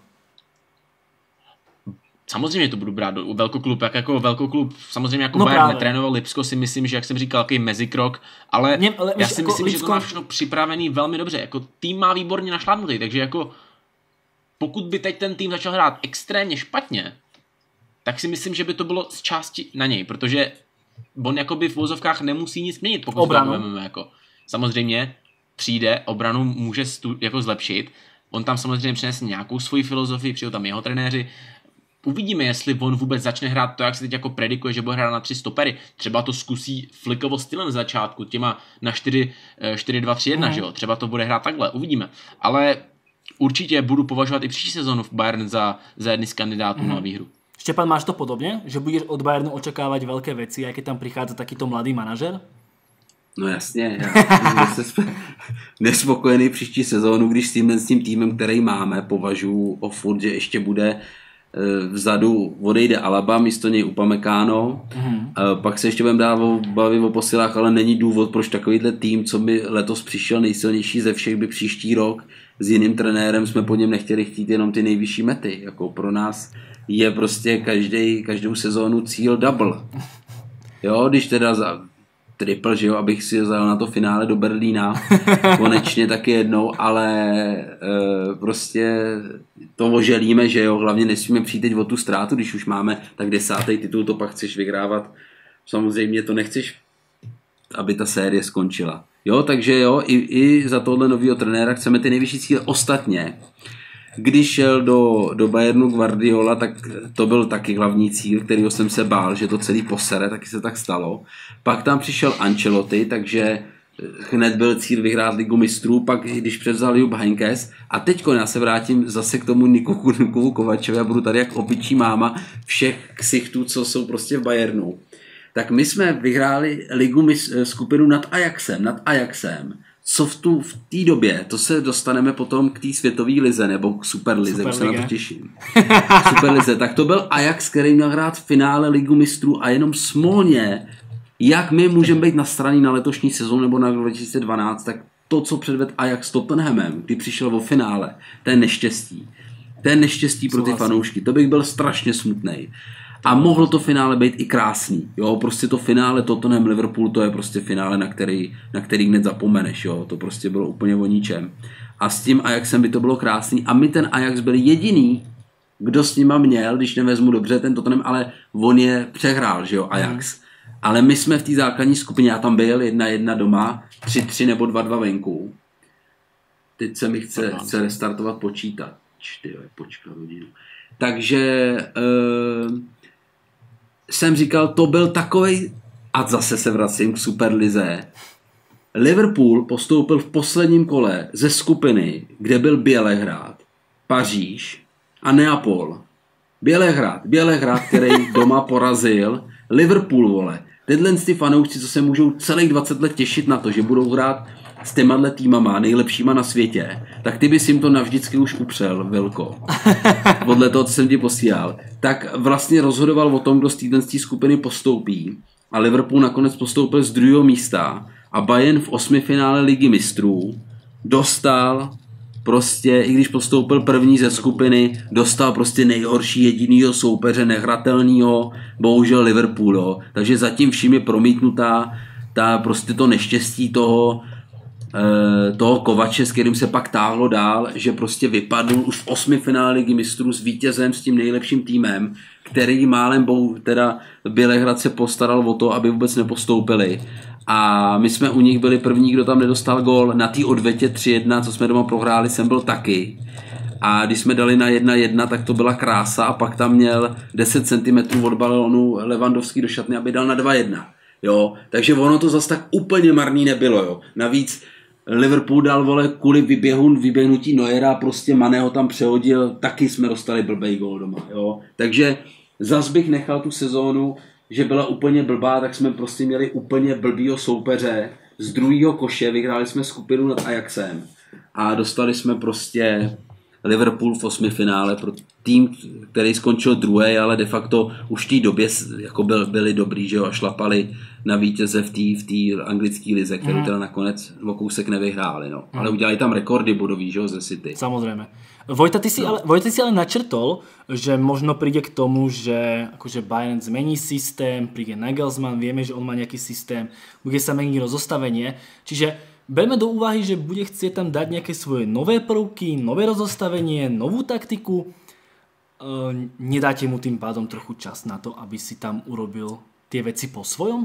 Samozřejmě to budu brát do velkoklub, jak jako velkoklub, samozřejmě jako no Bayern právě. netrénoval Lipsko, si myslím, že jak jsem říkal, takový mezikrok, ale, ne, ale já si jako myslím, Lipsko... že to má všechno připravený velmi dobře, jako tým má výborně našládnutý, takže jako pokud by teď ten tým začal hrát extrémně špatně, tak si myslím, že by to bylo z části na něj, protože on jakoby v vozovkách nemusí nic měnit, pokud obranu. To jako. Samozřejmě přijde, obranu může stu, jako zlepšit, on tam samozřejmě přinese nějakou svoji filozofii, přijdou tam jeho trenéři, uvidíme, jestli on vůbec začne hrát to, jak se teď jako predikuje, že bude hrát na tři stopery, třeba to zkusí Flickovo stylem z začátku, těma na čtyři dva tři jedna, mm. že jo, třeba to bude hrát takhle, uvidíme, ale určitě budu považovat i příští sezónu v Bayern za, za jedny z kandidátů mm. na výhru. Štěpán, máš to podobně? Že budeš od Bayernu očekávat velké věci, jak je tam přichází takýto mladý manažer? No jasně, já jsem nespokojený příští sezónu, když s tím, s tím týmem, který máme, považuji o furt, že ještě bude vzadu odejde Alaba, místo něj Upamecano, mm. pak se ještě budeme dát bavit o posilách, ale není důvod, proč takovýhle tým, co by letos přišel nejsilnější ze všech, by příští rok s jiným trenérem jsme po něm nechtěli chtít jenom ty nejvyšší mety. Jako pro nás je prostě každý, každou sezónu cíl double. Jo, když teda za triple, že jo, abych si vzal na to finále do Berlína konečně taky jednou, ale e, prostě to oželíme, že jo, hlavně nesmíme přijít teď o tu ztrátu, když už máme tak desátý titul, to pak chceš vyhrávat. Samozřejmě to nechceš, aby ta série skončila. Jo, takže jo, i, i za tohle novýho trenéra chceme ty nejvyšší cíle. Ostatně, když šel do, do Bayernu Guardiola, tak to byl taky hlavní cíl, kterýho jsem se bál, že to celý posere, taky se tak stalo. Pak tam přišel Ancelotti, takže hned byl cíl vyhrát Ligu mistrů, pak když převzal Jupp Heynckes a teďko já se vrátím zase k tomu Nikovu Kovačovi a budu tady jak opičí máma všech ksichtů, co jsou prostě v Bayernu. Tak my jsme vyhráli ligu skupinu nad Ajaxem, nad Ajaxem. Co v tu v té době, to se dostaneme potom k té světové lize, nebo k Superlize, už se na to těším. Superlize, tak to byl Ajax, který měl hrát v finále Ligu mistrů a jenom smolně, jak my můžeme být nastraní na letošní sezónu nebo na dva tisíce dvanáct, tak to, co předvedl Ajax s Tottenhamem, kdy přišel o finále, to je neštěstí. To je neštěstí pro ty fanoušky, to bych byl strašně smutnej. A mohlo to finále být i krásný, jo, prostě to finále Tottenham Liverpool, to je prostě finále, na který, na který hned zapomeneš, jo, to prostě bylo úplně o ničem. A s tím Ajaxem by to bylo krásný a my ten Ajax byl jediný, kdo s nima měl, když nevezmu dobře ten Tottenham, ale on je přehrál, že jo, Ajax. Mm. Ale my jsme v té základní skupině, já tam byl jedna jedna doma, tři tři nebo dva dva venku. Teď se mi chce, chce restartovat počítač, tyjo, počkat hodinu. Takže... Uh, jsem říkal, to byl takovej, a zase se vracím k Superlize. Liverpool postoupil v posledním kole ze skupiny, kde byl Bělehrad, Paříž a Neapol. Bělehrad, Bělehrad, který doma porazil Liverpool, vole. Tyhle ty fanoušci, co se můžou celých dvacet let těšit na to, že budou hrát s těma týmama nejlepšíma na světě, tak ty bys jim to navždycky už upřel, Vilko. Podle toho, co jsem ti posílal. Tak vlastně rozhodoval o tom, kdo z téhle skupiny postoupí. A Liverpool nakonec postoupil z druhého místa a Bayern v osmifinále Ligy mistrů dostal prostě, i když postoupil první ze skupiny, dostal prostě nejhorší jedinýho soupeře, nehratelnýho, bohužel Liverpool, jo. Takže zatím vším je promítnutá ta prostě to neštěstí toho, eh, toho Kovače, s kterým se pak táhlo dál, že prostě vypadl už v osmi finále Ligy mistrů s vítězem, s tím nejlepším týmem, který málem bohu, teda Bělehrad se postaral o to, aby vůbec nepostoupili. A my jsme u nich byli první, kdo tam nedostal gól. Na té odvetě tři jedna, co jsme doma prohráli, jsem byl taky. A když jsme dali na jedna jedna, tak to byla krása a pak tam měl deset centimetrů od balónu Levandovský do šatny, aby dal na dva jedna. Jo, takže ono to zase tak úplně marný nebylo, jo. Navíc Liverpool dal, vole, kvůli vyběhu, vyběhnutí Neuera, prostě Mané ho tam přehodil, taky jsme dostali blbej gól doma, jo. Takže zas bych nechal tu sezónu, že byla úplně blbá, tak jsme prostě měli úplně blbýho soupeře z druhého koše, vyhráli jsme skupinu nad Ajaxem a dostali jsme prostě Liverpool v osmi finále pro tým, který skončil druhý, ale de facto už v té době jako byl, byli dobrý, že jo, a šlapali na vítěze v té v té anglické lize, kterou mm. teda nakonec o kousek nevyhráli, no. Mm. Ale udělali tam rekordy bodový, že jo, ze City. Samozrejme. Vojta, ty si, no. ale, Vojta, ty si ale načrtol, že možno príde k tomu, že akože Bayern zmení systém, príde Nagelsmann, vieme, že on má nejaký systém, bude sa meniť rozostavenie, čiže berme do úvahy, že bude chcieť tam dať nejaké svoje nové prvky, nové rozostavenie, novú taktiku. E, nedáte mu tým pádom trochu čas na to, aby si tam urobil tie veci po svojom?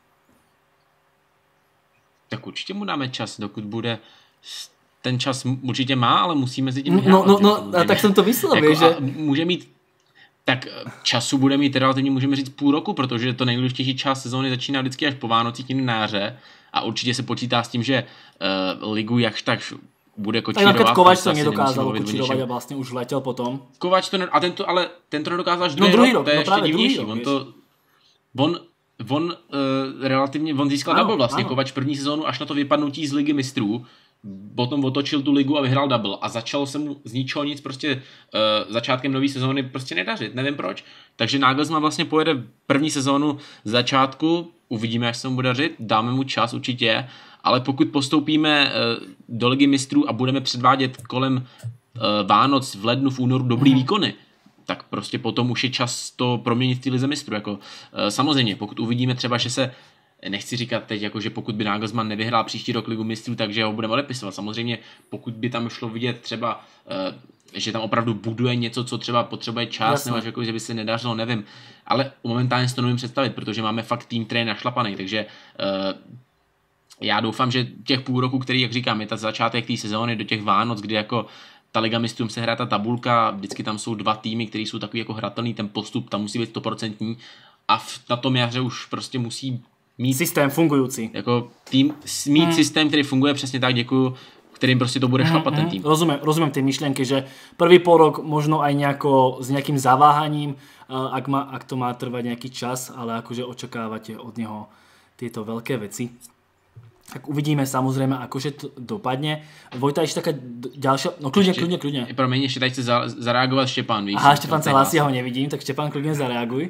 Tak určitě mu dáme čas, dokud bude... Ten čas určitě má, ale musí mezi tím vyhrávat. No, no, no a tak jsem to myslel, jako, že... Může mít... Tak času bude mít relativně, můžeme říct, půl roku, protože to nejdůležitější část sezóny začíná vždycky až po Vánocích, tím na jaře. A určitě se počítá s tím, že uh, ligu jakž tak bude kočírovat. Tak Kovač to nedokázal kočírovat a vlastně už letěl potom. Kovač to ne, a ten to, ale ten to nedokázal až druhý, no, druhý rok, to je no, ještě divnější. Rok, on to... On, on uh, relativně, on získal ano, double vlastně, ano. Kovač první sezónu až na to vypadnutí z Ligy mistrů, potom otočil tu ligu a vyhrál double a začalo se mu z ničeho nic prostě uh, začátkem nové sezóny prostě nedařit, nevím proč. Takže Nagelsmann vlastně pojede první sezónu z začátku, uvidíme, jak se mu bude dařit, dáme mu čas určitě, ale pokud postoupíme uh, do Ligy mistrů a budeme předvádět kolem uh, Vánoc v lednu, v únoru dobrý mm. výkony, tak prostě potom už je čas to proměnit v té Lize mistrů. Jako, uh, samozřejmě, pokud uvidíme třeba, že se nechci říkat teď, jako, že pokud by Nagelsmann nevyhrál příští rok Ligu mistrů, takže ho budeme odepisovat. Samozřejmě, pokud by tam šlo vidět třeba, že tam opravdu buduje něco, co třeba potřebuje čas, Jasně. nebo jako, že by se nedařilo, nevím. Ale momentálně si to nevím představit, protože máme fakt tým, který je našlapaný, takže uh, já doufám, že těch půl roku, který, jak říkám, je ta začátek té sezóny do těch Vánoc, kdy jako ta Liga mistrů se hraje ta tabulka, vždycky tam jsou dva týmy, které jsou takový jako hratelný, ten postup tam musí být stoprocentní a v, na tom jaře už prostě musí mít systém fungující. Jako tým, mít hmm. systém, který funguje přesně tak, děkuju, kterým prostě to bude šlapat hmm, ten tým. Rozumiem, rozumiem tej myšlienke, že prvý pol rok možno aj nejako, s nejakým zaváhaním, ak, má, ak to má trvať nejaký čas, ale akože očakávate od neho tieto veľké veci. Tak uvidíme samozrejme, akože to dopadne. Vojta, ešte taká ďalšia... No kľudne, kľudne, kľudne. Promiň, ešte tady chce zareagovat Štěpán. Víš, Aha, Štěpán se hlásí, ja ho nevidím, tak Štěpán, kľudne zareaguj.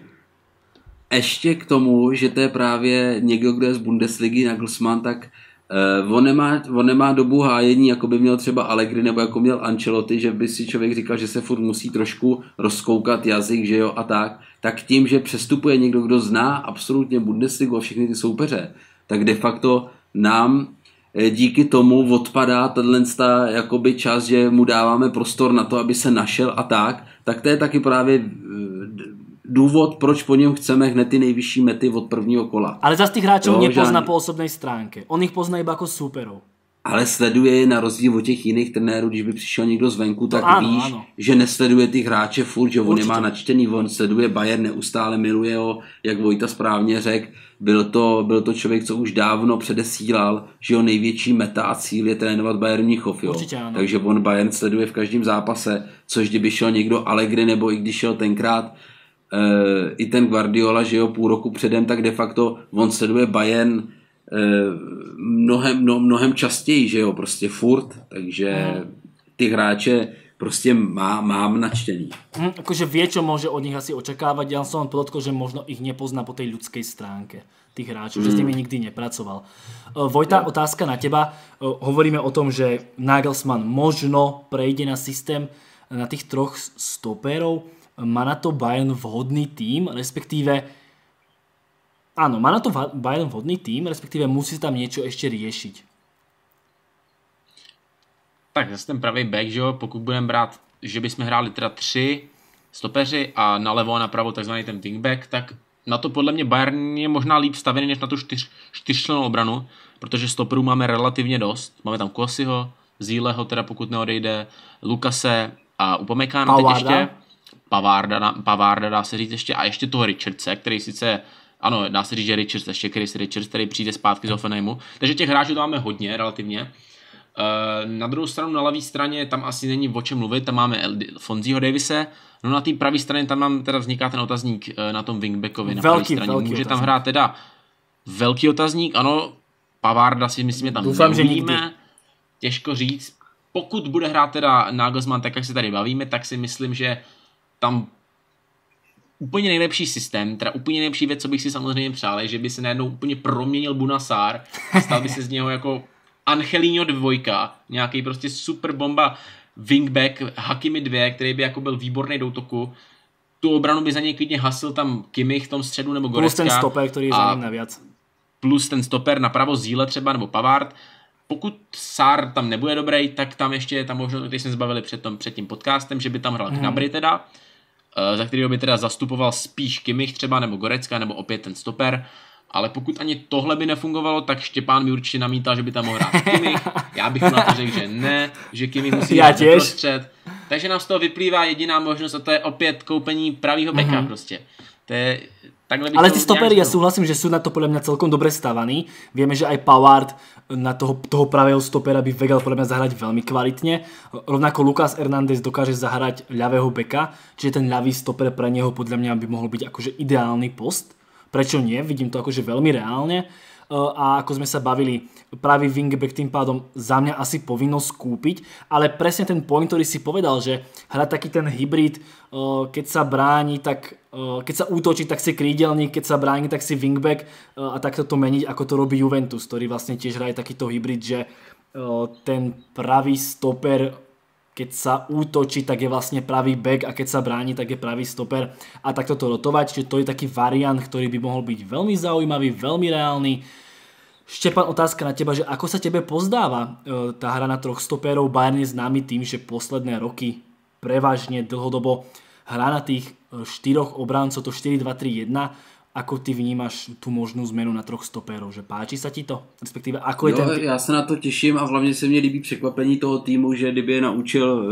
Ještě k tomu, že to je právě někdo, kdo je z Bundesligy, Nagelsmann, tak uh, on, nemá, on nemá dobu hájení, jako by měl třeba Allegri nebo jako měl Ancelotti, že by si člověk říkal, že se furt musí trošku rozkoukat jazyk, že jo, a tak. Tak tím, že přestupuje někdo, kdo zná absolutně Bundesligu a všechny ty soupeře, tak de facto nám díky tomu odpadá tato jakoby čas, že mu dáváme prostor na to, aby se našel a tak. Tak to je taky právě důvod, proč po něm chceme hned ty nejvyšší mety od prvního kola. Ale zase těch hráčů nepozná žádný... po osobnej stránke. On ich pozná iba ako súperov. Ale sleduje je na rozdíl od těch jiných trenérů, když by přišel někdo zvenku, tak ano, víš, ano. že nesleduje ty hráče furt, že on Určitě. nemá načtený, on sleduje Bayern, neustále miluje ho, jak Vojta správně řekl. Byl to, byl to člověk, co už dávno předesílal, že jeho největší meta a cíl je trénovat Bayern Mnichov. Jo? Určitě, ano. Takže on Bayern sleduje v každém zápase, což kdyby šel někdo Allegri, nebo i když šel tenkrát Uh, i ten Guardiola, že jo, půl roku předem, tak de facto on sleduje Bayern uh, mnohem, no, mnohem častěji, že jo, prostě furt, takže mm. ty hráče prostě má, mám načtený. Mm, akože vie, čo môže od nich asi očakávať, ja som len podotkol, že možno ich nepozná po tej ľudskej stránke. tých hráčov, mm. že s nimi nikdy nepracoval. Vojta, yeah. otázka na teba. Hovoríme o tom, že Nagelsmann možno prejde na systém na tých troch stopérov. Má na to Bayern vhodný tím, respektíve áno, má na to Bayern vhodný tím, respektíve musí tam niečo ešte riešiť. Tak zase ten pravý back, že jo, pokud budeme brát, že bychom hráli teda tři stopeři a nalevo a napravo takzvaný ten wingback, tak na to podle mě Bayern je možná líp stavený než na tu čtyř, čtyřčlennou obranu, protože stoperů máme relativně dost. Máme tam Kosiho, Zíleho, teda pokud neodejde, Lukase a Upamekána teď ještě. Pavarda, Pavarda dá se říct ještě a ještě toho Richardse, který sice, ano, dá se říct, že Richards, ještě Chris Richards, který přijde zpátky z Hoffenheimu. Takže těch hráčů tam máme hodně, relativně. Na druhou stranu, na levé straně, tam asi není o čem mluvit, tam máme Fonzího Davise, no na té pravé straně tam nám teda vzniká ten otazník na tom wingbackovi na pravé straně. Může otazník. Tam hrát teda velký otazník, ano, Pavarda si myslím, že tam Doufám, neuvidíme, těžko říct. Pokud bude hrát teda Nagelsmann tak, jak se tady bavíme, tak si myslím, že tam úplně nejlepší systém, teda úplně nejlepší věc, co bych si samozřejmě přál, je, že by se najednou úplně proměnil Bunassar a stal by se z něho jako Angelino dvojka, nějaký prostě super bomba wingback Hakimi dva, který by jako byl výborný do útoku. Tu obranu by za něj klidně hasil tam Kimmich v tom středu nebo Goretzka. Plus ten stoper, který je za ním navíc. Plus ten stoper napravo Zíle třeba nebo Pavard. Pokud Sár tam nebude dobrý, tak tam ještě je tam možnost, když jsme zbavili před, tom, před tím podcastem, že by tam hrál hmm. Gnabry teda, za kterého by teda zastupoval spíš Kimmich třeba nebo Goretzka nebo opět ten stoper. Ale pokud ani tohle by nefungovalo, tak Štěpán by určitě namítal, že by tam mohl hrát Kimmich. Já bych na to řekl, že ne, že Kimmich musí hrát prostřed. Takže nám z toho vyplývá jediná možnost a to je opět koupení pravýho beka uh-huh. prostě. To je, ale ty stopery, ja súhlasím, že sú na to podľa mňa celkom dobre stavaní. Vieme, že aj Pavard na toho, toho pravého stopera by vedel podľa mňa zahrať veľmi kvalitne. Rovnako Lucas Hernández dokáže zahrať ľavého beka, čiže ten ľavý stoper pre neho podľa mňa by mohol byť akože ideálny post. Prečo nie? Vidím to akože veľmi reálne. A ako sme sa bavili, pravý wingback tým pádom za mňa asi povinnosť kúpiť, ale presne ten point, ktorý si povedal, že hrať taký ten hybrid, keď sa bráni, tak keď sa útočí, tak si krídelník, keď sa bráni, tak si wingback a takto to meniť, ako to robí Juventus, ktorý vlastne tiež hraje takýto hybrid, že ten pravý stoper, keď sa útočí, tak je vlastne pravý back a keď sa bráni, tak je pravý stoper a takto to rotovať, čiže to je taký variant, ktorý by mohol byť veľmi zaujímavý, veľmi reálny. Štepan, otázka na teba, že ako sa tebe pozdáva tá hra na troch stopérov? Bayern je známy tým, že posledné roky prevažne dlhodobo hrá na tých štyroch obráncov, to štyri dva tri jedna. Ako ty vnímaš tú možnú zmenu na troch stopérov? Že páči sa ti to? Respektíve, ako je jo, ten... Já se na to těším a hlavně se mně líbí překvapení toho týmu, že kdyby je naučil e,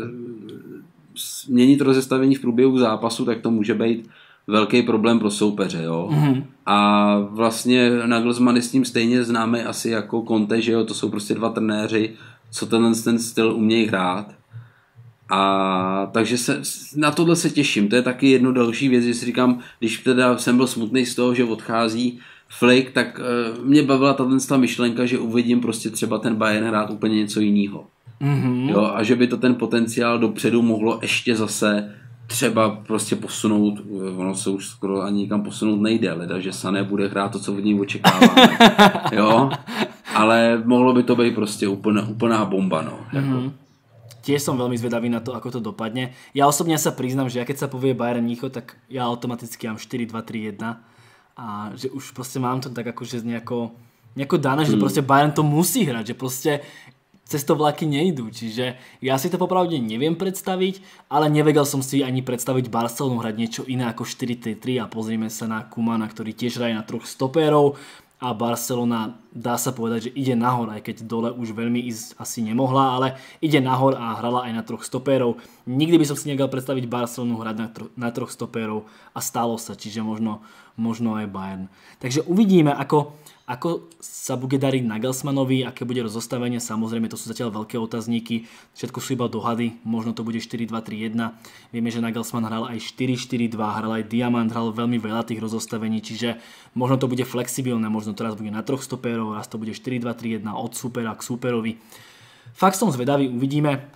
měnit rozestavení v průběhu zápasu, tak to může být velký problém pro soupeře. Jo? Mm-hmm. A vlastně Nagelsmann je s tím stejně známý asi jako Conte, že jo? To jsou prostě dva trenéři, co tenhle ten styl umějí hrát. A takže se, na tohle se těším. To je taky jedno další věc, že si říkám, když teda jsem byl smutný z toho, že odchází Flick, tak uh, mě bavila ta myšlenka, že uvidím prostě třeba ten Bayern hrát úplně něco jiného. Mm-hmm. Jo, a že by to ten potenciál dopředu mohlo ještě zase třeba prostě posunout, ono se už skoro ani nikam posunout nejde, leda, že Sané bude hrát to, co od něj očekáváme. Jo, ale mohlo by to být prostě úplná, úplná bomba, no. Mm-hmm. Tiež som veľmi zvedavý na to, ako to dopadne. Ja osobne sa priznám, že ja keď sa povie Bayern Mníchov, tak ja automaticky mám štyri dva tri jedna a že už proste mám to tak akože nejako, nejako dané, mm. že proste Bayern to musí hrať, že proste cestovlaky nejdú, čiže ja si to popravde neviem predstaviť, ale nevedel som si ani predstaviť Barcelonu hrať niečo iné ako štyri tri tri a pozrieme sa na Kumana, ktorý tiež hraje na troch stopérov a Barcelona, dá sa povedať, že ide nahor, aj keď dole už veľmi ísť asi nemohla, ale ide nahor a hrala aj na troch stopérov. Nikdy by som si nevedel predstaviť Barcelonu hrať na, tro, na troch stopérov a stalo sa, čiže možno, možno aj Bayern. Takže uvidíme, ako, ako sa bude dariť Nagelsmannovi, aké bude rozostavenie, samozrejme to sú zatiaľ veľké otázníky, všetko sú iba dohady, možno to bude štyri dva tri jedna. Vieme, že Nagelsmann hral aj štyri štyri dva, hral aj Diamant, hral veľmi veľa tých rozostavení, čiže možno to bude flexibilné, možno to raz bude na troch stopérov, raz to bude štyri dva tri jedna od supera k superovi. Fakt som zvedavý, uvidíme.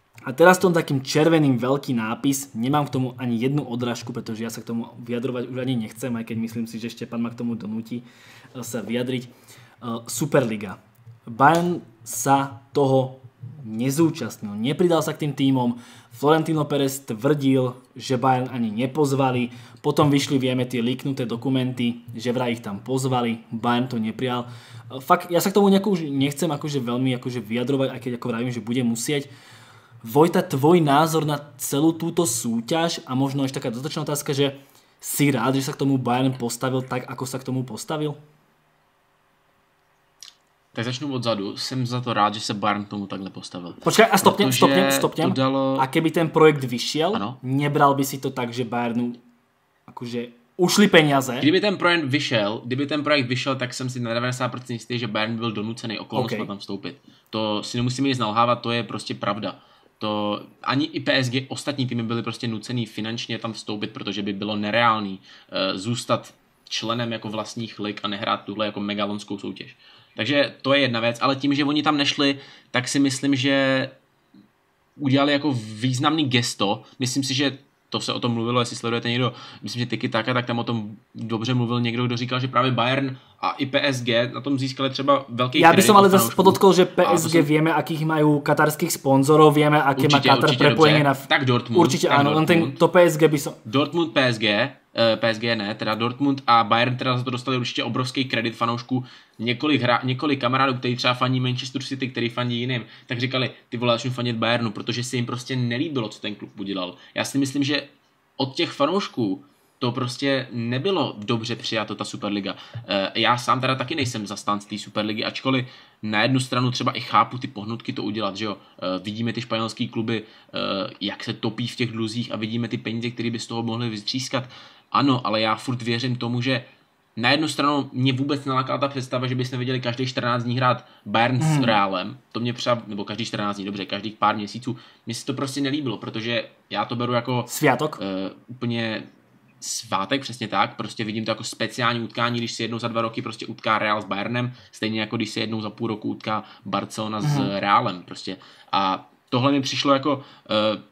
A teraz tom takým červeným veľký nápis, nemám k tomu ani jednu odrážku, pretože ja sa k tomu vyjadrovať už ani nechcem, aj keď myslím si, že Štepan ma k tomu donúti sa vyjadriť. Superliga. Bayern sa toho nezúčastnil, nepridal sa k tým tímom. Florentino Pérez tvrdil, že Bayern ani nepozvali, potom vyšli, vieme, tie líknuté dokumenty, že vraj ich tam pozvali, Bayern to neprijal. Fakt, ja sa k tomu nejako už nechcem akože veľmi akože vyjadrovať, aj keď ako vravím, že budem musieť. Vojta, tvoj názor na celú túto súťaž a možno ešte taká dotočná otázka, že si rád, že sa k tomu Bayern postavil tak, ako sa k tomu postavil? Tak začnu odzadu. Jsem za to rád, že se Bayern k tomu takhle postavil. Počkaj, a stopnem, stopnem, stopnem. Dalo... A keby ten projekt vyšiel, ano? Nebral by si to tak, že Bayernu akože ušli peniaze? Kdyby ten projekt vyšel, kdyby ten projekt vyšel, tak jsem si na devadesát procent jistý, že Bayern byl donucený okolnostma okay. tam vstoupit. To si nemusíme nic nalhávat, to je prostě pravda. To ani i P S G, ostatní týmy byly prostě nucený finančně tam vstoupit, protože by bylo nereálný uh, zůstat členem jako vlastních lig a nehrát tuhle jako megalonskou soutěž. Takže to je jedna věc, ale tím, že oni tam nešli, tak si myslím, že udělali jako významný gesto. Myslím si, že to se o tom mluvilo, jestli sledujete někdo, myslím, že Tiki Taka, tak tam o tom dobře mluvil někdo, kdo říkal, že právě Bayern a i P S G na tom získali třeba velký kredit. Ja by som ale zase podotkol, že P S G som... vieme, akých majú katarských sponzorov, vieme, aké určite, má Katar prepojenie na... Tak Dortmund. Určite tak áno, len ten, to P S G by som... Dortmund, P S G, uh, P S G ne, teda Dortmund a Bayern teda za to dostali určitě obrovský kredit fanoušků. Několik, hra, několik kamarádů, kteří třeba faní Manchester City, který faní jiným, tak říkali, ty vole, začnu fanit Bayernu, protože se jim prostě nelíbilo, co ten klub udělal. Já si myslím, že od těch fanoušků to prostě nebylo dobře přijato, ta Superliga. Já sám teda taky nejsem zastánce té Superligy, ačkoliv na jednu stranu třeba i chápu ty pohnutky to udělat, že jo. Vidíme ty španělské kluby, jak se topí v těch dluzích a vidíme ty peníze, které by z toho mohly vytřískat. Ano, ale já furt věřím tomu, že na jednu stranu mě vůbec nalákala ta představa, že bychom viděli každých čtrnáct dní hrát Bayern s hmm. Realem. To mě třeba, nebo každých čtrnáct dní, dobře, každých pár měsíců. Mně se to prostě nelíbilo, protože já to beru jako... Svátok? Uh, úplně svátek, přesně tak. Prostě vidím to jako speciální utkání, když se jednou za dva roky prostě utká Real s Bayernem, stejně jako když se jednou za půl roku utká Barcelona hmm. s Realem. Prostě. A tohle mi přišlo jako uh,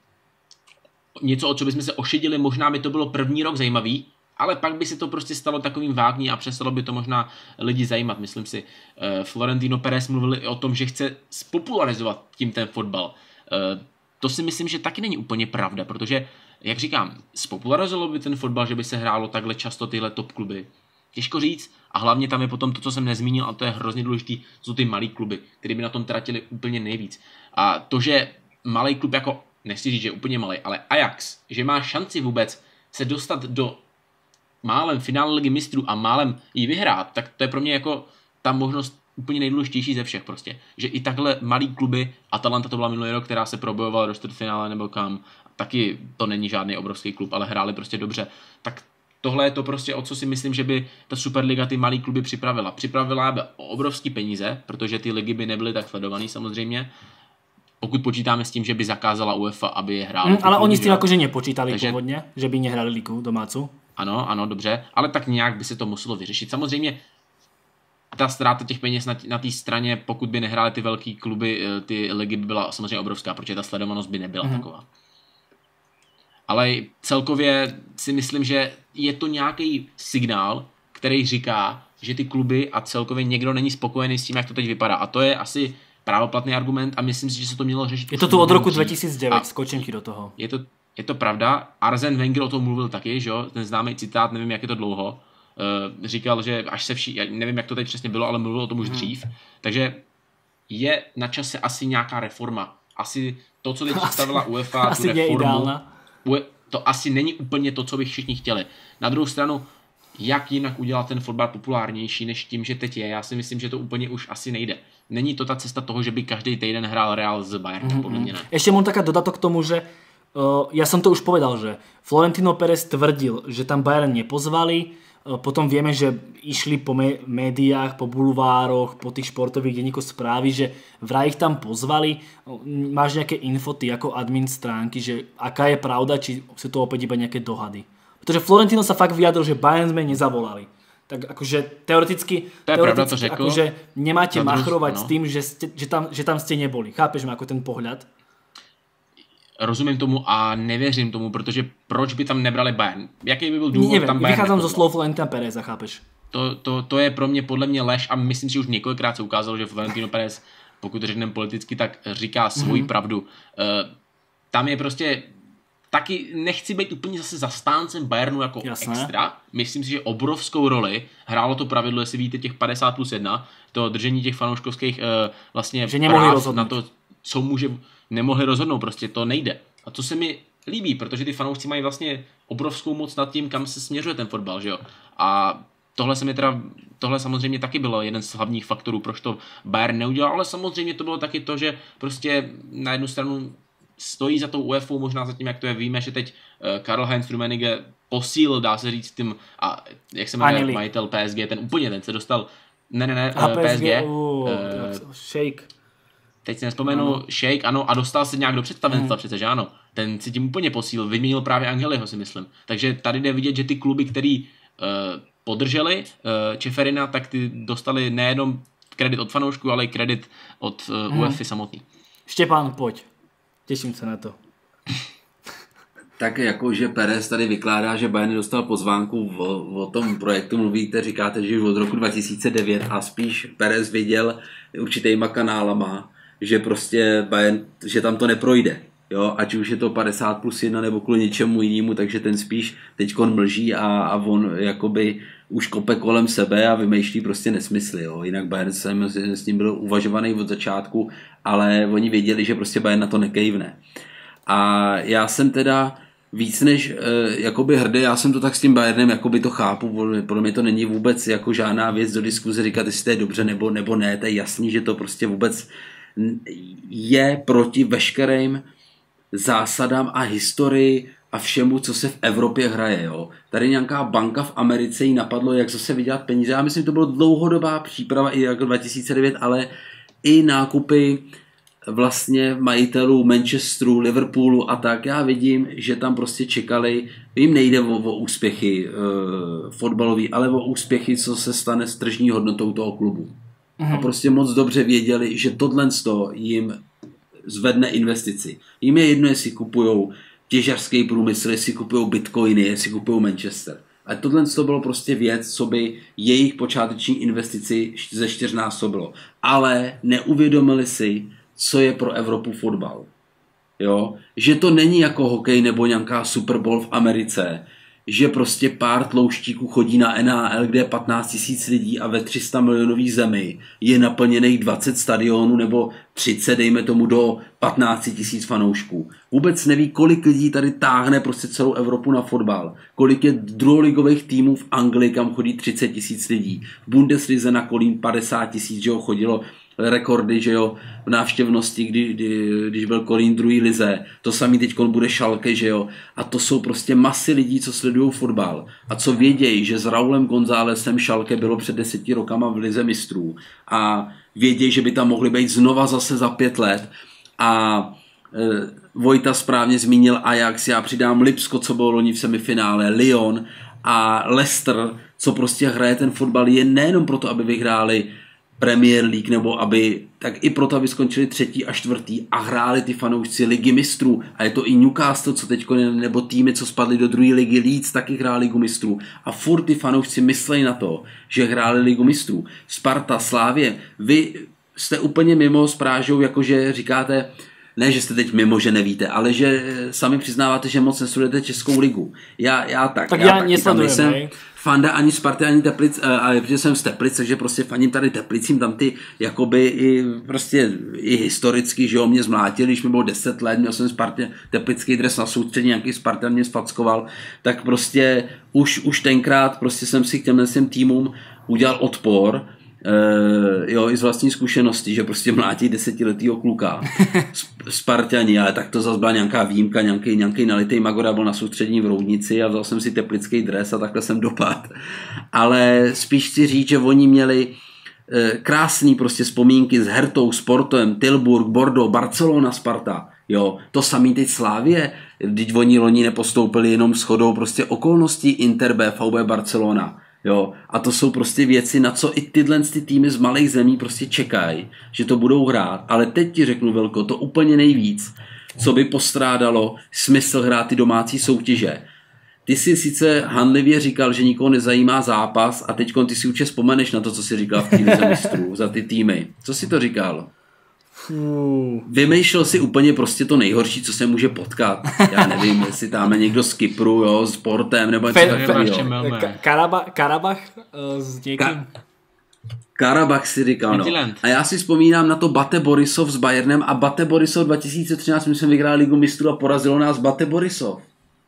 něco, o co bychom se ošidili, možná by to bylo první rok zajímavý, ale pak by se to prostě stalo takovým vágní a přestalo by to možná lidi zajímat. Myslím si, uh, Florentino Pérez mluvil i o tom, že chce spopularizovat tím ten fotbal. Uh, to si myslím, že taky není úplně pravda, protože, jak říkám, spopularizovalo by ten fotbal, že by se hrálo takhle často tyhle top kluby. Těžko říct a hlavně tam je potom to, co jsem nezmínil, a to je hrozně důležitý, jsou ty malý kluby, které by na tom tratili úplně nejvíc. A to, že malý klub jako, nechci říct, že je úplně malý, ale Ajax, že má šanci vůbec se dostat do málem finále Ligy mistrů a málem ji vyhrát, tak to je pro mě jako ta možnost úplně nejdůležitější ze všech prostě. Že i takhle malý kluby, Atalanta to byla minulý rok, která se probojovala do čtvrtfinále nebo kam, taky to není žádný obrovský klub, ale hráli prostě dobře. Tak tohle je to prostě, o co si myslím, že by ta Superliga ty malý kluby připravila. Připravila by o obrovský peníze, protože ty ligy by nebyly tak sledovaný samozřejmě. Pokud počítáme s tím, že by zakázala UEFA, aby je hráli. Mm, ale kluby, oni s tím jakože nepočítali takže, původně, že by nehrali ligu domácu. Ano, ano, dobře, ale tak nějak by se to muselo vyřešit. Samozřejmě ta ztráta těch peněz na, na té straně, pokud by nehrály ty velké kluby, ty ligy by byla samozřejmě obrovská, protože ta sledovanost by nebyla mm. taková. Ale celkově si myslím, že je to nějaký signál, který říká, že ty kluby a celkově někdo není spokojený s tím, jak to teď vypadá. A to je asi právoplatný argument a myslím si, že se to mělo řešit. Je to tu od roku dva tisíce devět, skočím ti do toho. Je to, je to pravda. Arsene Wenger o tom mluvil taky, že jo? Ten známý citát, nevím, jak je to dlouho. Uh, říkal, že až se vší, nevím, jak to teď přesně bylo, ale mluvil o tom už hmm. dřív. Takže je na čase asi nějaká reforma. Asi to, co teď představila UEFA, asi tu reformu, ideálna. To asi není úplně to, co bych všichni chtěli. Na druhou stranu, jak jinak udělat ten fotbal populárnější, než tím, že teď je. Já si myslím, že to úplně už asi nejde. Není to ta cesta toho, že by každý týden hrál Real z Bayernem, mm-hmm. podle mě ne. Ešte mám taká dodatok k tomu, že uh, ja som to už povedal, že Florentino Pérez tvrdil, že tam Bayern nepozvali, uh, potom vieme, že išli po me- médiách, po bulvároch, po tých športových denníkoch správy, že vraj ich tam pozvali. Uh, máš nejaké info ty ako admin stránky, že aká je pravda, či sú to opäť iba nejaké dohady? Pretože Florentino sa fakt vyjadril, že Bayern sme nezavolali. Tak akože teoreticky, to teoreticky pravda, to akože nemáte druhý, machrovať no. s tým, že, ste, že, tam, že tam ste neboli. Chápeš ma ako ten pohľad? rozumím tomu a nevěřím tomu, protože proč by tam nebrali Bayern? Jaký by byl důvod Neviem, tam Bayern? vychádzam zo slov Florentina Pereza, chápeš? To, to, to je pro mě podle mě lež a myslím si, že už několikrát se ukázalo, že Florentino Perez, pokud to řekneme politicky, tak říká svoji mm-hmm. pravdu. Uh, tam je prostě taky nechci být úplně zase zastáncem Bayernu jako Jasné. extra. Myslím si, že obrovskou roli hrálo to pravidlo, jestli víte, těch padesát plus jedna, to držení těch fanouškovských uh, vlastně že nemohli rozhodnout na to, co může, nemohli rozhodnout, prostě to nejde. A to se mi líbí, protože ty fanoušci mají vlastně obrovskou moc nad tím, kam se směřuje ten fotbal, že jo. A tohle se mi teda, tohle samozřejmě taky bylo jeden z hlavních faktorů, proč to Bayern neudělal, ale samozřejmě to bylo taky to, že prostě na jednu stranu stojí za tou UEFA, možná za tím, jak to je, víme, že teď Karl-Heinz Rummenigge posílil, dá se říct, tím, a jak se jmenuje majitel P S G, ten úplně, ten se dostal, ne, ne, ne, a P S G, uh, uh, Shake. Teď si nespomenu, ano. Shake, ano, a dostal se nějak do představenstva hmm. přece, že ano, ten si tím úplně posílil, vyměnil právě Angeliho, si myslím. Takže tady jde vidět, že ty kluby, který uh, podrželi uh, Čeferina, tak ty dostali nejenom kredit od fanoušků, ale i kredit od uh, hmm. UEFA samotný. Štěpán, pojď. Těším se na to. Tak jako, že Perez tady vykládá, že Bayern dostal pozvánku o, o tom projektu, mluvíte, říkáte, že už od roku dva tisíce devět a spíš Perez viděl určitýma kanálama, že prostě Bayern, že tam to neprojde. Jo, ať už je to padesát plus jedna nebo kvůli něčemu jinému, takže ten spíš teďkon mlží a, a on jakoby už kope kolem sebe a vymýšlí prostě nesmysly. Jo. Jinak Bayern jsem s ním byl uvažovaný od začátku, ale oni věděli, že prostě Bayern na to nekejvne. A já jsem teda víc než e, jakoby hrdý, já jsem to tak s tím Bayernem jakoby to chápu, pro mě to není vůbec jako žádná věc do diskuze říkat, jestli to je dobře nebo, nebo ne, to je jasný, že to prostě vůbec je proti veškerým zásadám a historii a všemu, co se v Evropě hraje. Jo. Tady nějaká banka v Americe jí napadlo, jak zase vydělat peníze. Já myslím, to byla dlouhodobá příprava i jako dva tisíce devět, ale i nákupy vlastně majitelů Manchesteru, Liverpoolu a tak. Já vidím, že tam prostě čekali, jim nejde o, o úspěchy e, fotbalový, ale o úspěchy, co se stane s tržní hodnotou toho klubu. Mhm. A prostě moc dobře věděli, že tohle jim zvedne investici. Jim je jedno, jestli kupujou těžařský průmysl, jestli kupujou bitcoiny, jestli kupujou Manchester. A tohle to bylo prostě věc, co by jejich počáteční investici ze čtyřnásobilo. Ale neuvědomili si, co je pro Evropu fotbal. Jo? Že to není jako hokej nebo nějaká Super Bowl v Americe, že prostě pár tlouštíků chodí na N H L, kde je patnáct tisíc lidí a ve tři sta milionový zemi je naplněných dvacet stadionů nebo třicet, dejme tomu, do patnáct tisíc fanoušků. Vůbec neví, kolik lidí tady táhne prostě celou Evropu na fotbal. Kolik je druholigových týmů v Anglii, kam chodí třicet tisíc lidí. V Bundeslize na Kolín padesát tisíc, že jo, chodilo rekordy, že jo, v návštěvnosti, kdy, kdy, když byl Kolín druhý lize. To samý teď bude Schalke, že jo. A to jsou prostě masy lidí, co sledují fotbal a co vědějí, že s Raulem Gonzálezem Schalke bylo před deseti rokama v lize mistrů a vědějí, že by tam mohli být znova zase za pět let a e, Vojta správně zmínil Ajax, já přidám Lipsko, co bylo loni v semifinále, Lyon a Leicester, co prostě hraje ten fotbal, je nejenom proto, aby vyhráli Premier League, nebo aby, tak i proto, aby skončili třetí a čtvrtý a hráli ty fanoušci ligy mistrů. A je to i Newcastle, co teďko, nebo týmy, co spadly do druhé ligy, Leeds taky hráli ligu mistrů. A furt ty fanoušci myslejí na to, že hráli ligu mistrů. Sparta, Slávě, vy jste úplně mimo s Prážou, jakože říkáte, ne, že jste teď mimo, že nevíte, ale že sami přiznáváte, že moc nesledujete Českou ligu. Já, já tak. Tak já, já nesledujem, fanda ani Sparty, ani Teplic, ale protože jsem z Teplic, takže prostě faním tady Teplicím, tam ty jakoby i prostě i historicky, že jo, mě zmlátili, když mi bylo deset let, měl jsem Spartě teplický dres na soustředí, nějaký Spartan mě sfackoval, tak prostě už, už tenkrát prostě jsem si k těmhle týmům udělal odpor, Uh, jo, i z vlastní zkušenosti, že prostě mlátí desetiletýho kluka Spartani, ale tak to zase byla nějaká výjimka, nějaký, nějaký nalitej Magora byl na soustřední v Roudnici a vzal jsem si teplický dres a takhle jsem dopad. Ale spíš chci říct, že oni měli uh, krásný prostě vzpomínky s Hertou, Sportem, Tilburg, Bordeaux, Barcelona, Sparta. Jo, to samý teď Slávě, když oni loni nepostoupili jenom shodou prostě okolností Inter, B, V B, Barcelona. Jo, a to jsou prostě věci, na co i tyhle ty týmy z malých zemí prostě čekají, že to budou hrát. Ale teď ti řeknu, Velko, to úplně nejvíc. co by postrádalo smysl hrát ty domácí soutěže. Ty si sice hanlivě říkal, že nikoho nezajímá zápas a teď ty si určitě vzpomeneš na to, co jsi říkal v té lize mistrů za ty týmy. Co jsi to říkal? Fú. Vymýšlel si úplně prostě to nejhorší, co se může potkat. Já nevím, jestli tam je někdo z Kypru, jo, s Portem, nebo něco takového. Karabach, Karabach uh, s někým. Ka- Karabach si říkal, no. A já si vzpomínám na to Bate Borisov s Bayernem a Bate Borisov dva tisíce třináct, my jsme vyhráli ligu mistrů a porazilo nás Bate Borisov.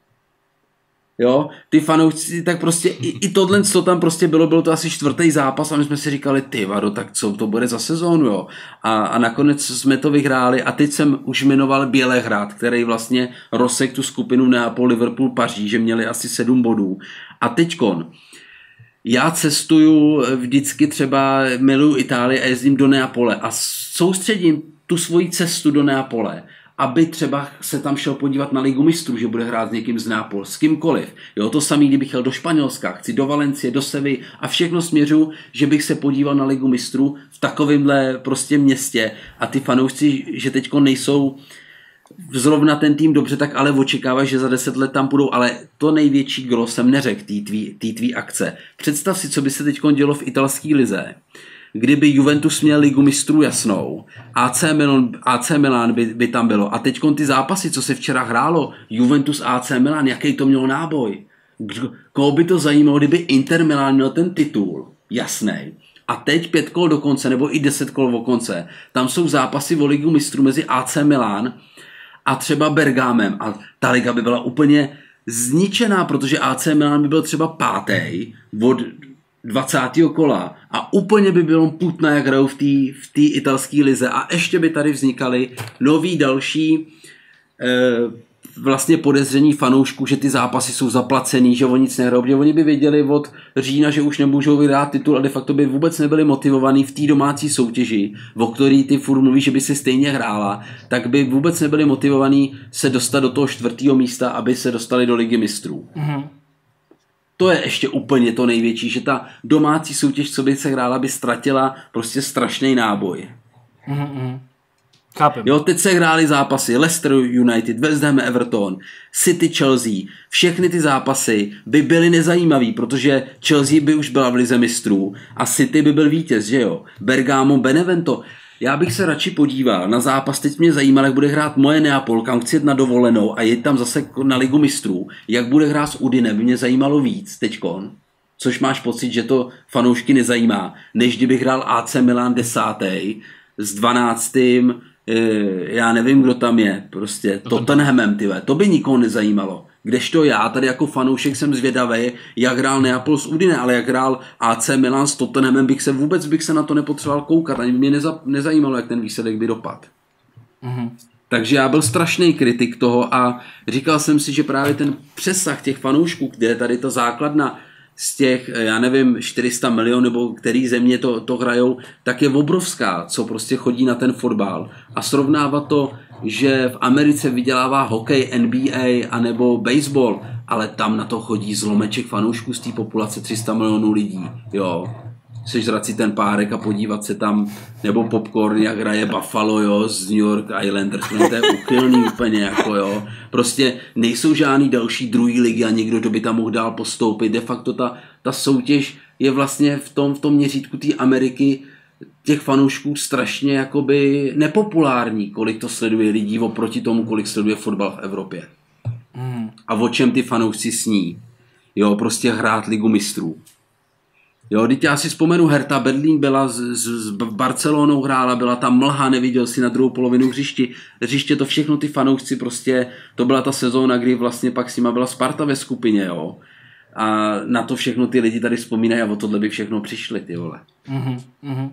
Jo, ty fanoušci, tak prostě i, i tohle, co tam prostě bylo, bylo to asi čtvrtý zápas a my jsme si říkali, ty vado, tak co to bude za sezónu, jo. A, a nakonec jsme to vyhráli a teď jsem už jmenoval Bělehrad, který vlastně rozsek tu skupinu Neapol, Liverpool, Paříž, že měli asi sedm bodů. A teďkon, já cestuju vždycky třeba, miluju Itálii a jezdím do Neapole a soustředím tu svoji cestu do Neapole, aby třeba se tam šel podívat na ligu mistrů, že bude hrát s někým z Neapol, s kýmkoliv. Jo, to samý, kdybych jel do Španělska, chci do Valencie, do Sevy a všechno směřu, že bych se podíval na ligu mistrů v takovémhle prostě městě a ty fanoušci, že teďko nejsou zrovna ten tým dobře, tak ale očekávají, že za deset let tam budou, ale to největší gro jsem neřekl tý tvý, tý tvý akce. Představ si, co by se teďko dělo v italské lize, kdyby Juventus měl ligu mistrů jasnou, A C Milan, A C Milan by, by tam bylo. A teď ty zápasy, co se včera hrálo, Juventus A C Milan, jaký to mělo náboj? Koho by to zajímalo, kdyby Inter Milan měl ten titul? Jasnej. A teď pět kol do konce, nebo i deset kol do konce. Tam jsou zápasy o ligu mistrů mezi A C Milan a třeba Bergámem. A ta liga by byla úplně zničená, protože A C Milan by byl třeba pátý od dvacátého kola a úplně by bylo putné, jak hrajou v té v té italské lize a ještě by tady vznikaly nový další e, vlastně podezření fanoušků, že ty zápasy jsou zaplacený, že oni nic nehrajou, že oni by věděli od října, že už nemůžou vyhrát titul a de facto by vůbec nebyli motivovaní v té domácí soutěži, o který ty furt mluví, že by si stejně hrála, tak by vůbec nebyli motivovaní se dostat do toho čtvrtého místa, aby se dostali do ligy mistrů. Mm-hmm. To je ještě úplně to největší, že ta domácí soutěž, co by se hrála, by ztratila prostě strašný náboj. Mm-hmm. Chápem. Jo, teď se hrály zápasy Leicester United, West Ham Everton, City Chelsea. Všechny ty zápasy by byly nezajímavý, protože Chelsea by už byla v lize mistrů a City by byl vítěz, že jo. Bergamo, Benevento. Já bych se radši podíval na zápas, teď mě zajímalo, jak bude hrát moje Neapol, kam chci jet na dovolenou a jít tam zase na ligu mistrů. Jak bude hrát s Udine, by mě zajímalo víc teďkon. Což máš pocit, že to fanoušky nezajímá, než kdybych hrál A C Milan desátý s dvanáctým, já nevím, kdo tam je, prostě Tottenhamem, tyhle. To by nikoho nezajímalo. Kdežto já tady jako fanoušek jsem zvědavý, jak hrál Neapol s Udine, ale jak hrál A C Milan s Tottenhamem, bych se vůbec bych se na to nepotřeboval koukat, ani by mě neza, nezajímalo, jak ten výsledek by dopadl. Mm-hmm. Takže já byl strašný kritik toho a říkal jsem si, že právě ten přesah těch fanoušků, kde je tady ta základna z těch, já nevím, čtyři sta milionů, nebo který země to, to hrajou, tak je obrovská, co prostě chodí na ten fotbal. A srovnávat to, že v Americe vydělává hokej, N B A anebo baseball, ale tam na to chodí zlomeček fanoušků z té populace tři sta milionů lidí. Jo. Sežrat si ten párek a podívat se tam, nebo popcorn, jak hraje Buffalo, jo, z New York Islanders, to je úchylný úplně, jako jo. Prostě nejsou žádný další druhý ligy a někdo, kdo by tam mohl dál postoupit. De facto ta, ta soutěž je vlastně v tom, v tom měřítku té Ameriky těch fanoušků strašně jakoby nepopulární, kolik to sleduje lidí oproti tomu, kolik sleduje fotbal v Evropě. Mm. A o čem ty fanoušci sní. Jo, prostě hrát ligu mistrů. Jo, teď já si vzpomenu, Hertha Berlín byla s, s, s Barcelonou hrála, byla tam mlha, neviděl si na druhou polovinu hřišti, hřiště, to všechno ty fanoušci prostě, to byla ta sezóna, kdy vlastně pak s nima byla Sparta ve skupině, jo. A na to všechno ty lidi tady vzpomínají a o tohle by všechno přišli, ty vole. Mhm, mhm.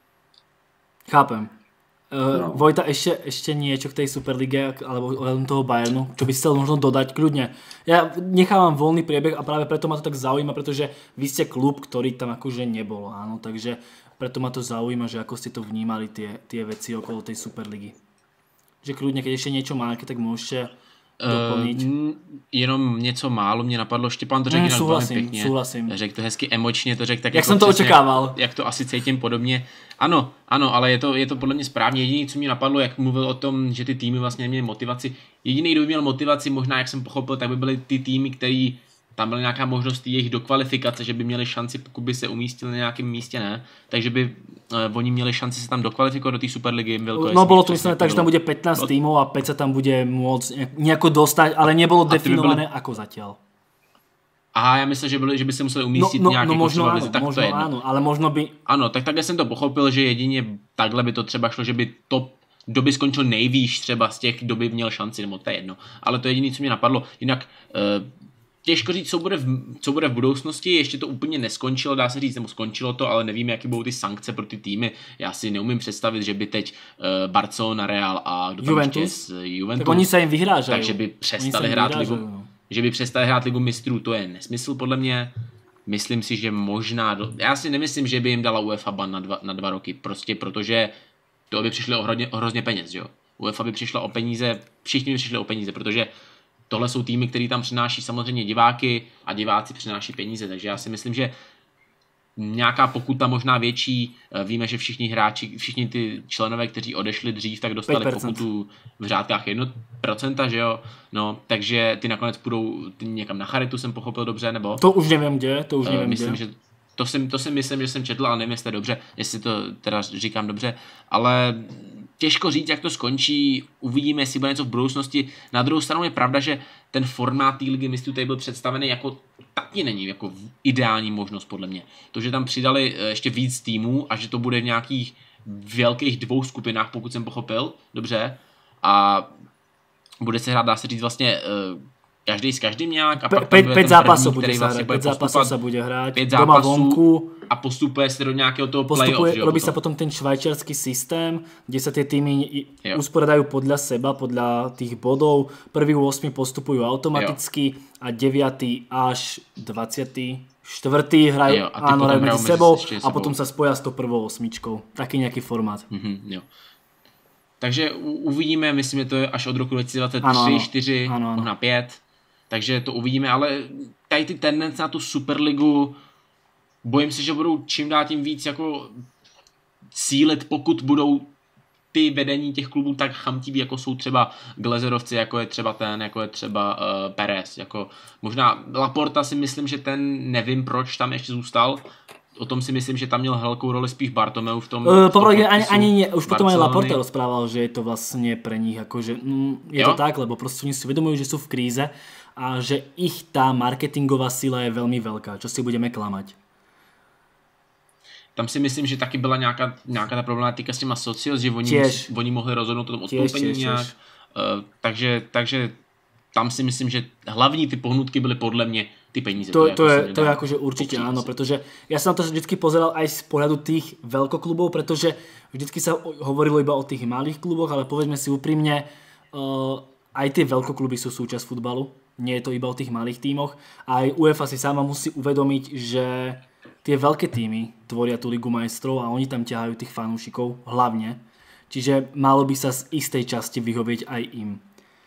Chápem. Uh, no. Vojta, ešte, ešte niečo k tej Superlige alebo ohľadom toho Bayernu, čo by si chcel možno dodať kľudne. Ja nechávam voľný priebeh a práve preto ma to tak zaujíma, pretože vy ste klub, ktorý tam akože nebol, áno, takže preto ma to zaujíma, že ako ste to vnímali tie, tie veci okolo tej Superligy. Že kľudne, keď ešte niečo máte, tak môžete doplniť? Uh, jenom něco málo mě napadlo, Štěpán to řekl mm, jinak souhlasím, velmi pěkně. Souhlasím. Řekl to hezky emočně, to řekl tak jak jako jsem to přesně, očekával. Jak to asi cítím podobně. Ano, ano, ale je to, je to podle mě správně. Jediný, co mě napadlo, jak mluvil o tom, že ty týmy vlastně neměly motivaci. Jediný, kdo by měl motivaci, možná jak jsem pochopil, tak by byly ty týmy, který tam byla nějaká možnost jejich dokvalifikace, že by měli šanci, pokud by se umístili na nějakém místě, ne? Takže by uh, oni měli šanci se tam dokvalifikovat do té Superligy. No bolo to myslené tak, že tam bude pätnásť no. týmov a päť sa tam bude môcť nejako dostať, ale nebolo definované byli... ako zatiaľ. Aha, já myslím, že, byli, že by se museli umístit no, no, nějaký no, možno potřeba áno, vizi, tak možno to je jedno. Áno, ale možno by... Ano, tak takhle jsem to pochopil, že jedině takhle by to třeba šlo, že by top, kdo by skončil nejvýš třeba z těch, kdo by měl šanci, nebo to je jedno. Ale to je jediné, co mě napadlo. Jinak uh, těžko říct, co bude, v, co bude v budoucnosti, ještě to úplně neskončilo, dá se říct, nebo skončilo to, ale nevíme, jaké budou ty sankce pro ty týmy. Já si neumím představit, že by teď uh, Barcelona, Real a kdo tam Juventus? ještě z Juventus. Tak oni se jim vyhrážají. Takže by přestali hrát ligu. Že by přestali hrát ligu mistrů, to je nesmysl podle mě. Myslím si, že možná, do... já si nemyslím, že by jim dala UEFA ban na dva, na dva roky, prostě protože to by přišlo o, hodně, o hrozně peněz, jo. UEFA by přišla o peníze, všichni by přišli o peníze, protože tohle jsou týmy, které tam přináší samozřejmě diváky a diváci přináší peníze, takže já si myslím, že nějaká pokuta možná větší, víme, že všichni hráči, všichni ty členové, kteří odešli dřív, tak dostali pět procent pokutu v řádkách jedna procenta, že jo, no, takže ty nakonec půjdou ty někam na charitu, jsem pochopil dobře, nebo? To už nevím kde, to už nevím myslím, kde. Že to, si, to si myslím, že jsem četl, ale nevím, jestli dobře, jestli to teda říkám dobře, ale těžko říct, jak to skončí, uvidíme, jestli bude něco v budoucnosti. Na druhou stranu je pravda, že ten formát té ligy mistrů tady byl představený jako taky není jako ideální možnost podle mě. To, že tam přidali ještě víc týmů a že to bude v nějakých velkých dvou skupinách, pokud jsem pochopil, dobře, a bude se hrát, dá se říct vlastně každý s každým nějak a pak pět zápasů bude se hrát, pět zápasů se bude hrát, doma vonku a postupuje se do nějakého toho postupuje, play-off. Robí sa potom ten švajčiarsky systém, kde sa tie týmy jo. usporiadajú podľa seba, podľa tých bodov. Prvý osem postupujú automaticky jo. a deviaty až dvadsiaty štvrtý hrajú, áno, hrajú medzi sebou a potom sa spoja s tou prvou osmičkou. Taký nejaký formát. Mm-hmm, jo. Takže uvidíme, myslím, že to je až od roku dva tisíce dvacet tři, čtyři, možná pět. Takže to uvidíme, ale tady ty tendence na tu Superligu, bojím se, že budou čím dál tím víc jako sílit, pokud budou ty vedení těch klubů tak chamtiví, jako jsou třeba Glazerovci, jako je třeba ten, jako je třeba uh, Perez. Jako možná Laporta si myslím, že ten nevím, proč tam ještě zůstal. O tom si myslím, že tam měl velkou roli spíš Bartomeu v tom. Uh, Popravde ani, ani nie, už potom aj Laporta rozprával, že je to vlastne pre nich akože, mm, je jo? to tak, lebo proste oni si uvedomujú, že sú v kríze a že ich tá marketingová sila je veľmi veľká, čo si budeme klamať. Tam si myslím, že taky byla nějaká, nějaká ta problematika s těma socios, že oni, oni mohli rozhodnout o tom odstoupení nějak. Uh, takže, takže tam si myslím, že hlavní ty pohnutky byly podle mě ty peníze. To, to, to je, to je akože určite áno, pretože ja som na to vždycky pozeral aj z pohľadu tých veľkoklubov, pretože vždycky sa hovorilo iba o tých malých kluboch, ale povedzme si úprimne, uh, aj tie veľkokluby sú súčasť futbalu, nie je to iba o tých malých tímoch. Aj UEFA si sama musí uvedomiť, že tie veľké tímy tvoria tú Ligu majstrov a oni tam ťahajú tých fanúšikov hlavne, čiže malo by sa z istej časti vyhovieť aj im.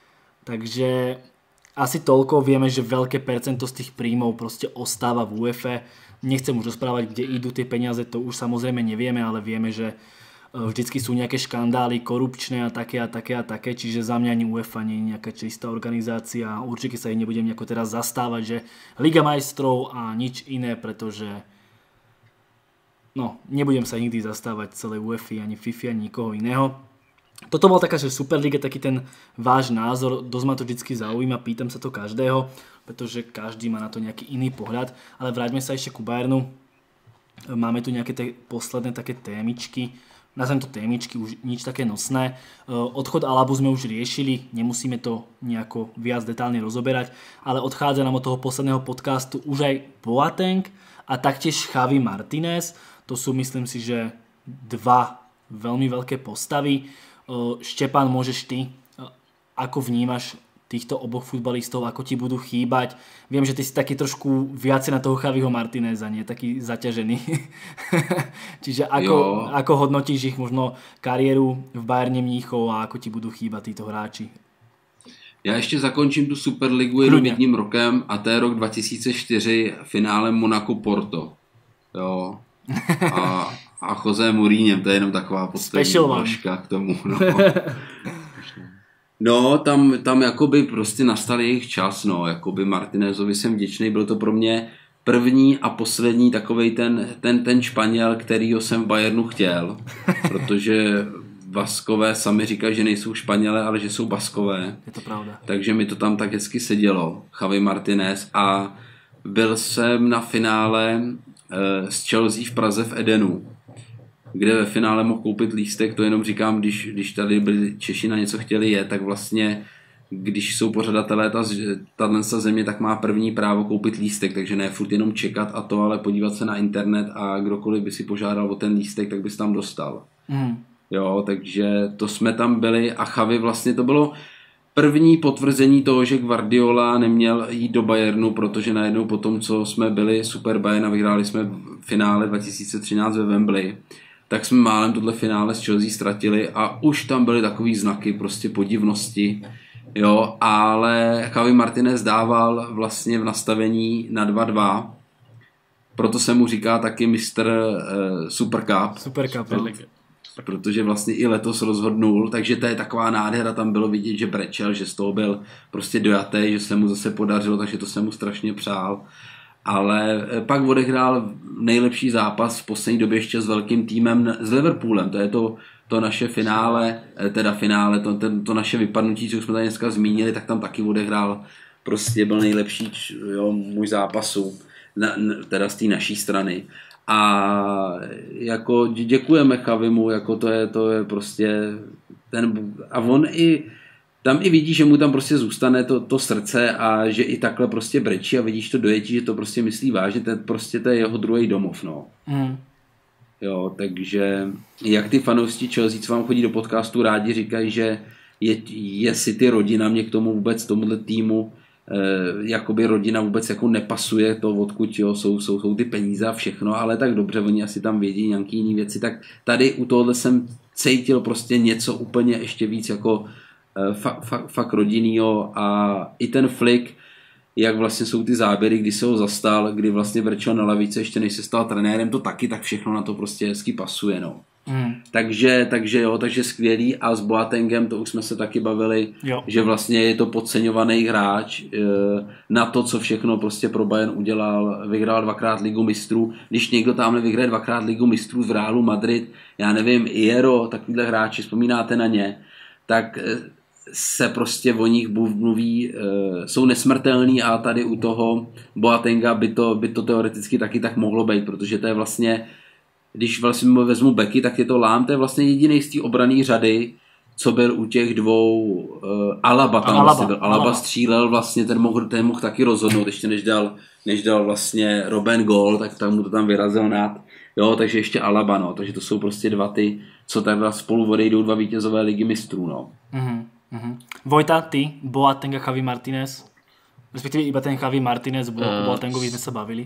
Takže asi toľko, vieme, že veľké percento z tých príjmov proste ostáva v UEFA. Nechcem už rozprávať, kde idú tie peniaze, to už samozrejme nevieme, ale vieme, že vždycky sú nejaké škandály korupčné a také a také a také, čiže za mňa ani UEFA nie je nejaká čistá organizácia a určite sa ich nebudem nejako teraz zastávať, že Liga majstrov a nič iné, pretože no, nebudem sa nikdy zastávať celej UEFA, ani FIFA, ani nikoho iného. Toto bol taká, že Superliga, taký ten váš názor, dosť ma to vždycky zaujíma, pýtam sa to každého, pretože každý má na to nejaký iný pohľad, ale vráťme sa ešte ku Bayernu. Máme tu nejaké te- posledné také témičky, nazvem to témičky, už nič také nosné. Odchod Alabu sme už riešili, nemusíme to nejako viac detálne rozoberať, ale odchádza nám od toho posledného podcastu už aj Boateng a taktiež Javi Martinez. To sú, myslím si, že dva veľmi veľké postavy. Štepán, môžeš ty, ako vnímaš týchto oboch futbalistov, ako ti budú chýbať? Viem, že ty si taký trošku viacej na toho Javiho Martineza, nie? Taký zaťažený. Čiže ako, ako hodnotíš ich možno kariéru v Bayerne Mníchov a ako ti budú chýbať títo hráči? Já ještě zakončím tu Superligu jenom jedním rokem a to je rok dva tisíce čtyři finále Monaco-Porto. Jo. A, a Jose Mourinho, to je jenom taková poslední vložka k tomu. No, no tam, tam jakoby prostě nastal jejich čas, no, jakoby Martinezovi jsem vděčný, byl to pro mě první a poslední takovej ten, ten, ten Španěl, kterýho jsem v Bayernu chtěl, protože Baskové sami říkají, že nejsou Španělé, ale že jsou Baskové. Je to pravda. Takže mi to tam tak hezky sedělo, Javi Martinez, a byl jsem na finále e, s Chelsea v Praze v Edenu, kde ve finále mohl koupit lístek, to jenom říkám, když, když tady byli Češi na něco chtěli jet, tak vlastně když jsou pořadatelé ta, tato země, tak má první právo koupit lístek, takže ne furt jenom čekat a to, ale podívat se na internet a kdokoliv by si požádal o ten lístek, tak bys tam dostal. Mm. Jo, takže to jsme tam byli a Xavi vlastně to bylo první potvrzení toho, že Guardiola neměl jít do Bayernu, protože najednou po tom, co jsme byli super Bayern a vyhráli jsme v finále dva tisíce třináct ve Wembley, tak jsme málem tohle finále s Chelsea ztratili a už tam byly takový znaky prostě podivnosti. Jo, ale Javi Martinez dával vlastně v nastavení na dva dva, proto se mu říká taky mistr uh, Super Cup. Super Cup, no, protože vlastně i letos rozhodnul, takže to je taková nádhera, tam bylo vidět, že brečel, že z toho byl prostě dojatý, že se mu zase podařilo, takže to se mu strašně přál. Ale pak odehrál nejlepší zápas v poslední době ještě s velkým týmem, s Liverpoolem, to je to to naše finále, teda finále, to, to, to naše vypadnutí, co jsme tady dneska zmínili, tak tam taky odehrál, prostě byl nejlepší, jo, můj zápasu, na, teda z té naší strany. A jako děkujeme Chavimu, jako to je, to je prostě ten, a on i, tam i vidí, že mu tam prostě zůstane to, to srdce a že i takhle prostě brečí a vidíš to dojetí, že to prostě myslí vážně, to je prostě to je jeho druhý domov, no. Mm. Jo, takže jak ty fanoušci Chelsea, co vám chodí do podcastu, rádi říkají, že je, je City rodina, mě k tomu vůbec, tomuhle týmu, eh, jakoby rodina vůbec jako nepasuje to, odkud jo, jsou, jsou, jsou ty peníze a všechno, ale tak dobře, oni asi tam vědí nějaký jiný věci, tak tady u tohohle jsem cítil prostě něco úplně ještě víc jako eh, fa, fa, fakt rodinnýho a i ten flick, jak vlastně jsou ty záběry, kdy se ho zastal, kdy vlastně vrčel na lavice, ještě než se stal trenérem, to taky, tak všechno na to prostě hezky pasuje, no. Mm. Takže, takže jo, takže skvělý a s Boatengem, to už jsme se taky bavili, jo. Že vlastně je to podceňovaný hráč e, na to, co všechno prostě pro Bayern udělal, vyhrál dvakrát Ligu mistrů, když někdo tamhle vyhraje dvakrát Ligu mistrů v Realu Madrid, já nevím, Iero, takovýhle hráči, vzpomínáte na ně, tak e, se prostě o nich mluví, e, jsou nesmrtelný a tady u toho Boatenga by to, by to teoreticky taky tak mohlo být, protože to je vlastně, když vlastně vezmu beky, tak je to Lám, to je vlastně jediný z té obraný řady, co byl u těch dvou, e, Alaba tam Alaba, vlastně byl, Alaba, Alaba střílel vlastně, ten mohl, ten mohl taky rozhodnout, ještě než dal, než dal vlastně Robben gól, tak tam mu to tam vyrazil nad, jo, takže ještě Alaba, no, takže to jsou prostě dva ty, co takhle spolu odejdou, dva vítězové ligy mistrů, no. Mm-hmm. Mm-hmm. Vojta, ty, Boateng a Javi Martinez, respektíve iba ten Javi Martinez, bo uh, o Boatengovi jsme se bavili.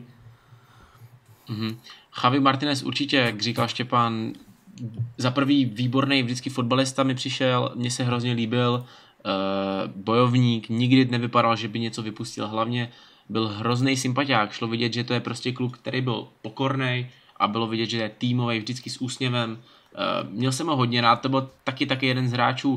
Uh-huh. Javi Martinez určitě, jak říkal Štěpán, za prvý výborný vždycky fotbalista mi přišel, mně se hrozně líbil, uh, bojovník, nikdy nevypadal, že by něco vypustil, hlavně byl hrozný sympatiák, šlo vidět, že to je prostě kluk, který byl pokornej a bylo vidět, že je týmový, vždycky s úsměvem, uh, měl jsem ho hodně rád, to byl taky taky jeden z hráčů,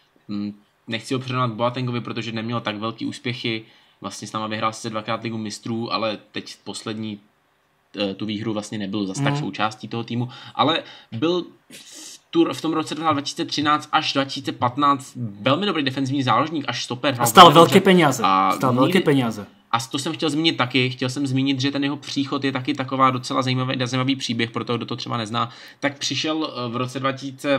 nechci ho přirovnat Boatengovi, protože neměl tak velký úspěchy, vlastně s náma vyhrál se dvakrát Ligu mistrů, ale teď poslední tu výhru vlastně nebyl zase mm. tak součástí toho týmu, ale byl v, tu, v tom roce dva tisíce třináct až dva tisíce patnáct velmi dobrý defenzivní záložník, až stoper. A stal velké peníze. A stal nikdy, velké peníze. A to jsem chtěl zmínit taky, chtěl jsem zmínit, že ten jeho příchod je taky taková docela zajímavý, zajímavý příběh, pro toho, kdo to třeba nezná. Tak přišel v roce dva tisíce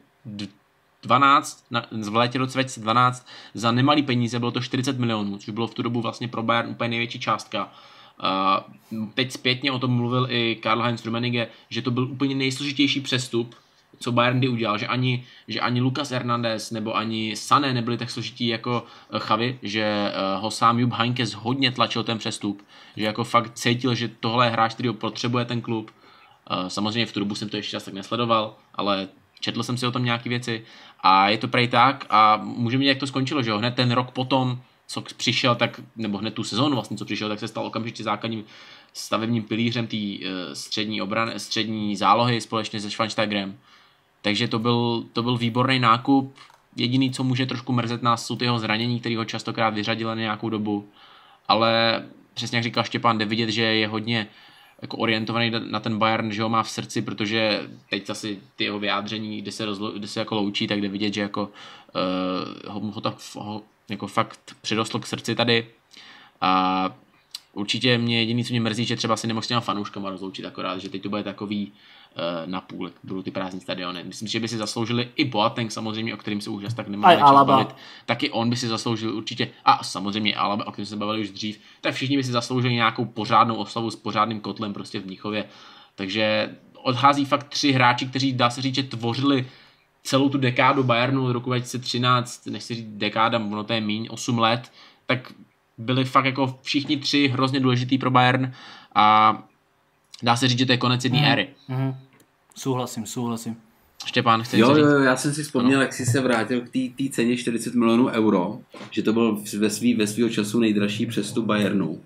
dvanáct, na, v létě roce dva tisíce dvanáct za nemalý peníze, bylo to čtyřicet milionů, což bylo v tu dobu vlastně pro Bayern úplně největší částka. Uh, teď zpětně o tom mluvil i Karl-Heinz Rummenigge, že to byl úplně nejsložitější přestup, co Bayern kdy udělal, že ani, že ani Lucas Hernandez nebo ani Sané nebyli tak složití jako Xavi, že uh, ho sám Jupp Heynckes hodně tlačil ten přestup, že jako fakt cítil, že tohle je hráč, který ho potřebuje ten klub. Uh, samozřejmě v tu dobu jsem to ještě čas tak nesledoval, ale četl jsem si o tom nějaké věci A je to prej tak a můžeme vidět, jak to skončilo, že jo, hned ten rok potom, co přišel, tak, nebo hned tu sezónu vlastně, co přišel, tak se stal okamžitě základním stavebním pilířem té uh, střední obrany, střední zálohy společně se Schweinsteigerem. Takže to byl, to byl výborný nákup. Jediný, co může trošku mrzet nás, jsou ty jeho zranění, který ho častokrát vyřadili na nějakou dobu. Ale přesně jak říkal Štěpán, jde vidět, že je hodně jako orientovaný na ten Bayern, že ho má v srdci, protože teď asi ty jeho vyjádření, kde se, rozlo, kde se jako loučí, tak jde vidět, že jako, uh, ho, ho to ho, jako fakt přirostlo k srdci tady. A určitě mě jediný, co mě mrzí, že třeba si nemohl s těma fanouškama rozloučit akorát, že teď to bude takový uh, na půl, budou ty prázdní stadiony. Myslím, že by si zasloužili i Boateng samozřejmě, o kterým se už tak nemáme čas bavit. Taky on by si zasloužil určitě, a samozřejmě Alaba, o kterém se bavili už dřív, tak všichni by si zasloužili nějakou pořádnou oslavu s pořádným kotlem prostě v Mnichově. Takže odchází fakt tři hráči, kteří dá se říct, že tvořili celou tu dekádu Bayernu od roku dva tisíce třináct, nechci říct dekáda, ono to je míň, osm let, tak byli fakt jako všichni tři hrozně důležitý pro Bayern a dá se říct, že to je konec jedné mm. éry. Mm. Souhlasím, souhlasím. Štěpán, chceš jo, říct? Jo, já jsem si vzpomněl, no. jak jsi se vrátil k té ceně čtyřicet milionů euro, že to byl ve, svý, ve svýho času nejdražší přestup Bayernu.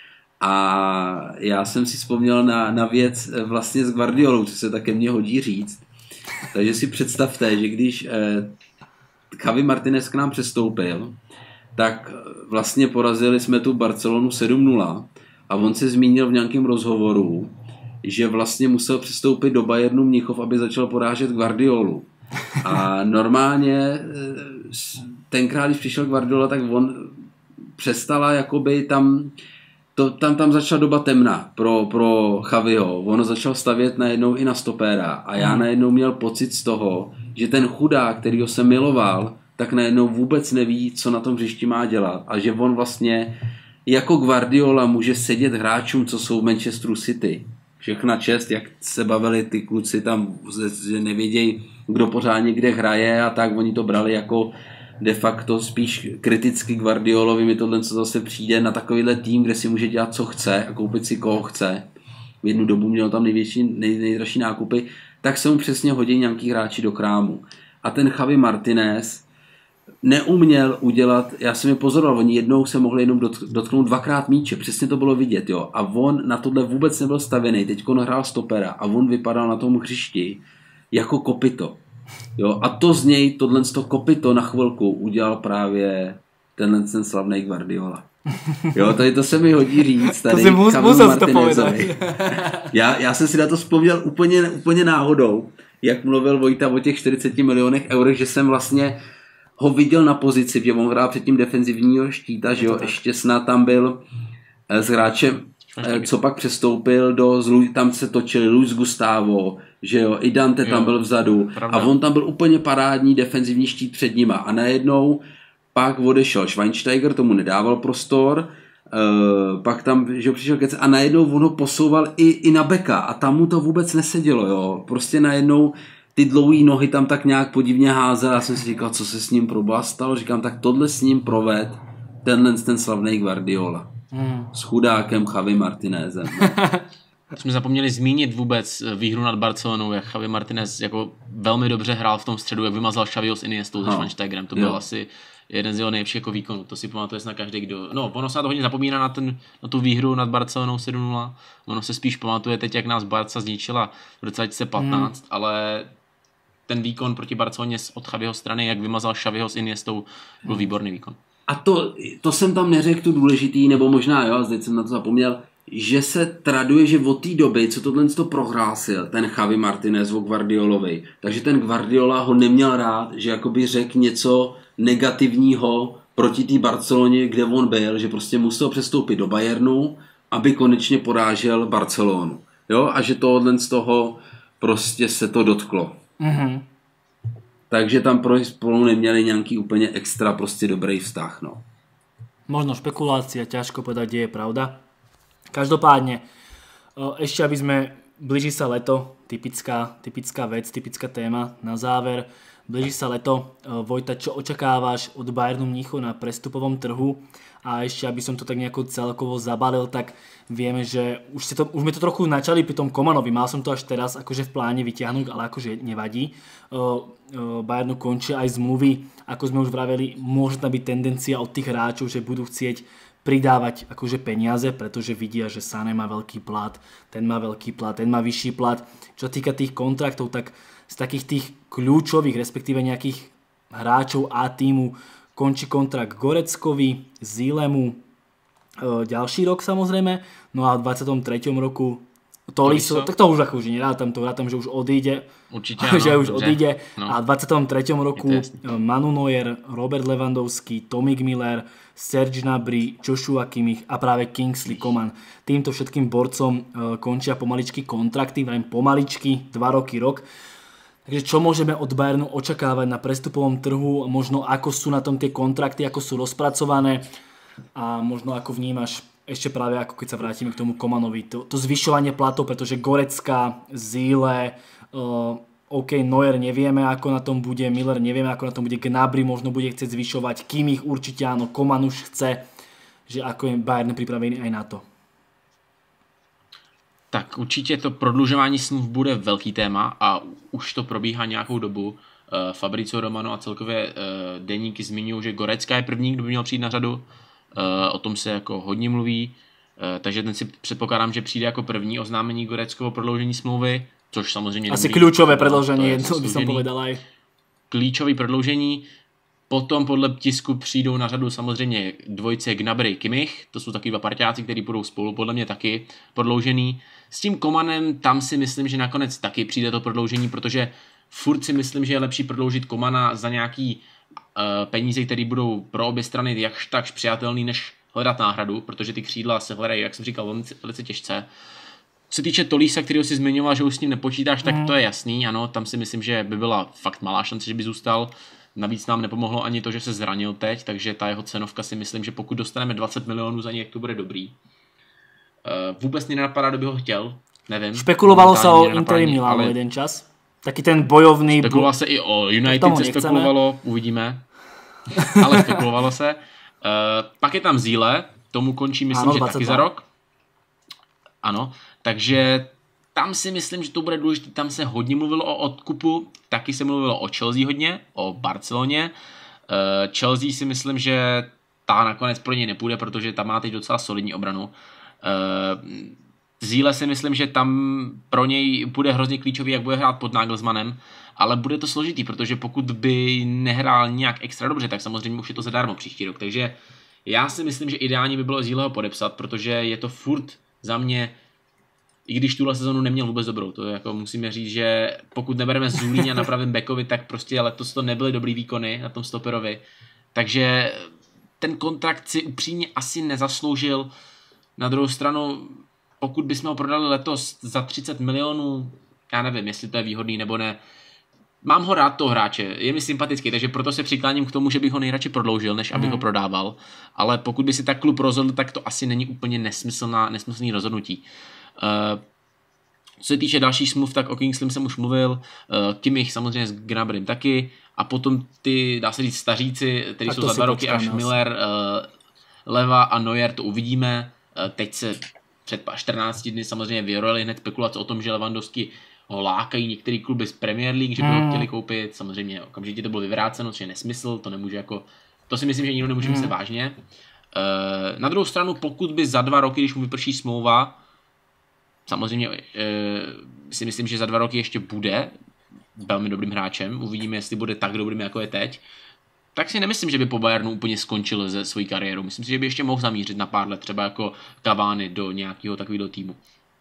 A já jsem si vzpomněl na, na věc vlastně s Guardiolou, co se také mně hodí říct. Takže si představte, že když eh, Javi Martinez k nám přestoupil, tak vlastně porazili jsme tu Barcelonu sedm nula a on se zmínil v nějakém rozhovoru, že vlastně musel přestoupit do Bayernu Mnichov, aby začal porážet Guardiolu. A normálně tenkrát, když přišel Guardiola, tak on přestala jakoby tam to, tam, tam začala doba temna pro, pro Javiho. Ono začal stavět najednou i na stopéra a já najednou měl pocit z toho, že ten chudák, kterýho jsem miloval, tak najednou vůbec neví, co na tom hřišti má dělat a že on vlastně jako Guardiola může sedět hráčům, co jsou v Manchesteru City. Všechna čest, jak se bavili ty kluci tam, že nevědějí, kdo pořádně kde hraje a tak, oni to brali jako de facto spíš kriticky Guardiolovi, mi tohle co zase přijde na takovýhle tým, kde si může dělat co chce a koupit si koho chce. V jednu dobu měl tam největší, nej, nejdražší nákupy, tak se mu přesně hodí nějaký hráči do krámu. A ten Javi Martinez neuměl udělat, já jsem je pozoroval, oni jednou se mohli jenom dotknout dvakrát míče, přesně to bylo vidět, jo. A on na tohle vůbec nebyl stavěný, teďko hrál stopera a on vypadal na tom hřišti jako kopyto. Jo, a to z něj, tohle to kopyto na chvilku udělal právě tenhle ten slavný Guardiola. Jo, tady to se mi hodí říct. Tady to si mus, musel to povedat. já, já jsem si na to vzpomněl úplně, úplně náhodou, jak mluvil Vojta o těch čtyřiceti milionech eur, že jsem vlastně ho viděl na pozici, že on hrál předtím defenzivního štíta, že jo, ještě snad tam byl s hráčem, co pak přestoupil do, tam se točili Luis Gustavo, že jo, i Dante jo, tam byl vzadu pravda. A on tam byl úplně parádní defenzivní štít před nima a najednou pak odešel Schweinsteiger, tomu nedával prostor, uh, pak tam, že jo, přišel Kec a najednou on ho posouval i, i na beka a tam mu to vůbec nesedělo, jo, prostě najednou ty dlouhý nohy tam tak nějak podivně házel, já jsem si říkal, co se s ním proboha stalo, říkám, tak tohle s ním proved tenhle ten slavný Guardiola. Hmm. S chudákem Javi Martinezem. Jsme zapomněli zmínit vůbec výhru nad Barcelonou, jak Javi Martinez jako velmi dobře hrál v tom středu, jak vymazal Xaviho s Iniestou, se Schweinsteigerem, to byl jo. asi jeden z jeho nejlepších jako výkonů, to si pamatuje na každý, kdo... No, ono se na to hodně zapomíná na, ten, na tu výhru nad Barcelonou sedm nula, ono se spíš pamatuje teď, jak nás Barca zničila v roce dva tisíce patnáct, hmm. ale ten výkon proti Barceloně od Xaviho strany, jak vymazal Xaviho s Iniestou, byl výborný výkon. A to, to jsem tam neřekl tu důležitý, nebo možná jo, zde jsem na to zapomněl, že se traduje, že od té doby, co tohle to prohlásil, ten Javi Martinez o Guardiolovi, takže ten Guardiola ho neměl rád, že jakoby řekl něco negativního proti té Barceloně, kde on byl, že prostě musel přestoupit do Bayernu, aby konečně porážel Barcelonu. Jo, a že tohle z toho prostě se to dotklo. Mm-hmm. Takže tam pro spolu neměli nějaký úplně extra prostě dobrý vztah, no. Možno špekulácia, ťažko povedať, kde je pravda. Každopádne, ešte aby sme, blíži sa leto, typická, typická vec, typická téma na záver. blíži sa leto. Vojta, čo očakávaš od Bayernu Mníchov na prestupovom trhu? A ešte, aby som to tak nejako celkovo zabalil, tak vieme, že už, to, už sme to trochu načali pri tom Komanovi. Mal som to až teraz akože v pláne vyťahnuť, ale akože nevadí. Uh, uh, Bayernu končia aj zmluvy. Ako sme už vraveli, môže tam byť tendencia od tých hráčov, že budú chcieť pridávať akože peniaze, pretože vidia, že Sané má veľký plat, ten má veľký plat, ten má vyšší plat. Čo týka tých kontraktov, tak z takých tých kľúčových, respektíve nejakých hráčov A týmu končí kontrakt Goreckovi, Zílemu, e, ďalší rok samozrejme, no a v dvadsiatom treťom roku Tolisso, tak to už ako už nerátam, to rátam, že už odíde. Určite že áno, už dobře. odíde. No. A v dvadsiatom treťom roku Manu Neuer, Robert Lewandowski, Tomik Miller, Serge Gnabry, Joshua Kimmich a práve Kingsley Coman. Týmto všetkým borcom e, končia pomaličky kontrakty, vrajím pomaličky, dva roky, rok. Takže čo môžeme od Bayernu očakávať na prestupovom trhu, možno ako sú na tom tie kontrakty, ako sú rozpracované a možno ako vnímaš ešte práve ako keď sa vrátime k tomu Komanovi, to, to zvyšovanie platov, pretože Gorecka, Zíle, uh, OK, Neuer nevieme ako na tom bude, Miller nevieme ako na tom bude, Gnabry možno bude chcieť zvyšovať, Kimmich určite áno, Coman už chce, že ako je Bayern pripravený aj na to. Tak určitě to prodlužování smluv bude velký téma a už to probíhá nějakou dobu. Fabrizio Romano a celkově deníky zmiňují, že Gorecka je první, kdo by měl přijít na řadu. O tom se jako hodně mluví, takže ten si předpokládám, že přijde jako první oznámení Goreckovo prodloužení smlouvy, což samozřejmě asi dobrý, kľúčové prodloužení, jedno by som povedal aj. Klíčový prodloužení. Potom podle tisku přijdou na řadu samozřejmě dvojce Gnabry, Kimmich, to jsou taky dva parťáci, kteří budou spolu, podle mě taky prodloužený. S tím Comanem tam si myslím, že nakonec taky přijde to prodloužení, protože furt si myslím, že je lepší prodloužit Comana za nějaký uh, peníze, které budou pro obě strany jakž takž přijatelný, než hledat náhradu, protože ty křídla se hledají, jak jsem říkal, velice, velice těžce. Co se týče Tolisa, kterého si zmiňoval, že už s ním nepočítáš, tak to je jasný, ano, tam si myslím, že by byla fakt malá šance, že by zůstal. Navíc nám nepomohlo ani to, že se zranil teď, takže ta jeho cenovka si myslím, že pokud dostaneme dvacet milionů za něj, jak to bude dobrý. Uh, vůbec mě nenapadá, kdo by ho chtěl, nevím. Špekulovalo se o Interi Milano ale... jeden čas. Taky ten bojovný... Spekulovalo se i o United, se spekulovalo, uvidíme. Ale spekulovalo se. Uh, pak je tam Zíle, tomu končí, myslím, ano, že taky za rok. Ano, takže... Tam si myslím, že to bude důležité, tam se hodně mluvilo o odkupu, taky se mluvilo o Chelsea hodně, o Barceloně. Uh, Chelsea si myslím, že ta nakonec pro něj nepůjde, protože tam má teď docela solidní obranu. Uh, Zíle si myslím, že tam pro něj bude hrozně klíčový, jak bude hrát pod Nagelsmannem, ale bude to složitý, protože pokud by nehrál nějak extra dobře, tak samozřejmě už je to zadarmo příští rok. Takže já si myslím, že ideální by bylo Zíleho podepsat, protože je to furt za mě, i když tuhle sezonu neměl vůbec dobrou, to jako musíme říct, že pokud nebereme Zulíňa na pravém backovi, tak prostě letos to nebyly dobrý výkony na tom stoperovi. Takže ten kontrakt si upřímně asi nezasloužil. Na druhou stranu, pokud bychom ho prodali letos za třicet milionů, já nevím, jestli to je výhodný nebo ne. Mám ho rád toho hráče, je mi sympatický, takže proto se přikláním k tomu, že bych ho nejradši prodloužil, než abych hmm. ho prodával. Ale pokud by si tak klub rozhodl, tak to asi není úplně nesmyslná, nesmyslný rozhodnutí. Uh, co se týče dalších smluv, tak o Kingsleym jsem už mluvil, uh, Kimmich samozřejmě s Gnabrym taky a potom ty, dá se říct, staříci, kteří jsou za dva roky, až Miller, uh, Leva a Neuer, to uvidíme. Uh, teď se před čtrnácti dny samozřejmě vyrojily hned spekulace o tom, že Lewandowski ho lákají některý kluby z Premier League, že by ho chtěli koupit, samozřejmě okamžitě to bylo vyvráceno, což je nesmysl, to nemůže jako, to si myslím, že nikdo nemůže myslet vážně. Uh, na druhou stranu, pokud by za dva roky, když mu vyprší smlouva, samozřejmě e, si myslím, že za dva roky ještě bude velmi dobrým hráčem. Uvidíme, jestli bude tak dobrým, jako je teď. Tak si nemyslím, že by po Bayernu úplně skončil ze svojí kariéru. Myslím si, že by ještě mohl zamířit na pár let, třeba jako Cavani do nějakého takového týmu.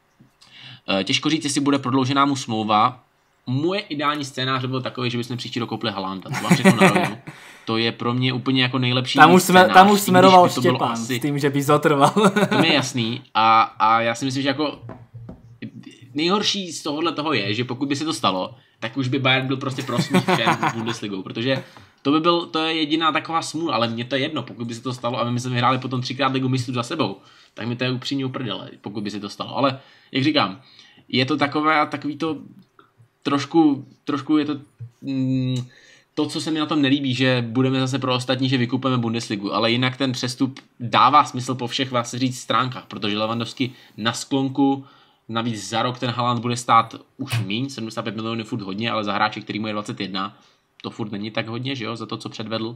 E, těžko říct, jestli bude prodloužená mu smlouva. Moje ideální scénář byl takový, že bychom příští rok koupili Haalanda. To vám řeknu na rovinu. To je pro mě úplně jako nejlepší tam už scénář. Tam už smeroval Štěpán asi... s tím, že by zotrval. To mi je jasný a, a já si myslím, že jako nejhorší z tohohle toho je, že pokud by se to stalo, tak už by Bayern byl prostě prosmích všem Bundesligou, protože to by byl, to je jediná taková smůla, ale mně to je jedno, pokud by se to stalo a my jsme vyhráli potom třikrát ligu mistrů za sebou, tak mi to je upřímně uprdele, pokud by se to stalo, ale jak říkám, je to takové, takový to trošku, trošku je to, mm, to, co se mi na tom nelíbí, že budeme zase pro ostatní, že vykupujeme Bundesligu, ale jinak ten přestup dává smysl po všech, vás říct, stránkách, protože Lewandowski na sklonku, navíc za rok ten Haaland bude stát už míň, sedmdesát pět milionů furt hodně, ale za hráče, který mu je dvacet jedna, to furt není tak hodně, že jo, za to, co předvedl.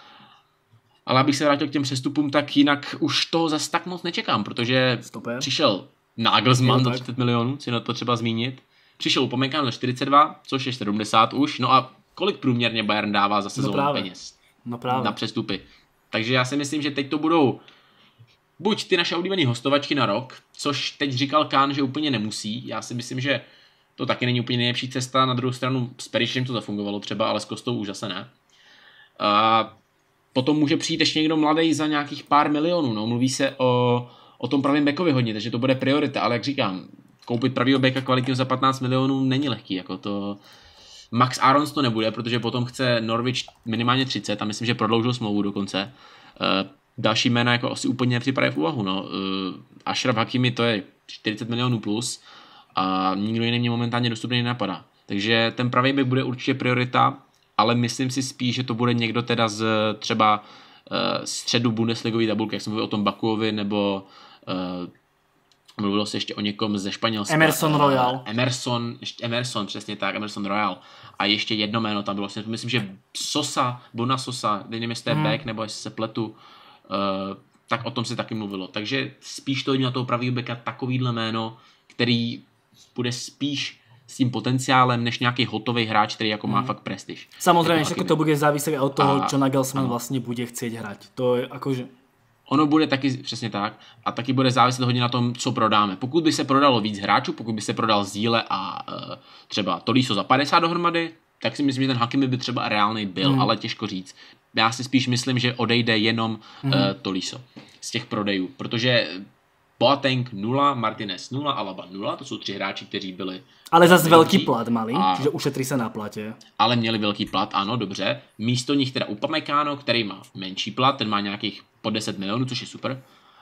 Ale abych se vrátil k těm přestupům, tak jinak už toho zase tak moc nečekám, protože Stoper. Přišel Nagelsmann za tak. třicet milionů, si na to třeba zmínit. Přišel Upamecano za čtyřicet dva, což je sedmdesát už, no a kolik průměrně Bayern dává za sezónu právě. peněz No právě. na přestupy. Takže já si myslím, že teď to budou buď ty naše oblíbené hostovačky na rok, což teď říkal Kahn, že úplně nemusí. Já si myslím, že to taky není úplně nejlepší cesta. Na druhou stranu s Perišem to zafungovalo třeba, ale s Kostou už zase ne. A potom může přijít ještě někdo mladý za nějakých pár milionů. No, mluví se o, o tom pravém backovi hodně, takže to bude priorita, ale jak říkám, koupit pravýho backa kvalitního za patnáct milionů není lehký, jako to Max Arons to nebude, protože potom chce Norwich minimálně třicet a myslím, že prodloužil smlouvu dokonce. Uh, další jména jako asi úplně nepřipadají v úvahu. No. Uh, Ashraf Hakimi to je čtyřicet milionů plus a nikdo jiný mě momentálně dostupný nenapadá. Takže ten pravý back bude určitě priorita, ale myslím si spíš, že to bude někdo teda z třeba uh, středu Bundesligový tabulky, jak jsem mluvil o tom Bakuovi, nebo uh, mluvilo se ještě o někom ze Španělska. Emerson Royal. Emerson, ještě Emerson, přesně tak, Emerson Royal. A ještě jedno jméno tam bylo, myslím, že Sosa, Bona Sosa, nevím, jestli je back, nebo jestli se pletu, uh, tak o tom se taky mluvilo. Takže spíš to jde na toho pravýho backa takovýhle jméno, který bude spíš s tím potenciálem, než nějaký hotový hráč, který jako má fakt prestiž. Samozrejme, všetko to bude závisieť od toho, A, čo Nagelsmann ano. vlastne bude chcieť hrať. To je akože... Ono bude taky, přesně tak, a taky bude záviset hodně na tom, co prodáme. Pokud by se prodalo víc hráčů, pokud by se prodal Zíle a uh, třeba Tolisso za padesát dohromady, tak si myslím, že ten Hakimi by třeba reálnej byl, hmm. ale těžko říct. Já si spíš myslím, že odejde jenom hmm. uh, Tolisso z těch prodejů, protože Boateng nula, Martinez nula, Alaba nula, to jsou tři hráči, kteří byli... Ale zase veľký plat mali, a... čiže ušetří sa na plate. Ale měli velký plat, ano, dobře. Místo nich teda Upamecano, který má menší plat, ten má nějakých po deset milionů, což je super.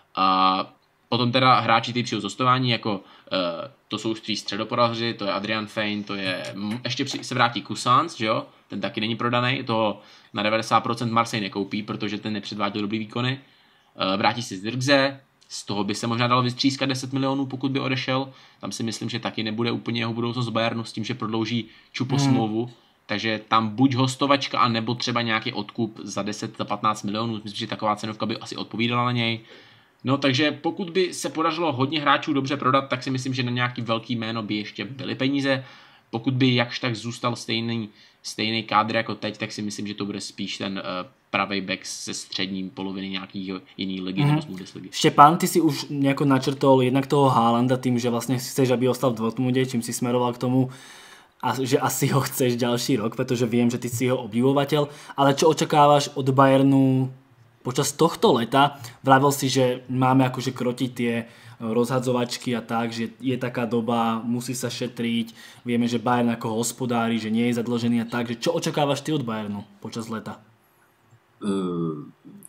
A potom teda hráči, kteří přijou z hostování, jako uh, to jsou už tři středopodaři, to je Adrian Fein, to je, ještě při, se vrátí Cousins, že jo, ten taky není prodaný, to na devadesát procent Marseille nekoupí, protože ten nepředváděl dobrý výkony. Uh, vrátí se Zirkze, z toho by se možná dalo vystřískat deset milionů, pokud by odešel. Tam si myslím, že taky nebude úplně jeho budoucnost Bayernu s tím, že prodlouží Čupo hmm. smlouvu. Takže tam buď hostovačka, anebo třeba nějaký odkup za deset, za patnáct milionů. Myslím, že taková cenovka by asi odpovídala na něj. No takže pokud by se podařilo hodně hráčů dobře prodat, tak si myslím, že na nějaký velký jméno by ještě byly peníze. Pokud by jakž tak zůstal stejný, stejný kádr jako teď, tak si myslím, že to bude spíš ten uh, pravej back se středním poloviny nějaký jiný ligy mm-hmm. nebo z Bundesligy. Štěpán, ty si už nejako načrtol jednak toho Haalanda tým, že vlastne chceš, aby ostal v Dortmunde, čím si smeroval k tomu, a že asi ho chceš ďalší rok, pretože viem, že ty si jeho obdivovateľ. Ale čo očakávaš od Bayernu počas tohto leta? Vravel si, že máme akože krotiť tie rozhadzovačky a tak, že je taká doba, musí sa šetriť, vieme, že Bayern ako hospodári, že nie je zadlžený a tak, že čo očakávaš ty od Bayernu počas leta? Uh,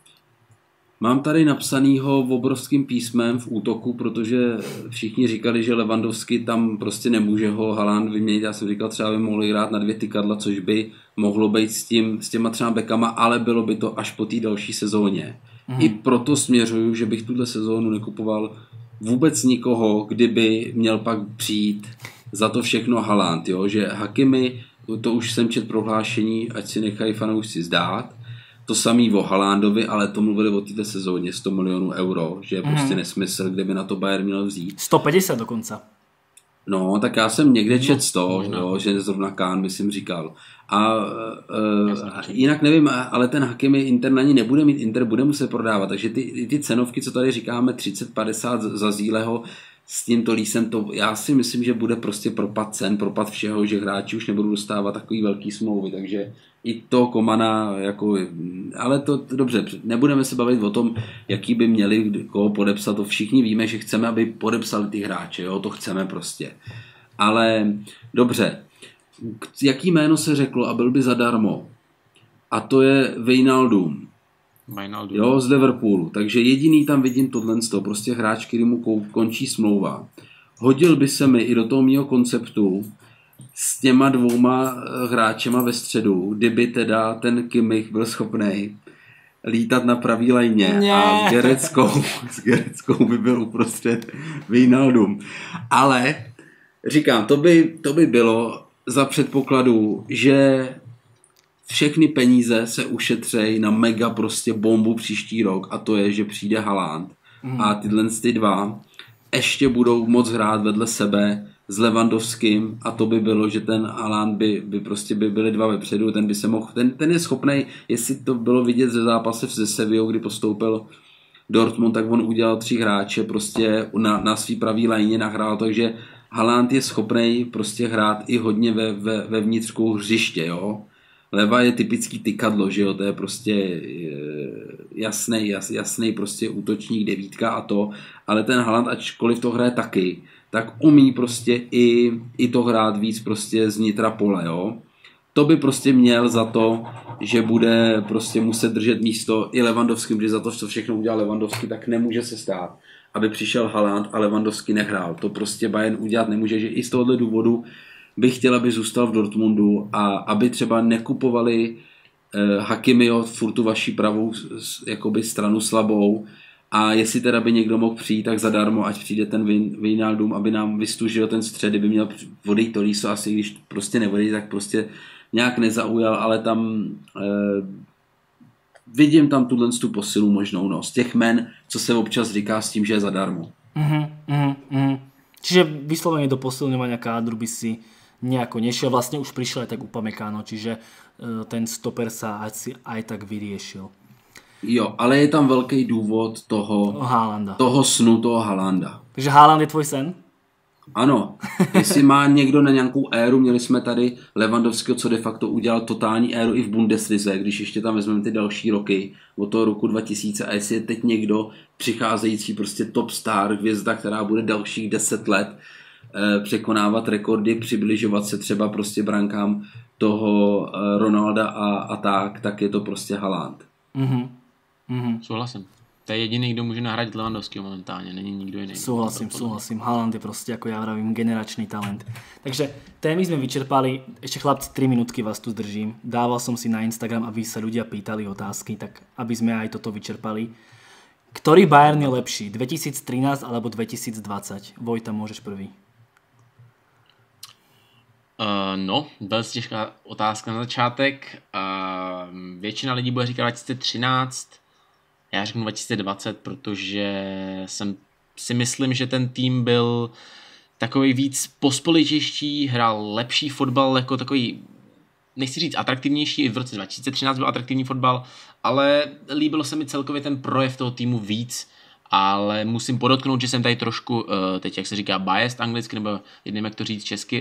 mám tady napsanýho obrovským písmem v útoku, protože všichni říkali, že Lewandowski tam prostě nemůže ho Haaland vyměnit. Já jsem říkal, třeba by mohli hrát na dvě tykadla, což by mohlo být s, tím, s těma třeba bekama, ale bylo by to až po té další sezóně. Mm. I proto směřuju, že bych tuhle sezónu nekupoval vůbec nikoho, kdyby měl pak přijít za to všechno Haaland, jo? Že Hakimi, to už jsem čet prohlášení, ať si nechají fanoušci zdát. To samý o Haalandovi, ale to mluvili o této sezóně, sto milionů euro, že je mm. prostě nesmysl, kdyby na to Bayern měl vzít. sto padesát dokonca. No, tak já jsem někde čet sto, jo, že zrovna Kahn, myslím, říkal. A uh, jinak nevím, ale ten Hakimi Inter na ní nebude mít, Inter bude muset prodávat, takže ty, ty cenovky, co tady říkáme, třicet padesát za Zíleho, s tím Tolisem, to já si myslím, že bude prostě propad cen, propad všeho, že hráči už nebudou dostávat takový velký smlouvy, takže i to Komana, jako, ale to, to dobře, nebudeme se bavit o tom, jaký by měli koho podepsat, to všichni víme, že chceme, aby podepsali ty hráče, jo, to chceme prostě. Ale dobře, jaký jméno se řeklo a byl by zadarmo? A to je Wijnaldum. Wijnaldum. Jo, z Liverpoolu. Takže jediný tam vidím tohle, prostě hráč, který mu končí smlouva. Hodil by se mi i do toho mýho konceptu s těma dvouma hráčema ve středu, kdyby teda ten Kimmich byl schopný lítat na pravý lajně a s Gereckou, s Gereckou by byl uprostřed Wijnaldum. Ale říkám, to by, to by bylo za předpokladu, že všechny peníze se ušetřejí na mega prostě bombu příští rok a to je, že přijde Haaland mm. a tyhle ty dva ještě budou moc hrát vedle sebe s Lewandowským a to by bylo, že ten Haaland by, by prostě by byly dva vepředu, ten by se mohl, ten, ten je schopnej, jestli to bylo vidět ze zápase ze Sevillou, kdy postoupil Dortmund, tak on udělal tři hráče prostě na, na svý pravý lajně nahrál, takže Haaland je schopnej prostě hrát i hodně ve, ve, ve vnitřku hřiště, jo. Leva je typický tykadlo, že jo, to je prostě jasný, jas, jasný prostě útočník, devítka a to, ale ten Haaland, ačkoliv to hraje taky, tak umí prostě i, i to hrát víc prostě z vnitra pole, jo. To by prostě měl za to, že bude prostě muset držet místo i Lewandowski, protože za to, co všechno udělal Lewandowski, tak nemůže se stát, aby přišel Haaland a Lewandowski nehrál. To prostě Bayern udělat nemůže, že i z tohohle důvodu bych chtěl, aby zůstal v Dortmundu a aby třeba nekupovali eh, Hakimiho furt tu vaši pravou jakoby stranu slabou a jestli teda by někdo mohl přijít, tak zadarmo, ať přijde ten Wijnaldum, aby nám vystužil ten střed, kdyby měl vodej Tolisso, asi když prostě nevodej, tak prostě nějak nezaujal, ale tam eh, vidím tam tuhle tu posilu možnou, no, z těch men, co se občas říká s tím, že je zadarmo. Mm-hmm, mm-hmm. Čiže vyslovene do posilňovania kádru by si nejako nešiel, vlastne už prišiel aj tak Upamecano, čiže ten stoper sa asi aj tak vyriešil. Jo, ale je tam velký důvod toho, Haalanda. toho snu, toho Haalanda. Takže Haaland je tvoj sen? Ano, jestli má někdo na nějakou éru, měli jsme tady Lewandowského, co de facto udělal totální éru i v Bundeslize, když ještě tam vezmeme ty další roky, od toho roku dva tisíce, a jestli je teď někdo přicházející prostě top star, hvězda, která bude dalších deset let eh, překonávat rekordy, přibližovat se třeba prostě brankám toho eh, Ronalda a, a tak, tak je to prostě Haaland. Mhm. Mhm. Souhlasím. To je jediný, kdo může nahradit Lewandowského momentálně, není nikdo jiný. Súhlasím, súhlasím. Haaland je proste, ako ja vravím, generačný talent. Takže témy sme vyčerpali. Ešte chlapci, tri minútky vás tu zdržím. Dával som si na Instagram, aby sa ľudia pýtali otázky, tak aby sme aj toto vyčerpali. Ktorý Bayern je lepší? dvetisíctrinásť alebo dvetisícdvadsať? Vojta, môžeš prvý. Uh, no, velice těžká otázka na začátek. Uh, většina lidí bude říkat dva tisíce třináct, já řeknu dva tisíce dvacet, protože jsem si myslím, že ten tým byl takový víc pospolitější, hrál lepší fotbal, jako takový, nechci říct atraktivnější, i v roce dva tisíce třináct byl atraktivní fotbal, ale líbilo se mi celkově ten projev toho týmu víc, ale musím podotknout, že jsem tady trošku, teď jak se říká biased anglicky, nebo nevím, jak to říct česky,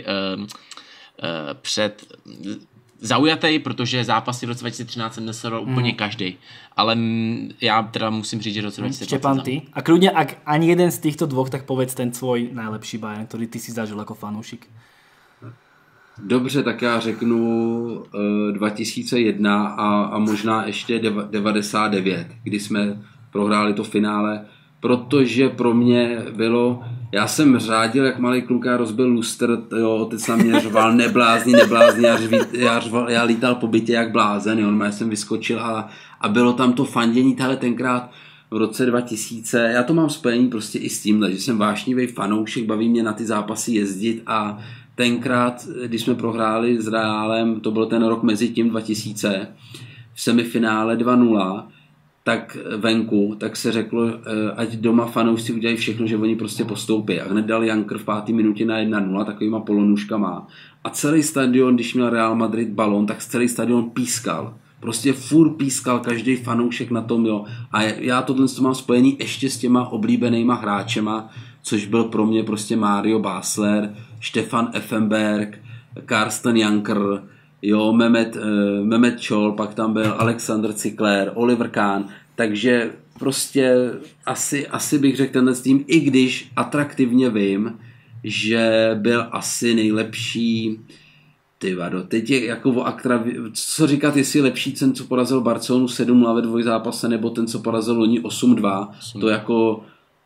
před zaujatý, protože zápasy v roce dva tisíce třináct jsem nesledoval mm. úplně každý. Ale já teda musím říct, že v roce dva tisíce dvacet... Štěpán, ty? A kľudne, ak ani jeden z týchto dvoch, tak povedz ten svoj najlepší Bayern, ktorý ty si zažil jako fanoušik. Dobře, tak já řeknu uh, dva tisíce jedna a, a možná ještě devadesát devět, kdy jsme prohráli to finále, protože pro mě bylo, já jsem řádil, jak malý kluk, já rozbil lustr, jo, otec na mě řval, neblázni, neblázni, já, řví, já, řval, já lítal po bytě jak blázen, jo, já jsem vyskočil a, a bylo tam to fandění, tahle tenkrát v roce dva tisíce, já to mám spojený prostě i s tímhle, že jsem vášnivý fanoušek, baví mě na ty zápasy jezdit a tenkrát, když jsme prohráli s Realem, to byl ten rok mezi tím dva tisíce, v semifinále dva nula, tak venku, tak se řeklo, ať doma fanoušci udělají všechno, že oni prostě postoupí. A hned dal Janker v páté minutě na jedna nula takovýma polonůžkama. A celý stadion, když měl Real Madrid balón, tak celý stadion pískal. Prostě furt pískal každý fanoušek na tom, jo. A já tohle mám spojený ještě s těma oblíbenýma hráčema, což byl pro mě prostě Mario Basler, Stefan Effenberg, Karsten Janker, jo, Mehmet, uh, Mehmet Čol, pak tam byl Alexander Cikler, Oliver Kahn, takže prostě asi, asi bych řekl tenhle tým, i když atraktivně vím, že byl asi nejlepší, ty vado, teď je jako o aktra, co říkat, jestli lepší ten, co porazil Barcelonu sedm nula ve dvojzápase, nebo ten, co porazil loni osm dva, to jako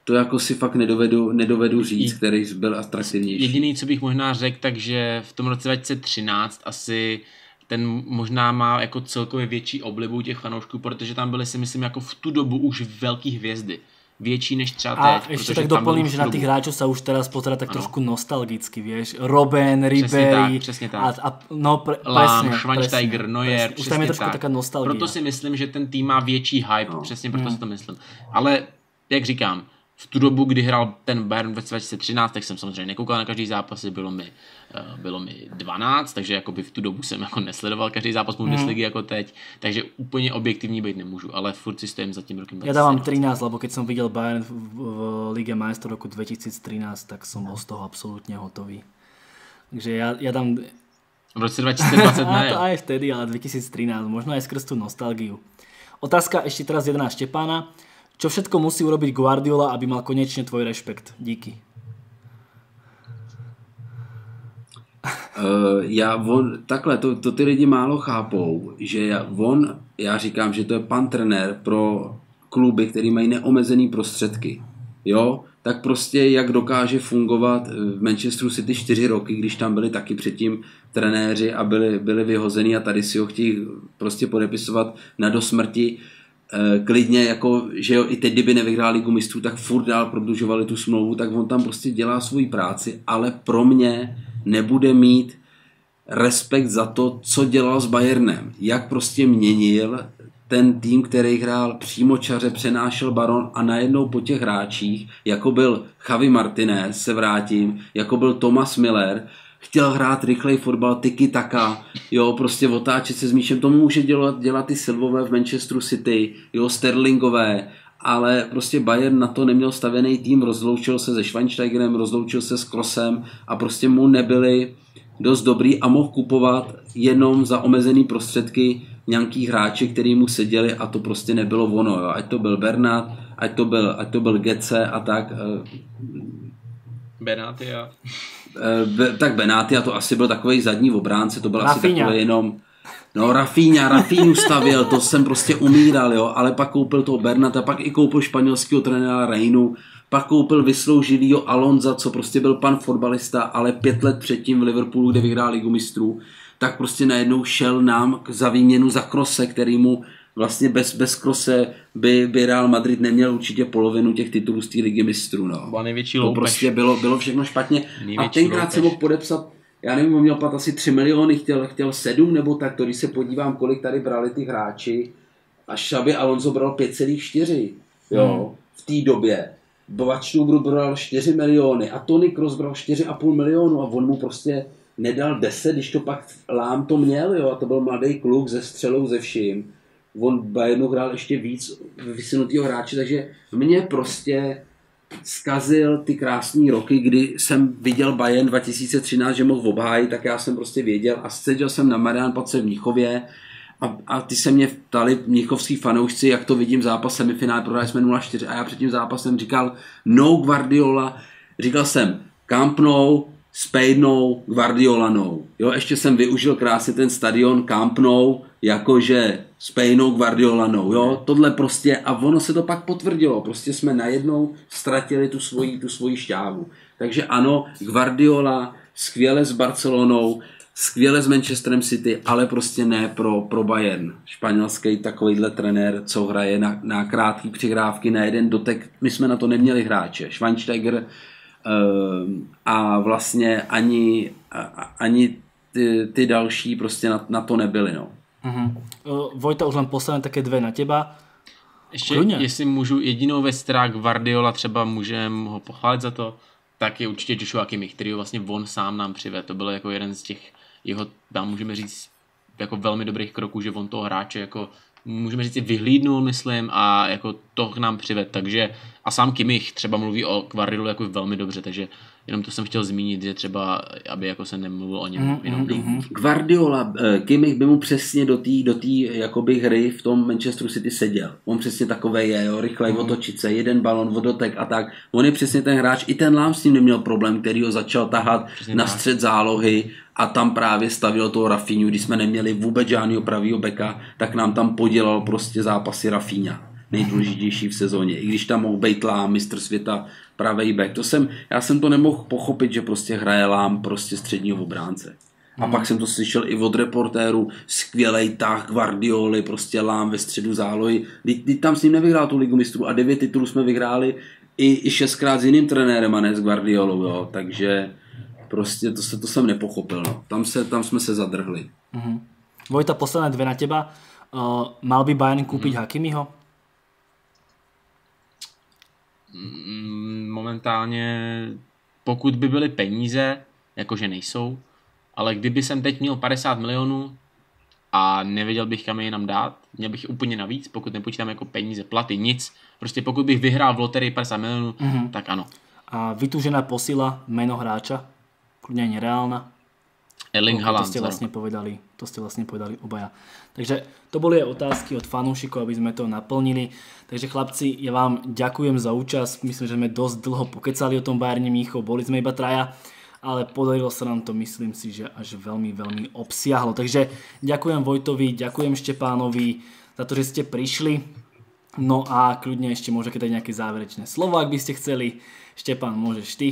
to jako si fakt nedovedu, nedovedu říct, který byl atraktivnější. Jediný, co bych možná řekl, takže v tom roce dva tisíce třináct asi ten možná má jako celkově větší oblibu těch fanoušků, protože tam byly si myslím jako v tu dobu už velký hvězdy. Větší než třeba a teď. A ešte tak doplním, že na tých hráčov sa už teraz pozerá tak ano. trošku nostalgicky, vieš. Robben, Ribéry. Přesně tak, a, a, no, pre, Lám, Schweinsteiger, Neuer. Už tam je trošku tak. taká nostalgia. Proto si myslím, že ten tým má větší hype, no. Přesně proto hmm. si to myslím. Ale, jak říkám, v tu dobu, kdy hrál ten Bayern v dva tisíce třináct, tak jsem samozřejmě nekoukal na každý zápas, bylo mi, bylo mi dvanáct, takže jakoby v tu dobu jsem jako nesledoval každý zápas Bundesligy mm. jako teď, takže úplně objektivní být nemůžu, ale furt si stojím za tím rokem. Ja dávam trinásť, lebo keď som videl Bayern v, v Lige majstrov roku dvetisíctrinásť, tak som bol z toho absolútne hotový. Takže ja, ja dám... V roce dva tisíce dvacet ne. To aj vtedy, ale dvetisíctrinásť, možno aj skrz tú nostalgiu. Otázka ešte teraz jedna na Štepána. Čo všetko musí urobiť Guardiola, aby mal konečne tvoj rešpekt? Díky. Uh, já, on, takhle, to, to ty lidi málo chápou, že já, on, já říkám, že to je pan trenér pro kluby, který mají neomezený prostředky. Jo? Tak prostě jak dokáže fungovat v Manchesteru City čtyři roky, když tam byli taky předtím trenéři a byli, byli vyhozený a tady si ho chtějí prostě podepisovat na dosmrti. Klidně, jako, že jo, i teď, kdyby nevyhrál Ligu mistrů, tak furt dál prodlužovali tu smlouvu, tak on tam prostě dělá svoji práci, ale pro mě nebude mít respekt za to, co dělal s Bayernem, jak prostě měnil ten tým, který hrál přímočaře, přenášel baron a najednou po těch hráčích, jako byl Javi Martinez, se vrátím, jako byl Thomas Müller, chtěl hrát rychlej fotbal, tiki-taka, jo, prostě otáčet se s míčem, tomu může dělat, dělat i Silvové v Manchesteru City, jo, Sterlingové, ale prostě Bayern na to neměl stavěný tým, rozloučil se se Schweinsteigerem, rozloučil se s Kroosem a prostě mu nebyli dost dobrý a mohl kupovat jenom za omezený prostředky nějaký hráči, který mu seděli a to prostě nebylo ono, jo. Ať to byl Bernat, ať to byl, ať to byl Gece a tak. Benatia. Be, tak Benatia to asi byl takový zadní obránce, to byl Rafinha. Asi takový jenom no Rafinha, Rafinhu stavěl, to jsem prostě umíral, jo, ale pak koupil toho Bernata, pak i koupil španělského trenéra Reinu, pak koupil vysloužilýho Alonza, co prostě byl pan fotbalista, ale pět let předtím v Liverpoolu, kde vyhrál Ligu mistrů, tak prostě najednou šel nám za výměnu za Kroose, který mu vlastně bez, bez Kroose by, by Real Madrid neměl určitě polovinu těch titulů z té Ligy mistrů. No. Byla největší to loupež. prostě bylo, bylo všechno špatně. Největší a tenkrát se mohl podepsat, já nevím, on měl plat asi tři miliony, chtěl, chtěl sedm nebo tak, to když se podívám, kolik tady brali ty hráči, a Xabi Alonso bral pět celá čtyři, jo, hmm. v té době. Bavačnubru bral čtyři miliony a Toni Kroos bral čtyři a půl milionu a on mu prostě nedal deset, když to pak Lám to měl, jo, a to byl mladý kluk ze střelou, ze vším. On Bayernu hrál ještě víc vysunutýho hráče, takže mě prostě zkazil ty krásné roky, kdy jsem viděl Bayern dva tisíce třináct, že mohl obhájit, tak já jsem prostě věděl a seděl jsem na Mariánplatce v Mnichově a, a ty se mě ptali mnichovský fanoušci, jak to vidím zápas semifinále, prohráli jsme nula čtyři a já před tím zápasem říkal no Guardiola, říkal jsem Camp Nou, Spade No, Guardiola No. Jo, ještě jsem využil krásně ten stadion Camp Nou, jakože Spade No, Guardiola No. Jo, tohle prostě a ono se to pak potvrdilo. Prostě jsme najednou ztratili tu svoji, tu svoji šťávu. Takže ano, Guardiola, skvěle s Barcelonou, skvěle s Manchesterem City, ale prostě ne pro, pro Bayern. Španělský takovýhle trenér, co hraje na, na krátký přihrávky, na jeden dotek. My jsme na to neměli hráče. Schweinsteiger a vlastně ani, ani ty, ty další prostě na, na to nebyly. No. Uh-huh. Uh, Vojta, už len posledné také dvě na těba. Ještě, Kruně. Jestli můžu jedinou věc, která Guardiola třeba můžem ho pochválit za to, tak je určitě Joshua Kimmich, který vlastně on sám nám přivedl. To byl jako jeden z těch jeho, tam můžeme říct, jako velmi dobrých kroků, že on toho hráče jako můžeme říct, vyhlídnul, myslím, a jako to k nám přived, takže a sám Kimmich třeba mluví o Guardiolu jako velmi dobře, takže jenom to jsem chtěl zmínit, že třeba, aby jako se nemluvil o něm mm, jenom mm, Guardiola, Kimmich by mu přesně do té do té jakoby hry v tom Manchesteru City seděl. On přesně takovej je, jo, rychlej mm. otočit se, jeden balon, vodotek a tak. On je přesně ten hráč, i ten Lám s tím neměl problém, který ho začal tahat přesně na střed zálohy a tam právě stavil toho Rafinhu, když jsme neměli vůbec žádného pravýho beka, tak nám tam podělal prostě zápasy Rafinha. nejdůležitější v sezóně. I když tam mohl být Lám, mistr světa, pravej back. To jsem, já jsem to nemohl pochopit, že prostě hraje Lám prostě středního obránce. A hmm. pak jsem to slyšel i od reportérů, skvělej tah Guardioli, prostě Lám ve středu zálohy. Teď tam s ním nevyhrál tu ligu mistrů a devět titulů jsme vyhráli i, i šestkrát s jiným trenérem a ne s Guardiolou, jo. Takže prostě to, se, to jsem nepochopil, no. Tam, se, tam jsme se zadrhli. Mm-hmm. Vojta, posledné dve na teba. Uh, mal by Bayern kúpiť mm. Hakimiho? Momentálně, pokud by byly peníze, jakože nejsou, ale kdyby jsem teď měl padesát milionů a nevěděl bych, kam je jinam dát, měl bych úplně navíc, pokud nepočítám jako peníze, platy, nic. Prostě pokud bych vyhrál v loterii padesát milionů, mm-hmm. tak ano. A vytúžená posila, meno hráča? Kľudne nereálna? Erling Haaland. To ste vlastne povedali, to ste vlastne povedali obaja. Takže to boli aj otázky od fanúšikov, aby sme to naplnili. Takže chlapci, ja vám ďakujem za účasť. Myslím, že sme dosť dlho pokecali o tom Bayerne Mníchov. Boli sme iba traja, ale podarilo sa nám to, myslím si, že až veľmi, veľmi obsiahlo. Takže ďakujem Vojtovi, ďakujem Štepánovi za to, že ste prišli. No a kľudne ešte môžete dať nejaké záverečné slovo, ak by ste chceli. Štepán, môžeš ty.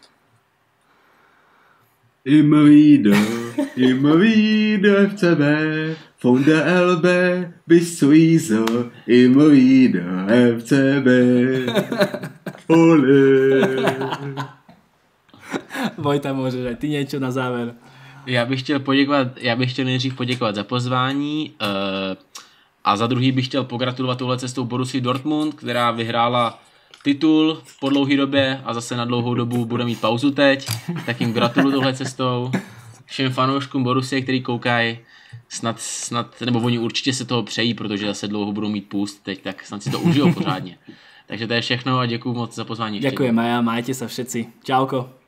Immer wieder, immer wieder F C B, von der Elbe bis zur Isar, immer wieder F C B. Ole. Vojta, môžeš aj ty niečo na záver. Já bych chtěl poděkovat, já bych chtěl nejdřív poděkovat za pozvání uh, a za druhý bych chtěl pogratulovat touhle cestou Borussii Dortmund, která vyhrála titul po dlouhé době a zase na dlouhou dobu bude mít pauzu teď, tak jim gratuluju touhle cestou. Všem fanouškům Borussie, který koukají, snad, snad, nebo oni určitě se toho přejí, protože zase dlouho budou mít půst teď, tak snad si to užijou pořádně. Takže to je všechno a děkuju moc za pozvání. Ďakujem a ja, majte sa všetci. Čauko.